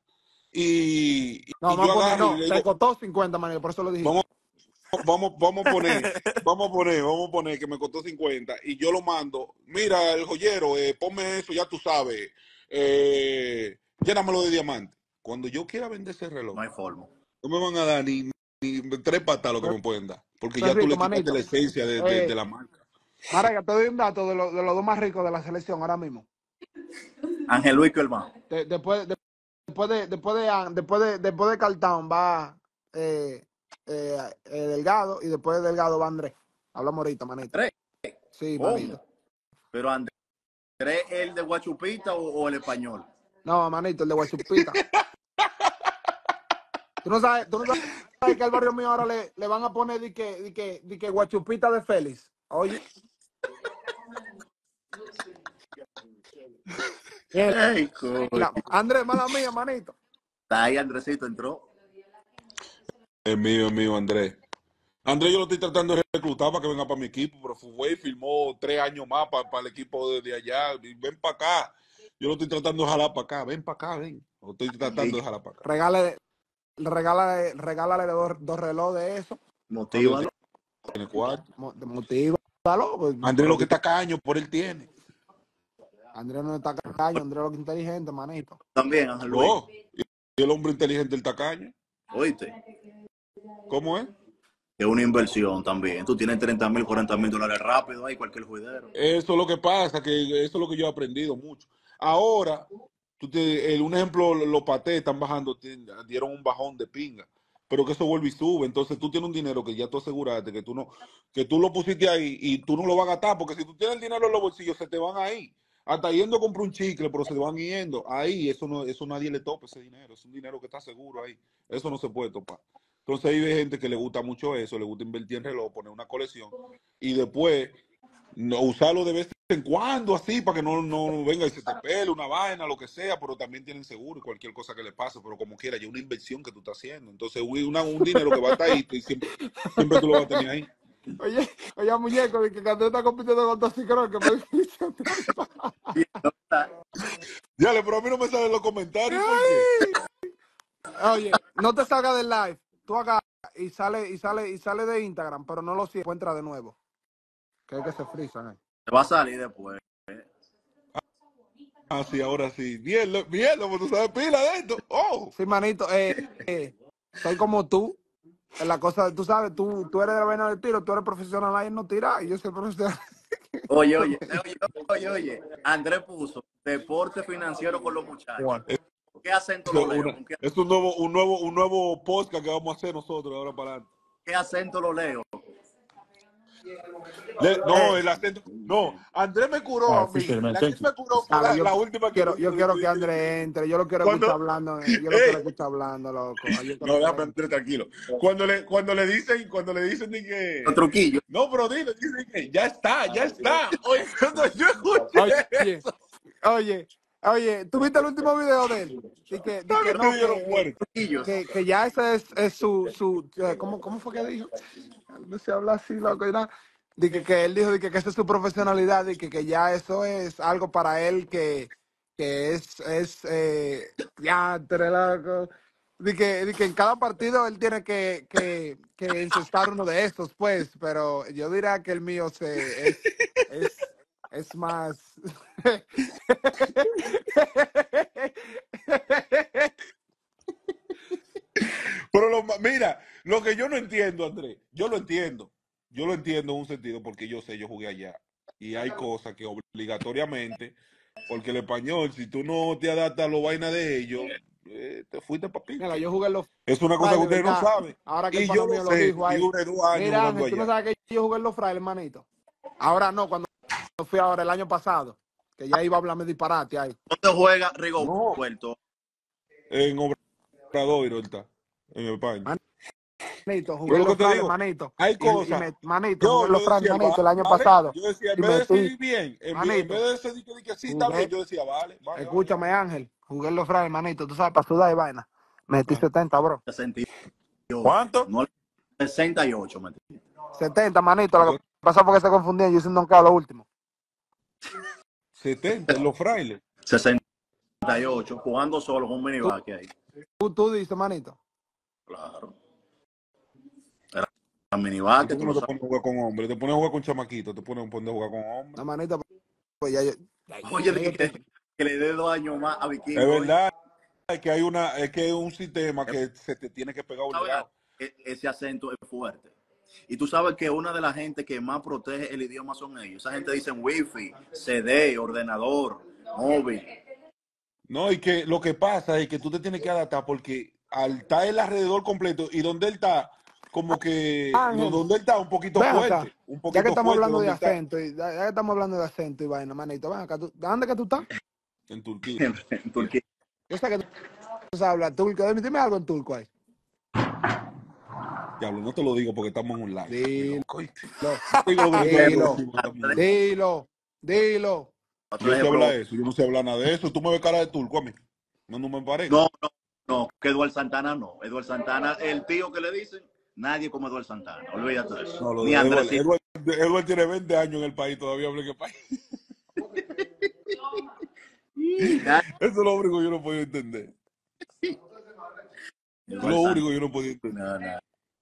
Y, no, y vamos yo a poner, agarro y no, le te digo, costó cincuenta, manito, por eso lo dijiste. vamos, vamos, vamos a poner, vamos a poner, vamos a poner que me costó cincuenta y yo lo mando, mira el joyero, eh, ponme eso, ya tú sabes, eh, llénamelo de diamante. Cuando yo quiera vender ese reloj, No hay forma. no me van a dar ni, ni tres patas lo que Pero, me pueden dar, porque pero ya tú rico, le quitaste manito. la esencia de, de, de Eh, la marca. Marega, te doy un dato de, lo- de los dos más ricos de la selección ahora mismo. Ángel Luis, que hermano. De- después, de- después de, después de, An- después de, después de Cartón va eh, eh, eh, Delgado y después de Delgado va Andrés. Hablamos ahorita, manito. Tres. Sí, ¿Cómo? manito. Pero Andrés, ¿el de Guachupita o, o el español? No, manito, el de Guachupita. Tú no sabes, tú no sabes que al barrio mío ahora le, le van a poner di que, di que, di que Guachupita de Félix. Oye. El- Ey, coño. la- Andrés, mala mía, manito. Está ahí, Andresito entró. Es mío, es mío, Andrés. Andrés, yo lo estoy tratando de reclutar para que venga para mi equipo, pero fue y firmó tres años más para, para el equipo de, de allá. Y ven para acá. Yo lo estoy tratando de jalar para acá. Ven para acá, ven. Lo estoy tratando de jalar para acá. Regálale, regálale, regálale dos, dos relojes de eso. Motívalo. Tiene cuarto. Mo- Motívalo. Pues, Andrés lo que está caño, por él tiene. Andrés no está caño, Andrés lo que es inteligente, manito. También, Ángel Luis. No. Y el hombre inteligente, el tacaño. Oíste. ¿Cómo es? Es una inversión también. Tú tienes treinta mil, cuarenta mil dólares rápido ahí, cualquier juidero. Eso es lo que pasa, que eso es lo que yo he aprendido mucho. Ahora, tú te, el, un ejemplo, los patés están bajando, te- dieron un bajón de pinga, pero que eso vuelve y sube. Entonces tú tienes un dinero que ya tú aseguraste, que tú no, que tú lo pusiste ahí y tú no lo vas a gastar, porque si tú tienes el dinero en los bolsillos, se te van ahí. Hasta yendo a comprar un chicle, pero se van yendo. Ahí, eso no, eso nadie le topa ese dinero. Es un dinero que está seguro ahí. Eso no se puede topar. Entonces hay gente que le gusta mucho eso, le gusta invertir en reloj, poner una colección y después no, usarlo de vez en cuando, así, para que no, no venga y se te pele una vaina, lo que sea, pero también tienen seguro y cualquier cosa que le pase, pero como quiera, ya una inversión que tú estás haciendo. Entonces, una, un dinero que va a estar ahí y siempre, siempre tú lo vas a tener ahí. Oye, oye, muñeco, de que cuando está compitiendo con Toxicron, que me dice trampa. Ya, pero a mí no me salen los comentarios, ¿por qué? Oye, no te salgas del live. Tú acá y sale, y sale, y sale de Instagram, pero no lo si encuentra de nuevo. Que es que se frisan ahí. Te va a salir después. Ah, sí, ahora sí. Bien, bien, pues tú sabes pila de esto. Oh. Sí, manito, eh, eh, soy como tú. En la cosa, tú sabes, tú, tú eres de la vaina del tiro, tú eres profesional ahí en no tirar, y yo soy profesional. Oye, oye, oye, oye, oye. Andrés puso deporte financiero con los muchachos. Juan. ¿Con qué acento Eso lo leo? una- ¿Con qué, es un nuevo, un nuevo, un nuevo podcast que vamos a hacer nosotros ahora para adelante. qué acento lo leo? Le- no, el acento. No, Andrés me curó Oh, a I mí. appreciate it, man. La que Thank you. me curó fue Dale, la, yo la última que quiero, me yo hizo. quiero que André entre, yo lo quiero Cuando- escuchar hablando, eh, yo lo Ey. quiero escuchar hablando, loco. Yo quiero No, que- déjame Andrés tranquilo. Cuando le, cuando le dicen, cuando le dicen de que. Los truquillos. No, pero dile, dicen que ya está, ya está. Oye, cuando yo escuché Oye, eso, oye, oye, ¿tú viste el último video de él? Y que, di que me no, dieron que, muerto. Truquillos. que, que ya ese es, es su, su eh, ¿cómo, ¿cómo fue que dijo? No se habla así, loco, y nada. Di que, que él dijo di que, que esa es su profesionalidad y que, que ya eso es algo para él que, que es, es eh, ya, tre, loco. Di que, di que en cada partido él tiene que, que, que encestar uno de estos, pues, pero yo diría que el mío se, es, es, es más. Pero lo, ma- mira, lo que yo no entiendo, Andrés, yo lo entiendo. Yo lo entiendo en un sentido porque yo sé, yo jugué allá. Y hay cosas que obligatoriamente, porque el español, si tú no te adaptas a los vainas de ellos, eh, te fuiste para Mira, pique. yo jugué en los Es una cosa que frailes, ustedes no ¿verdad? saben. Ahora que el Y yo pana lo mío lo sé, dijo y ahí. duré dos años Mira, jugando Ángel, tú no allá. sabes que yo jugué en los frailes, hermanito. Ahora no, cuando fui ahora el año pasado, que ya iba a hablarme disparate ahí. ¿Dónde juega No, Rigoberto? en Obradoiro está, en España. Manito, Yo jugué en lo que los te frailes, digo, manito. hay Y, y cosas. me, manito, jugué Yo, en los yo frailes, decía, manito, el año vale. pasado. Yo decía, en Y vez de metí, decir bien, en, en manito, vez de decir que, que sí, está bien, jugué, yo decía, vale, vale, vale. escúchame, Ángel, jugué en los frailes, manito, tú sabes, para sudar y vaina. Metí Ah. setenta, bro. sesenta y ocho. ¿Cuánto? No, sesenta y ocho, me setenta, manito. Lo que Entonces, pasó fue que se confundían. Yo hice un doncado lo último. setenta en los frailes. sesenta y ocho, jugando solo con un miniback ahí. Tú, tú dices, manito. Claro. Era miniback, ¿Y que por tú qué no lo te sabes. pones a jugar con hombres? Te pones a jugar con chamaquitos, te pones a poner a jugar con hombres. No, manito, pues ya yo. Ya, Oye, ya dije yo que, tengo. que le dé dos años más a Es Vikingo. Oye, verdad, es que hay una, es que hay un sistema que se te tiene que pegar ¿sabes? obligado. E- Ese acento es fuerte. Y tú sabes que una de las gente que más protege el idioma son ellos. Esa gente dice wifi, C D, ordenador, móvil. No, y que lo que pasa es que tú te tienes que adaptar porque al estar el alrededor completo y donde él está, como que no, Ángel, donde él está un poquito ven acá. fuerte, un Ya que poquito estamos fuerte hablando de donde él está, acento, y ya, ya que estamos hablando de acento y vaina, manito, ven acá. ¿Tú, ¿de dónde que tú estás? en Turquía. En Turquía. Yo sé que tú sabes hablar turco. Dime, dime algo en turco ahí. Diablo, no te lo digo porque estamos en un live. Dilo, Digo lo que te dilo, decimos, estamos en un live. dilo, dilo. Otro Yo sé ejemplo. hablar eso, yo no sé hablar nada de eso. Tú me ves cara de turco a mí. No, no me parece. No, no, no, que Eduardo Santana no. Eduardo Santana, el tío que le dicen, nadie como Eduardo Santana. Olvídate de eso. No, lo Ni de Edward, Andrés. Edward, Edward tiene veinte años en el país, todavía habla en el país. Eso es lo único que yo no podía entender. Es lo único que yo no podía entender. No, no.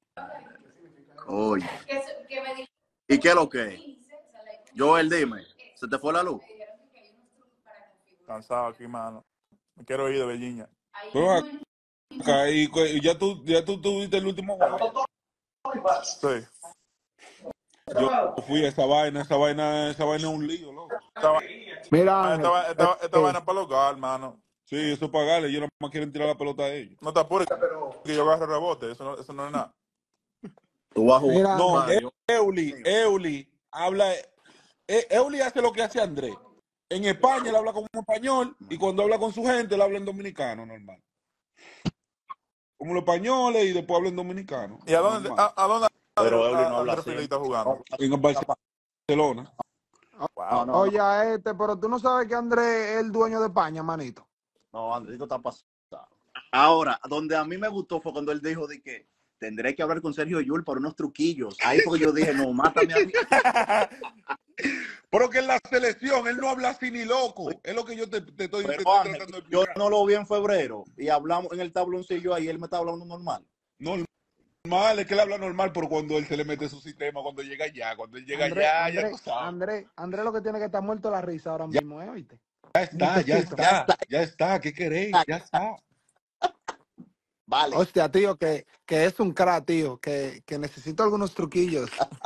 Oye. ¿Y qué es lo que es? Joel, dime, ¿se te fue la luz? Cansado aquí, mano. Me quiero ir de Virginia. Pero acá, y, y ya tú, ya tú tuviste el último juego. Sí. Yo fui a esa vaina, esa vaina, esa vaina es un lío, loco. Esta, Mira, esta, Ángel, esta, esta eh, vaina para lograr, mano. Sí, eso es pagarle, ellos nada más quieren tirar la pelota a ellos. No te apures que yo agarre rebote. Eso no, eso no es nada. Tú vas a jugar. mira, No, Ángel, Mario. Euli, Euli habla, E- Euli hace lo que hace Andrés. En España él habla como español y cuando habla con su gente él habla en dominicano, normal. Como los españoles y después habla en dominicano. ¿Y a dónde, normal. a, a dónde Pero a- Eury no a- habla Andrés así. Fili está jugando? En el Barcelona. Wow. No, no, Oye, no, a este, pero tú no sabes que Andrés es el dueño de España, manito. no, Andrito está pasado. Ahora, donde a mí me gustó fue cuando él dijo de que tendré que hablar con Sergio Yul para unos truquillos. Ahí fue que yo dije, no, mátame a mí. Pero que en la selección él no habla así ni loco. Es lo que yo te, te estoy, te Pero estoy Ángel, tratando de yo explicar. no lo vi en febrero y hablamos en el tabloncillo ahí, él me estaba hablando normal. Normal, es que él habla normal, pero cuando él se le mete su sistema, cuando llega allá, cuando él llega Andrés, allá, ya tú Andrés, sabes. Andrés, Andrés lo que tiene que estar muerto la risa ahora Ya, mismo, ¿eh? ¿Oíste? Ya está, ya Muchachito. ya está, está. ya está. ¿Qué queréis? Ya está. Vale. Hostia, tío, que, que es un crack, tío, que, que necesito algunos truquillos.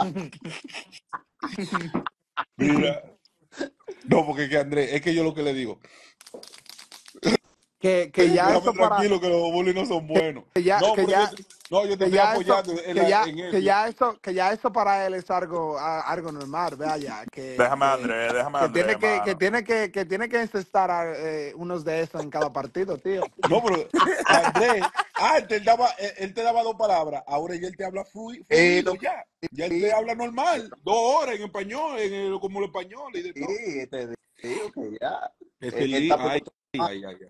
Mira. No, porque que Andrés, es que yo lo que le digo, que, que ya déjame eso para, tranquilo que los bullies no son buenos. que ya, No, que pero yo, ya, no, yo te que estoy ya eso, apoyando en, que la, ya, en que eso. ya eso, que ya eso para él es algo, a- algo normal, vaya, que, Déjame a que, Andrés, déjame a que Andrés, tiene que, que hermano. tiene que, que tiene que encestar a, eh, unos de esos en cada partido, tío. No, pero Andrés, antes él, daba, él, él te daba dos palabras, ahora ya él te habla flu- Eh, fluido lo que ya. Ya él te sí, habla normal, dos horas en español, en el, como el español y de todo. sí, te digo que ya. Es Él, el él li- está ay, puesto. ay, ay, ay.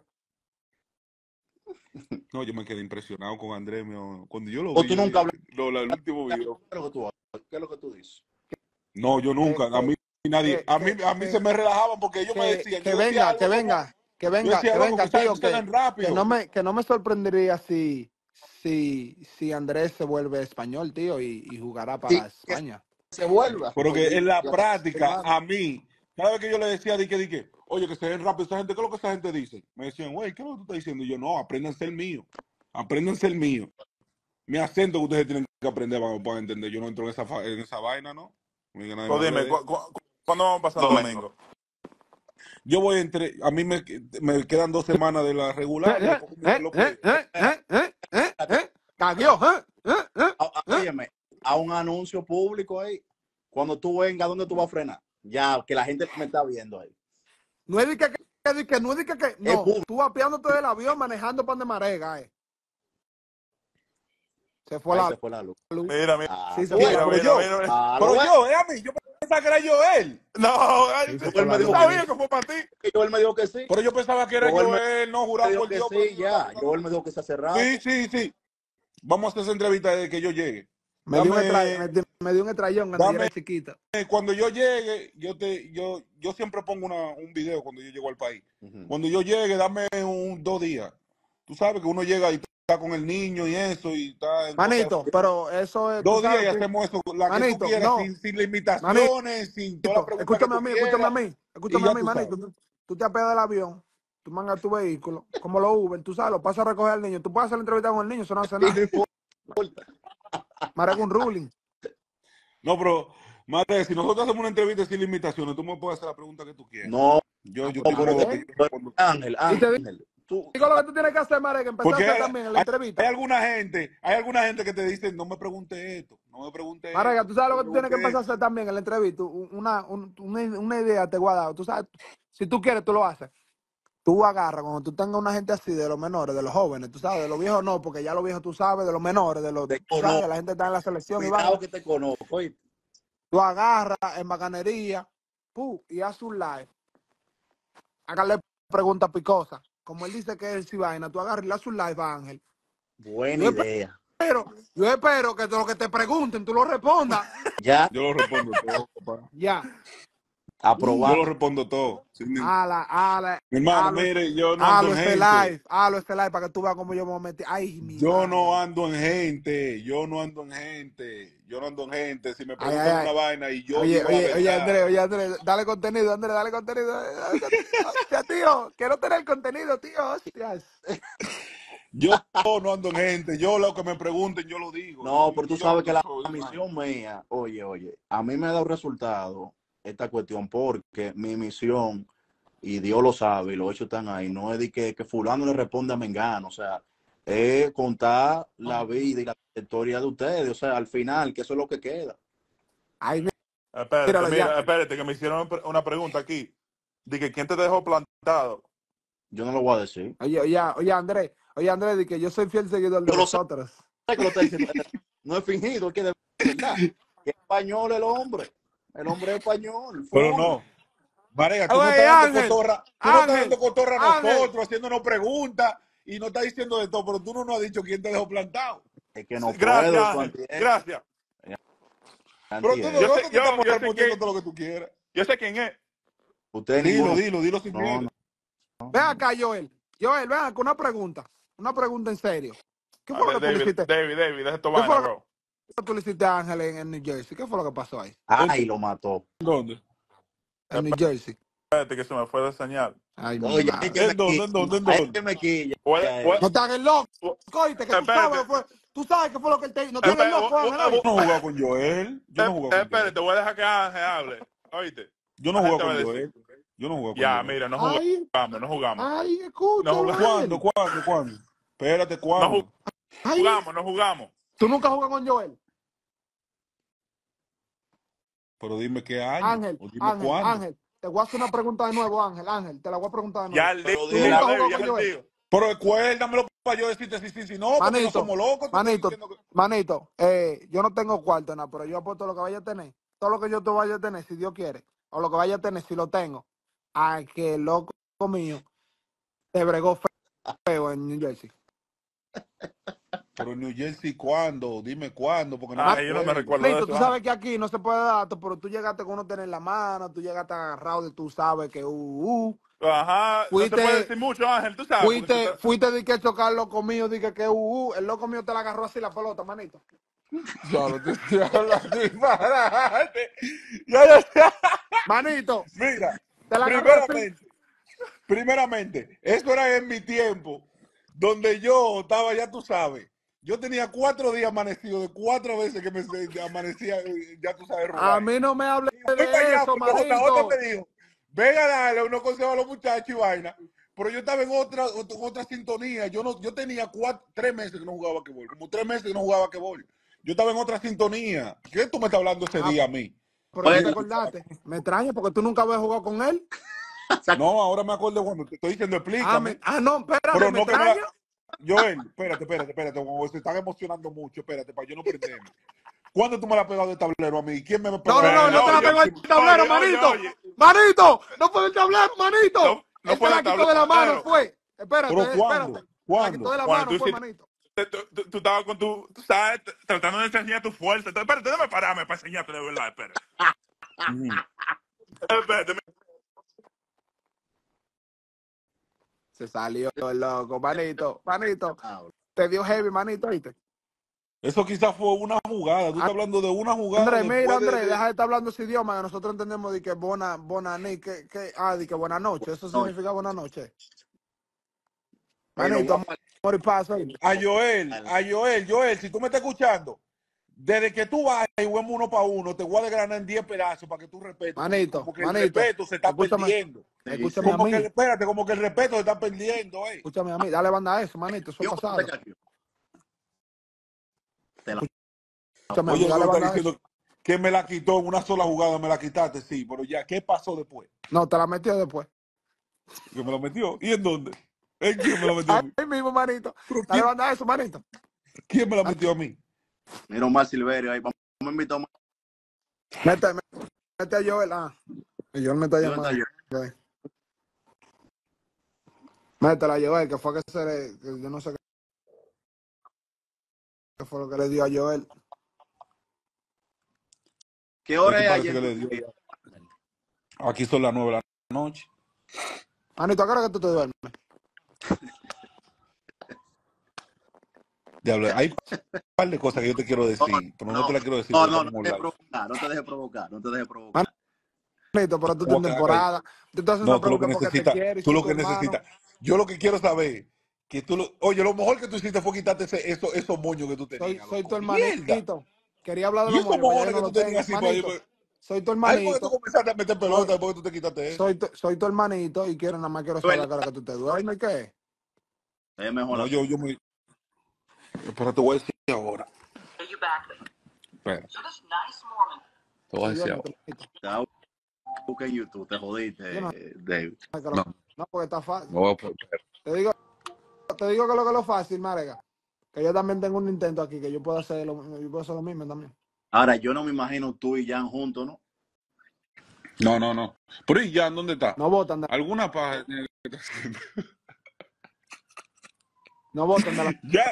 No, yo me quedé impresionado con Andrés. mío. Cuando yo lo O vi, tú yo nunca dije, hablas. no, la- el último video. ¿Qué es lo que tú haces? ¿Qué es lo que tú dices? No, yo Que, nunca. A mí que, nadie. que, A mí, que, a mí se que, me relajaban porque ellos me que, decían, que yo decía venga, que algo como, venga, que yo venga, decía, que loco, que venga, esa tío, gente se que, dan que rápido. no me, que no me sorprendería si, si, si Andrés se vuelve español, tío, y, y jugará Sí, para que España. se vuelva. Pero Pues que yo, en la yo práctica, hermano. a mí, cada vez que yo le decía, di que, di que, oye, que se den rápido esa gente, ¿qué es lo que esa gente dice? Me decían, güey, ¿qué es lo que tú estás diciendo? Y yo, no, apréndanse el mío. Apréndanse el mío. Mi acento que ustedes tienen que aprender para, para entender. Yo no entro en esa, fa- en esa vaina, ¿no? Ni que nadie me Pues hable dime, de ¿cu eso. cu ¿cuándo vamos a pasar el domingo? Yo voy entre, a mí me, me quedan dos semanas de la regular y ¿Eh? después comienzan ¿Eh? los ¿Eh? playoffs. ¿Eh? ¿Eh? ¿Eh? ¿Eh? ¿Eh? Caguió, ¿eh? ¿Eh? ¿Eh? A- a- ¿Eh? Óyeme, a un anuncio público ahí. Cuando tú vengas, ¿dónde tú vas a frenar? Ya, que la gente me está viendo ahí. No es de que, que, de que no es de que, que, Es no, público. tú apiándote del avión manejando pan de marega, eh. Se fue Ahí la se fue la luz. luz. Mira, mira, Ah, Sí, se se fue fue. la mira, Pero luz. mira, yo, mira. Ah, lo pero bueno. yo, es a mí, yo pensaba que era Joel. No, Sí, se Yo fue él la me yo dijo luz. que sabía sí. que fue para ti. Yo él me dijo que sí. Pero yo pensaba que era Yo él me, Joel, no, me jurado dijo por que Dios, pero sí, ya. Yo él me dijo que se hace rato. sí, sí, sí. Vamos a hacer esa entrevista desde que yo llegue. Me dio un Dame, estrayón, me, dio- me dio un estrellón cuando yo dame, era chiquito. cuando yo llegue, yo te, yo, yo siempre pongo una, un video cuando yo llego al país. Ujú. Cuando yo llegue, dame un dos días. Tú sabes que uno llega y está con el niño y eso, y está en cosas. Manito, pero eso es, tú Dos días sabes, y pri- hacemos eso, la que tú manito, quieras, no, sin, sin manito, limitaciones, sin todas las preguntas que escúchame a tú mí, escúchame a quieras, mí, y escúchame a ya mí, tú sabes. manito. Tú, tú te apegas del avión, tú mangas tu vehículo, como los Uber, tú sabes, lo pasas a recoger al niño, tú puedes hacer la entrevista con el niño, eso no hace Y no nada. importa. Me hago un ruling. No, pero, Mate, si nosotros hacemos una entrevista sin limitaciones, tú me puedes hacer la pregunta que tú quieras. No, Yo, yo Ah, tengo pero, lo pues, que ¿eh? yo pero respondo. Ángel, Y te Ángel, tú, digo lo que tú tienes que hacer, Mare, que empezar a Porque hacer hay, también en la hay, entrevista. hay alguna gente, hay alguna gente que te dice, no me pregunte esto, no me pregunte Marega, esto, tú sabes no lo me que tú tienes que pregunte empezar a esto. hacer también en la entrevista. Un- Una, un- una, una idea te voy a dar. Tú sabes, si tú quieres, tú lo haces. Tú agarras, cuando tú tengas una gente así, de los menores, de los jóvenes, tú sabes, de los viejos no, porque ya los viejos tú sabes, de los menores, de los, te tú sabes, que conozco. la gente está en la selección y Cuidado vaina. que te conozco. ¿Oíste? Tú agarras en bacanería, pu, y haz un live. Hágale preguntas picosas. Como él dice que es si vaina, tú agarras y le haces un live a Ángel. Buena Yo idea. espero, yo espero que de lo que te pregunten, tú lo respondas. Ya, Yo lo respondo todo, papá. Ya. Yo aprobado. lo respondo todo. sin ni- Ala, ala, Mi hermano, ala, mire, yo no halo ando en este gente. live, halo este live para que tú veas cómo yo me voy a meter. Ay, mi Yo no madre. ando en gente. Yo no ando en gente. Yo no ando en gente. Si me Ay, ay, preguntan ay. una vaina y yo Oye, digo la oye, oye, verdad. Andrés, oye, Andrés, dale contenido, Andrés, dale contenido. Dale contenido. Hostia, tío, quiero tener contenido, tío, hostias. Yo no ando en gente. Yo lo que me pregunten, yo lo digo. No, Y, pero tú y yo sabes no que la soy una- misión mía, oye, oye, a mí me ha dado resultado esta cuestión porque mi misión, y Dios lo sabe, y los hechos están ahí, no es de que, que fulano le responde a Mengano, o sea, es contar la vida y la historia de ustedes, o sea, al final, que eso es lo que queda. Ay, Espérate, míralo mira, ya. espérate, que me hicieron una pregunta aquí. De que quién te dejó plantado. Yo no lo voy a decir. Oye, oye, oye, Andrés, oye, Andrés, di que yo soy fiel seguidor de Yo lo sé vosotros. que lo está diciendo, no es fingido, es que de verdad, que es español el hombre, el hombre es español, Pero full. no. Marega, tú no Oye, estás dando Ángel, cotorra, tú no estás Ángel, dando cotorra a Ángel. nosotros, haciéndonos preguntas y no estás diciendo de todo, pero tú no nos has dicho quién te dejó plantado. Es que no Gracias, puedo, tú Ángel. antier, Gracias. Pero tú no, Yo antier. sé, nosotros te yo, estamos yo sé respondiendo quién, todo lo que tú quieras. yo sé quién es. Ustedes Dilo, ninguno. dilo, dilo sin No, miedo. no. Ven acá, Joel. Joel, ven acá, una pregunta. Una pregunta en serio. ¿Qué Ah, fue lo que tú le David, hiciste? David, David, deja tu ¿Qué vaina, fue lo bro. que tú le hiciste a Ángel en, en New Jersey? ¿Qué fue lo que pasó ahí? Ay, lo mató. ¿Dónde? En New Jersey. Espérate que se me fue de señal. Ay, mi Oye, es que madre. me ¿En dónde? ¿En dónde? ¿En quilla. Es dónde? que me quilla. Puede, puede, No te hagas loco, oíste, que tú sabes, espérate, fue, tú sabes qué fue lo que él te hizo. No te Yo, hagas espérate, loco, Ángel, yo oíste. no he jugado con Joel. Yo no he jugado con espérate, Joel. te voy a dejar que Ángel hable. Oíste, Yo no he Ángel jugado te va a con decir. Joel. Yo no he jugado con Ya, Joel. mira, no Ay, jugamos, no jugamos. ay, No escúchalo jugamos, a ¿Cuándo? él. ¿Cuándo? ¿Cuándo? Espérate, no ¿cuándo? Ay, jugamos, no jugamos. tú nunca jugas con Joel. Pero dime qué año. Ángel, O dime Ángel, cuándo. Ángel. Te voy a hacer una pregunta de nuevo, Ángel, Ángel. Te la voy a preguntar de Ya nuevo. el Pero ¿Tú día, dile nunca la, has David, jugado ya con el Joel? tío. Pero recuérdamelo para yo decirte sí, sí, sí, no, porque no Manito, somos locos. Te estoy manito, diciendo que... manito, eh, yo no tengo cuarto, nada, pero yo apuesto lo que vaya a tener. Todo lo que yo te vaya a tener, si Dios quiere, o lo que vaya a tener, si lo tengo, a que el loco mío te bregó feo en New Jersey. Pero en New Jersey, ¿cuándo? Dime cuándo, porque no Ah, me yo no me acuerdo. recuerdo de Manito, eso. tú Ángel. sabes que aquí no se puede dar datos, pero tú llegaste con uno tener en la mano, tú llegaste agarrado de tú sabes que uh, uh, Ajá, no se puede fuiste, decir mucho, Ángel, tú sabes. Porque tú fuiste, estás- fuiste de que chocar loco mío, dije que uh, uh, el loco mío te la agarró así la pelota, manito. Ya lo estoy hablando disparate. Ya, ya. Manito, Mira, te la agarró así. primeramente, primeramente, eso era en mi tiempo, donde yo estaba, ya tú sabes, yo tenía cuatro días amanecido, de cuatro veces que me amanecía, eh, ya tú sabes, A robar. mí no me hables Y fui para de allá eso, porque J J manito. me dijo, venga a darle unos consejos a los muchachos y vaina. Pero yo estaba en otra, en otra sintonía. Yo no, yo tenía cuatro, tres meses que no jugaba basquetbol, como tres meses que no jugaba basquetbol. Yo estaba en otra sintonía. ¿Qué tú me estás hablando ese Ah, día a mí? pero ya Oye, te acordaste. Me extraña porque tú nunca habías jugado con él. No, ahora me acuerdo cuando te estoy diciendo, Ah, me- explícame. ah no, espérate, Pero me no que me la... extraña. Joel, espérate, espérate, espérate, como se están emocionando mucho, espérate, para yo no prenderme. ¿Cuándo tú me la has pegado de tablero a mí? ¿Quién me ha No, pegado no, a no, mí él de no te la Oye, pegó tablero? el tablero, oye, oye, manito. oye. Manito, no fue el tablero, manito. No, no Él te fue la de quitó de la mano, tablero. fue. Espérate, ¿Pero espérate. cuándo? Te la quitó de ¿Cuándo? la Cuando mano, tú fue, hiciste, manito. tú, tú, tú estabas con tu, tú sabes, t- tratando de enseñar tu fuerza. Entonces, espérate, déjame pararme para enseñarte de verdad, espera. Ujú. Espérate, me- Se salió el loco, manito, manito. ah, Te dio heavy, manito, ¿viste? Eso quizás fue una jugada. Tú estás hablando de una jugada Andrés, mira, después de... Andrés, de- deja de estar hablando ese idioma que nosotros entendemos de que bona, bona ni, que, que, ah, de que buena noche. Eso no, significa buena noche. oye, lo Manito, voy a amor y paz, ¿oíste? A Joel, parar. a Joel, Joel, si tú me estás escuchando, desde que tú vas y juguemos uno para uno, te voy a desgranar en diez pedazos para que tú respetes. Porque Manito, como que el manito, respeto se está escúchame, perdiendo. Sí, escúchame sí. a Como que, mí, espérate, como que el respeto se está perdiendo, eh. escúchame a mí, dale banda a eso, manito, eso es Yo cuando te pasado. cacho, te la Escúchame a Oye, mí, lo que me dale está banda a eso. diciendo que me la quitó en una sola jugada, me la quitaste, sí, pero ya, ¿qué pasó después? No, te la metió después. Que me la metió. ¿Y en dónde? ¿En quién me la metió a mí? Ahí mismo, manito, ¿Pero dale quién, banda a eso, manito. quién me la metió a mí? mira Omar Silverio ahí. Vamos a invitar a Omar. Mete, mete a Joel, ah. Y Joel me está ¿Dónde está llamando. yo? Ok. Métela a Joel, que fue que se le, que yo no sé qué fue lo que le dio a Joel. ¿Qué Es hora que es parece allá que en le tu dio. país? Aquí son las nueve de la noche. Manito, ¿a qué hora que tú te duermes? Diablo, hay un par de cosas que yo te quiero No, decir, pero no no, te las quiero decir no, porque no, no estamos te dejes live. provocar, no te dejes provocar, no te dejes provocar. Manito, pero tú Voy estás a en quedar callado. temporada. Tú te haces No, esa tú lo que pregunta porque te necesitas, quiero y tú soy lo tu que hermano. necesitas. Yo lo que quiero saber, que tú lo, oye, lo mejor que tú hiciste fue quitarte ese, eso, esos moños que tú Soy, tenías, soy tu loco. Mierda. hermanito. Quería hablar de Y los esos moños, pero ya mojones no que tú los tenías tengo. así para Manito, ir. soy tu Ahí fue que tú hermanito. comenzaste a meter pelota Soy, después que tú te quitaste eso. soy, tu, soy tu hermanito y quiero nada más quiero saber a qué hora que tú te duermes. ¿Qué? Es mejor No, así. yo, yo me. Espera, te voy a decir ahora. Espera, te voy a Sí, decir duerme, ahora. tu hermanito. Te vas a buscar en YouTube, te Yo jodiste, no eh, David. sé qué lo- No, no, porque está fácil. no voy a poder. Te digo, te digo que lo que es lo fácil, Marega. Que yo también tengo un intento aquí, que yo puedo hacer lo, yo puedo hacer lo mismo también. Ahora, yo no me imagino tú y Jan juntos, ¿no? No, no, no. Pero ¿y ya dónde está? No votan de, ¿Alguna paja? no votan de la... Ya.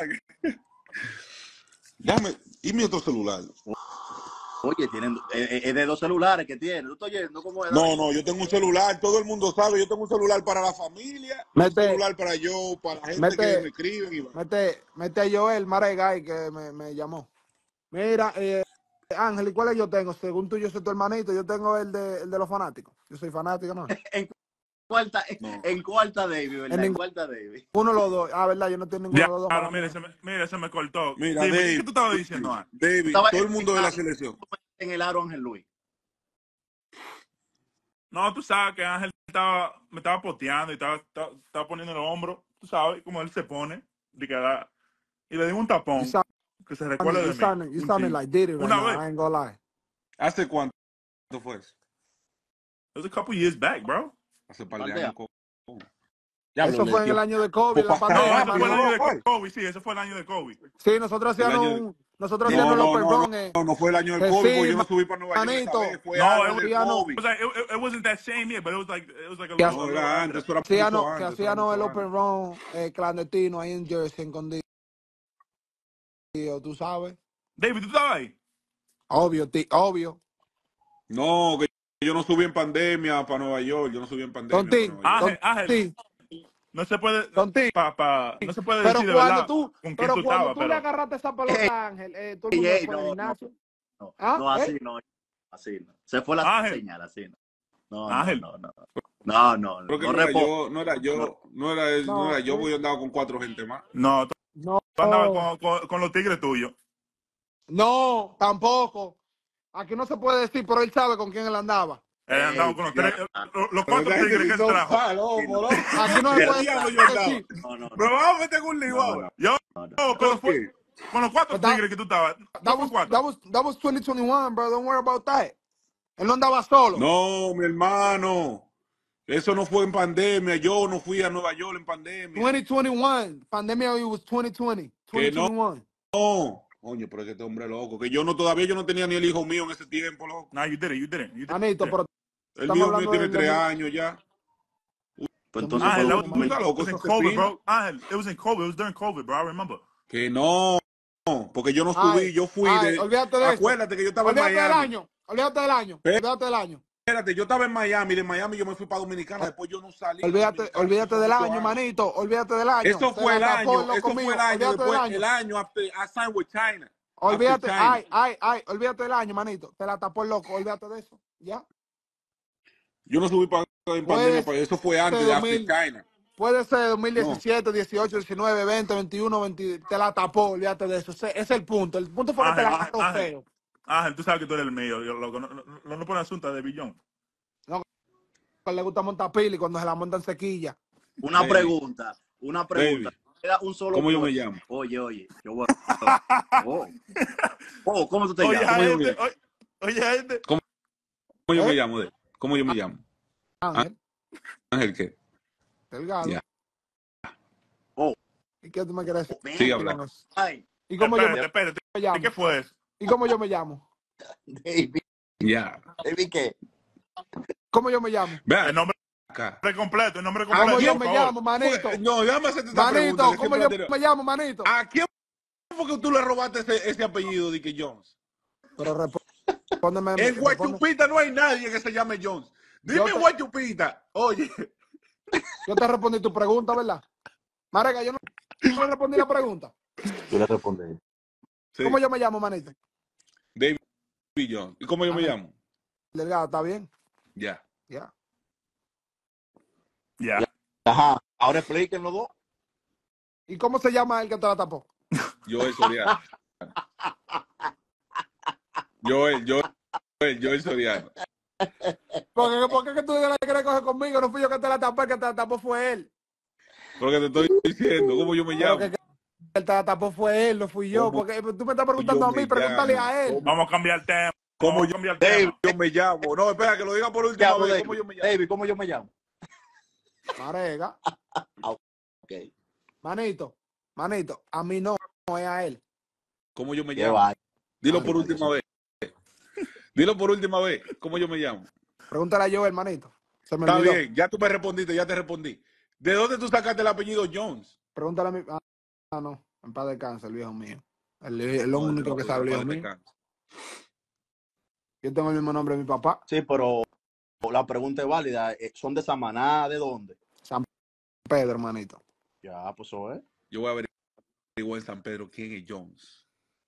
Déjame. ¿Y mi otro celular? Oye, tienen, es, es de dos celulares que tienen. ¿Tú estás oyendo cómo es, No, David? no, yo tengo un celular, todo el mundo sabe, yo tengo un celular para la familia, un Mete, celular para yo, para gente que me mete, escriben y va. mete, mete a Joel Maregay que me, me llamó. Mira, eh, Ángel, ¿y cuál yo tengo? Según tú, yo soy tu hermanito, yo tengo el de, el de los fanáticos. Yo soy fanático, ¿no? En cuarta, No. en cuarta David, ¿verdad? En En cuarta David. ninguno de los dos. Ah, ¿verdad? Yo no tengo ninguno Ya, de los dos. claro, mala mire, mía. se me, mire, se me cortó. Mira, Dime, ¿qué, David, qué tú estabas diciendo antes? David, Estaba todo el en, mundo de la en, selección. en el aro Ángel Luis. No, tú sabes que Ángel estaba, me estaba poteando y estaba, estaba, estaba poniendo el hombro, tú sabes, como él se pone, de que da- y le di un You tapón, sound, que se recuerde you de mí, sound, you un sounding chin. like Diddy right Una now. vez, I ain't gonna lie. ¿Hace cuánto fue eso? it was a couple years back, bro. Hace un par de Pandea. años. ¿cómo? Diablo, Eso le fue en dio el año de COVID, pues en la para No, pandemia, ese fue el año, año manito. de COVID, sí, ese fue el año de COVID. Sí, nosotros el hacíamos año de... un, nosotros Yeah. hacíamos No, los no, open no, run, eh, no, no fue el año del que COVID, porque sí, yo no subí para Nueva York esa manito. vez, fue No, antes it, del Hacíamos, COVID. it was like, it, it wasn't that same year, but it was like, it was like a que little, No, a little era after antes, that. eso era mucho hacíamos, que antes, eso era hacíamos el mucho open antes. run eh, clandestino ahí en Jersey, escondido, tú sabes. David, ¿tú estabas ahí? Obvio, ti, obvio. No, que yo no subí en pandemia para Nueva York, yo no subí en pandemia para Contigo, Nueva York. Ángel, Ángel, contigo, no se puede, contigo. pa, pa, no se puede Pero decir de cuando verdad tú, con quién pero tú cuando estabas, tú le pero agarraste esa Ey, pelota a Ángel, eh, todo el mundo ey, después del no, no, gimnasio. no, ¿Ah? no, así ¿Eh? no, así no. Se fue la Ángel, señal, así no. No, no, Ángel, no, no. No, no, Creo que no no era respondo. yo, no era No, yo, no era, él, no No, era yo, eh, porque yo andaba con cuatro gente más. no, tú no, andabas con, con, con los tigres tuyos. no, tampoco. Aquí no se puede decir, pero él sabe con quién él andaba. Él andaba ey, con los, Ya, tres, los, los pero cuatro esa gente tigres que él no trajo. está sí, loco, no. loco. Aquí no se ¿Qué Mira, puede diablo yo andaba? decir. no, no, Me no, vamos a meter con un no, ligado. no, Yo, no, no. pero ¿Con fue qué? con los cuatro But that, tigres que tú estabas. No that fue was cuatro. that was that was twenty twenty-one, bro. Don't worry about that. Él no andaba solo. No, mi hermano. Eso no fue en pandemia. Yo no fui a Nueva York en pandemia. twenty twenty-one. Pandemia it was twenty twenty. Que no, twenty twenty-one. no. Coño, pero es que este hombre es loco. Que yo no, todavía yo no tenía ni el hijo mío en ese tiempo, loco. No, you didn't, you didn't, you Manito, didn't. pero El estamos hijo mío hablando tiene del tres dos mil años ya. Pues entonces fue Ángel, that dos was, Tú mil estás it loco, was in eso se COVID, pina. bro. Ángel, it was in COVID. It was during COVID, bro. I remember. Que no. Porque yo no Ay, subí, yo fui ay, de... olvídate de eso. Acuérdate que yo estaba en Olvídate del Miami. año. Olvídate del año. Olvídate del año. Espérate, yo estaba en Miami, de Miami yo me fui para Dominicana, después yo no salí de Olvídate, Dominicana. Eso olvídate fue del muchos año, años. manito. Olvídate del año. Eso Te fue la el tapó el año, loco eso fue mío. el año, Olvídate del después, año. el año after I signed with China. After Olvídate, China. ay, ay, ay, olvídate del año, manito. Te la tapó el loco, olvídate de eso. ¿Ya? Yo no subí para, en Puede pandemia, para eso fue antes ser de After 2000, China. puede ser No. dos mil diecisiete, dieciocho, diecinueve, veinte, veintiuno, veinte. Te la tapó, olvídate de eso. Ese, ese es el punto. El punto fue que te Ángel, la Ángel, tapó Ángel, feo. Ángel, tú sabes que tú eres el mío. Yo, loco, no, no, no, no por asunto de billón. No, que le gusta montar pili cuando se la montan sequilla. Una Baby, pregunta, una pregunta. baby, Queda un solo ¿cómo yo me puesto. llamo? Oye, oye, yo voy. Oh, oh, ¿cómo tú te Oye, llamas? a ¿Cómo yo me este, llamo? oye, oye, a este. ¿Cómo, cómo yo me ¿Eh? llamo? de? ¿Cómo yo me llamo? Ángel, Ángel, ¿qué? delgado. Ya. Oh, ¿Y qué tú me quieres oh, decir Sigue ven, hablando. con eso? ay, ¿Y cómo yo me, Espérate, espérate. me ¿Y llamo? qué fue eso? ¿Y cómo yo me llamo? David, Ya. David, ¿qué? ¿Cómo yo me llamo? El Vean nombre acá. completo, el nombre ¿A ¿Cómo completo, yo quién por me favor. llamo, manito? fue? No, déjame hacerte esta pregunta. Manito, Que ¿cómo siempre yo la tengo. me llamo, manito? ¿A quién fue que tú le robaste ese, ese apellido de que Jones? Pero respóndeme. En responde. Guachupita no hay nadie que se llame Jones. Yo Dime te, Guachupita. Oye, yo te respondí tu pregunta, ¿verdad? Marega, yo no no respondí la pregunta. Yo le respondí. ¿Cómo sí, yo me llamo, manito? David Jones. ¿Y cómo yo me Ángel llamo? Delgado, ¿está bien? Ya. Ya. Ya. Ya. Ajá, ahora expliquen los dos. ¿Y cómo se llama el que te la tapó? Joel Soriano. Joel, Joel, Joel Soriano. ¿Por qué, por qué que tú la quieres coger conmigo? No fui yo que te la tapé, el que te la tapó fue él. Porque te estoy diciendo, ¿cómo yo me Pero llamo? que, que el que te la tapó fue él, no fui yo. ¿Cómo Porque tú me estás yo preguntando a me mí, pregúntale llamo? a él. ¿Cómo, Vamos a cambiar el tema. cómo Vamos a yo, cambiar el David, tema. yo me llamo? No, espera, que lo diga por última llamo vez. David. ¿Cómo yo me llamo? David, ¿cómo yo me llamo? Marega, Ah, ok. manito, manito, a mí no, no es a él. ¿Cómo yo me Qué llamo? va. Dilo Ay, por última vez. Dilo por última vez. ¿Cómo yo me llamo? Pregúntale a Joel, manito. Se me Está olvidó. bien, ya tú me respondiste, ya te respondí. ¿De dónde tú sacaste el apellido Jones? Pregúntale a mi... Ah, ah, no. En paz descanse, el viejo mío. El, el No, único que sabe, el viejo mío. Yo tengo el mismo nombre de mi papá. Sí, pero la pregunta es válida. ¿Son de Samaná? ¿De dónde? San Pedro, hermanito. Ya, pues eso es. Yo voy a averiguar en San Pedro quién es Jones.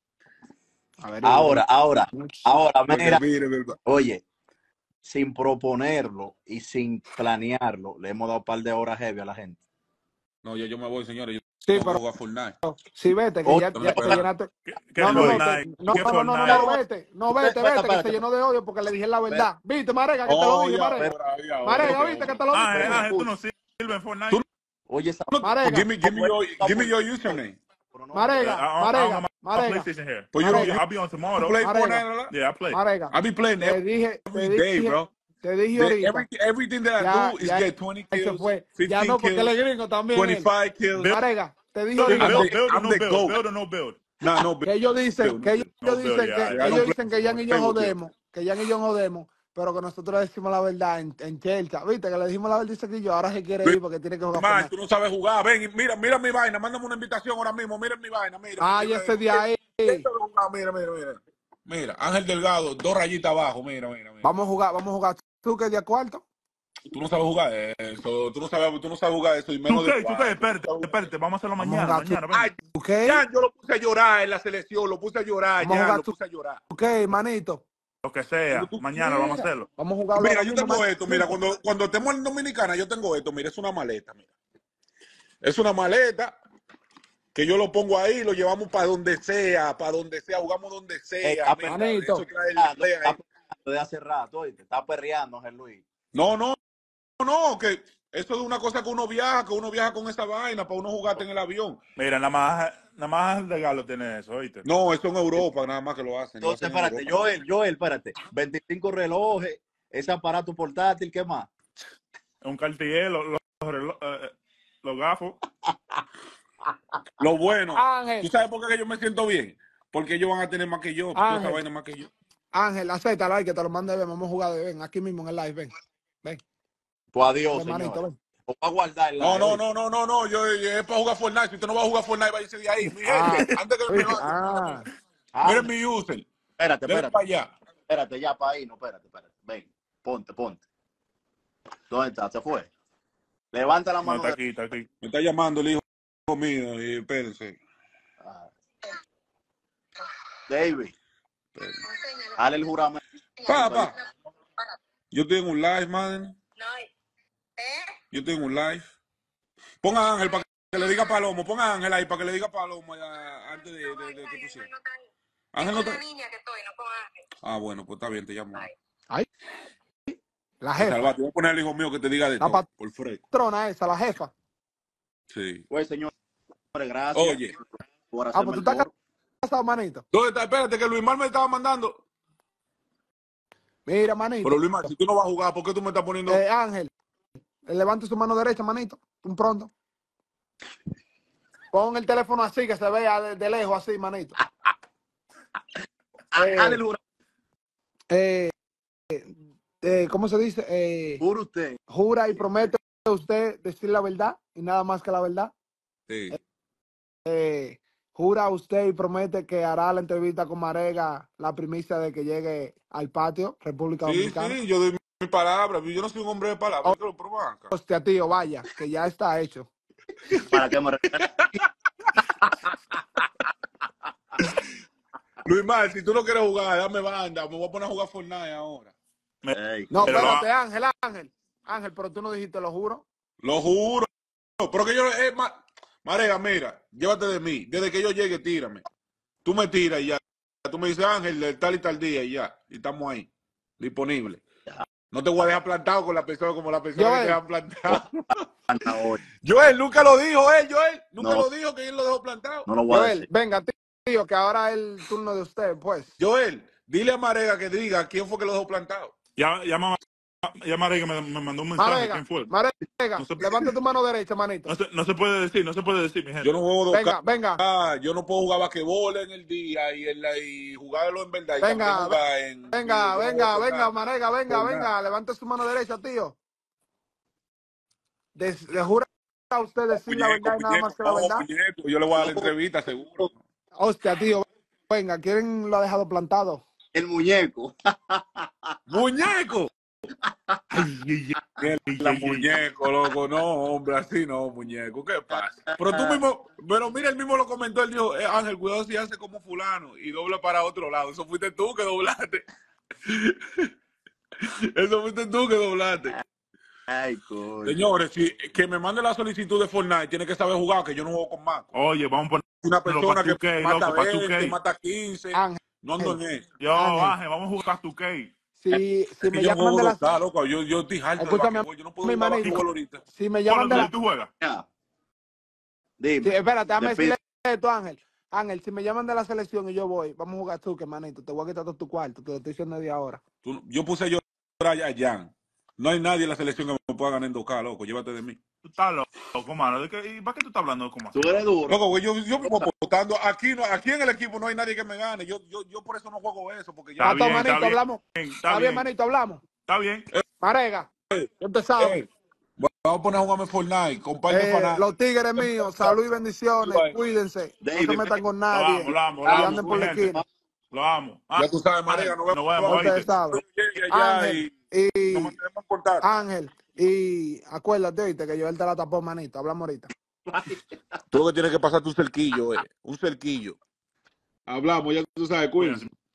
A ver, Ahora, ahora, ahora, mira, mire, mire, oye, sin proponerlo y sin planearlo, le hemos dado un par de horas heavy a la gente. No, yo, yo me voy, señores. Yo sí, tengo que pero jugar Fortnite. sí, vete, que ya, Otro, ya te espera. llenaste. ¿Qué, qué No, no, no, Fortnite? te- no, ¿Qué no, no, no, no, Fortnite? vete, no, Usted- vete, espérate, vete, que espérate. se llenó de odio porque le dije la verdad. Viste, Marega, que te lo Oh, dije, ya, Marega. ahora, ya, ahora, Marega, ok, viste que ahora. te lo Ángel, dije. Ángel, tú no sirves en Fortnite. Tú Oye, esa no- Marega. give me, give me your, give me your username. pero no, Uh, Marega, I, I, I Marega, don't have my Marega, PlayStation here. Pues you I'll don't, be, you I'll be on don't tomorrow. play Marega, Fortnite a lot? Yeah, I play. Marega. I be playing Te dije, te every day, dije, bro. te dije The, ahorita. every, everything that I Ya, do is ya, get twenty se kills, fue. Ya fifteen no, porque él kills, es gringo también él. twenty-five kills. Build, Marega, te dije build, ahorita. I'm build, the, build or I'm no the build? GOAT. Build or no build? Nah, no Que ellos dicen, build, que no ellos build. No build, dicen yeah. que, I, Yeah, I ellos don't play, dicen que Jan y play yo with kills. jodemos, que Jan y yo jodemos, pero que nosotros le decimos la verdad en, en Chelcha. Viste, que le dijimos la verdad dice que yo ahora se quiere ir porque tiene que jugar Mal, Fortnite. tú no sabes jugar. Ven, y mira, mira mi vaina. Mándame una invitación ahora mismo. Mira mi vaina. Mira, Ay, mira, ese de ahí. mira, mira, mira. Mira, Ángel Delgado, dos rayitas abajo. Mira, mira, mira. Vamos a jugar, vamos a jugar. ¿Tú qué día cuarto? Tú no sabes jugar eso. Tú no sabes, tú no sabes jugar eso y ¿Tú menos de qué? ¿Tú qué? cuatro. Espérate, espérate. Vamos a hacerlo Vamos a mañana, jugar tú. mañana. Ven. Ay, ¿Tú qué? ya, yo lo puse a llorar en la selección. Lo puse a llorar, Vamos a ya, jugar lo tú. puse a llorar. ¿Tú qué, manito? Lo que Lo sea. que tú Mañana vamos a quieras. hacerlo. Vamos a jugarlo Mira, ahora yo mismo, tengo manito. esto. Mira, cuando, cuando estemos en Dominicana, yo tengo esto. Mira, es una maleta. Mira. Es una maleta que yo lo pongo ahí, lo llevamos para donde sea, para donde sea, jugamos donde Ey, sea. está Mira, Manito. eso trae el perreando, play está ahí. perreando de hace rato, oíste, está perreando, Ángel Luis. No, no, no, que eso es una cosa que uno viaja, que uno viaja con esa vaina para uno jugarte en el avión. Mira, nada más, nada más el regalo tiene eso, ¿oíste? No, eso en Europa nada más que lo hacen. Lo Entonces, hacen en espérate, Europa. Joel, Joel, espérate, veinticinco relojes, ese aparato portátil, ¿qué más? Un Cartier, los, los, relo- eh, los gafos. Lo bueno, ¿tú Ángel, sabes por qué yo me siento bien? Porque ellos van a tener más que yo, toda esa Ángel, vaina más que yo. Ángel, acéptalo ahí que te lo mande. Ven, vamos a jugar de ven, aquí mismo en el live, ven. Ven, Pues adiós, ven, manito, señores. ven. Os va a guardar el No, live, no, oíste. no, no, no, no, yo, yo es para jugar Fortnite. Si usted no va a jugar Fortnite, váyase de ahí. Mi Ah, gente, antes que me ¿viste? vaya, Ah, miren Ángel, mi user. espérate, Denle espérate, para allá. espérate, ya para ahí, no, espérate, espérate, ven, ponte, ponte. ¿Dónde está? ¿Se fue? Levanta la No, mano está de... aquí, está aquí. Me está llamando el hijo mío y espérense. Ah, David, dale el juramento. Papá, yo tengo un live, man. Yo tengo un live. Ponga a Ángel para que le diga a Palomo. Ponga a Ángel ahí para que le diga a Palomo ya, antes de, de, de que tú seas. Ángel no está. Ah, bueno, pues está bien, te llamo. ahí, la Te jefa, salvaste. Voy a poner al hijo mío que te diga de la todo, por fresco. patrona esa, la jefa. Sí. Pues, señores, gracias Oye, por Ah, hacerme pues tú el estás coro. casado, manito. ¿dónde está? Espérate, que Luis Mar me estaba mandando. Mira, manito. Pero Luis Mar, si tú no vas a jugar, ¿por qué tú me estás poniendo? Eh, Ángel, levante su mano derecha, manito. Un pronto. Pon el teléfono así, que se vea de, de lejos, así, manito. Ah, Eh, dale el juramento, eh, eh, ¿Cómo se dice? Eh, juro usted. jura y promete usted decir la verdad y nada más que la verdad. Sí. Eh, jura usted y promete que hará la entrevista con Marega, la primicia de que llegue al patio, República Sí, Dominicana. sí, yo doy mi palabra. Yo no soy un hombre de palabra. Yo te lo probo acá. Hostia, tío, vaya, que ya está hecho. Para que me respete. Luis Mar, si tú no quieres jugar, dame banda. Me voy a poner a jugar Fortnite ahora. Ey, No, Pero espérate, va- Ángel, Ángel. Ángel, pero tú no dijiste, lo juro. Lo juro. Pero que yo, eh, ma, Marega, mira, llévate de mí. Desde que yo llegue, tírame. Tú me tiras y ya. Tú me dices, Ángel, del tal y tal día y ya. Y estamos ahí, disponibles. No te voy a dejar plantado con la persona como la persona Joel. que te dejan plantado. Anda hoy. Joel, nunca lo dijo, ¿eh? Joel, nunca No. lo dijo que él lo dejó plantado. No lo voy a Joel, decir. venga, tío, que ahora es el turno de usted, pues. Joel, dile a Marega que diga quién fue que lo dejó plantado. Ya, llama, ya Marega me, me mandó un mensaje. Marega, ¿Quién fue? Marega, No se, levante tu mano derecha, manito. no, se, no se puede decir, no se puede decir, mi gente. Yo no juego dos Venga, venga, K, yo no puedo jugar basquetbol en el día y, en la, y jugarlo en verdad y también venga, jugar en venga, video. Yo no venga, juego venga, nada. Marega, venga, Por venga, nada. levante su mano derecha, tío. ¿Le jura a usted decir la Muñeco, verdad y nada más muñeco, que la no, verdad? muñeco. Yo le voy a dar la entrevista, seguro. Hostia, tío, venga, ¿quién lo ha dejado plantado? El muñeco. ¡Muñeco! Ay, ay, ay, ay, La ay, ay. muñeco, loco, no, hombre, así no, muñeco, ¿qué pasa? Pero tú mismo, pero mira, él mismo lo comentó, él dijo, eh, Ángel, cuidado si hace como fulano y dobla para otro lado. Eso fuiste tú que doblaste. Eso fuiste tú que doblaste. Ay, coño. Señores, si, que me mande la solicitud de Fortnite, tiene que saber jugar, que yo no juego con Marco. Oye, vamos a poner Una persona para tu que K, mata loco, para tu veinte, K. mata quince, Ángel, no ando en eso. Yo, Ángel. Ángel, vamos a jugar tu K. Si, si Es que me yo no llaman juego de dos la... K, loco, yo, yo estoy harto de Escúchame, basquetbol, yo no puedo mi jugar manito. basquetbol ahorita. Si me llaman de ¿Cuándo la... tú juegas? Ya. Sí, Dime. espérate, déjame Despide. decirle esto, Ángel. Ángel, si me llaman de la selección y yo voy, vamos a jugar tú, que manito, te voy a quitar todo tu cuarto, te lo estoy diciendo de ahora. Tú- yo puse a llorar a Jan. No hay nadie en la selección que me pueda ganar en dos K, loco, llévate de mí. Tú estás loco, mano. ¿De qué, ¿Y para qué tú estás hablando como así? Tú eres duro. Loco, güey, yo, yo vivo apostando. Aquí, no, aquí en el equipo no hay nadie que me gane. Yo, yo, yo por eso no juego eso, porque ya... Está Pato, bien, manito, está bien, hablamos. Está Está bien, bien, manito, hablamos. está bien. Marega, yo te sabe. Eh, vamos a poner a jugarme Fortnite, comparte Eh, fanático. los tigres míos, salud y bendiciones, cuídense. No se David, metan con Lo nadie. amo, lo amo, lo Y amo, anden por mi la gente. esquina. Lo amo. Ah, Ya tú sabes, Marega, Ángel, nos nos vemos. vemos, Ustedes ¿oíste? saben. Llegue allá Ángel, y y... nos mantenemos en contacto. Ángel, y acuérdate, oíste, que yo él te la tapó, manito. Hablamos ahorita. Tú lo que tienes que pasarte un cerquillo, eh. Un cerquillo. Hablamos, ya tú sabes, cuídense. Cuídense.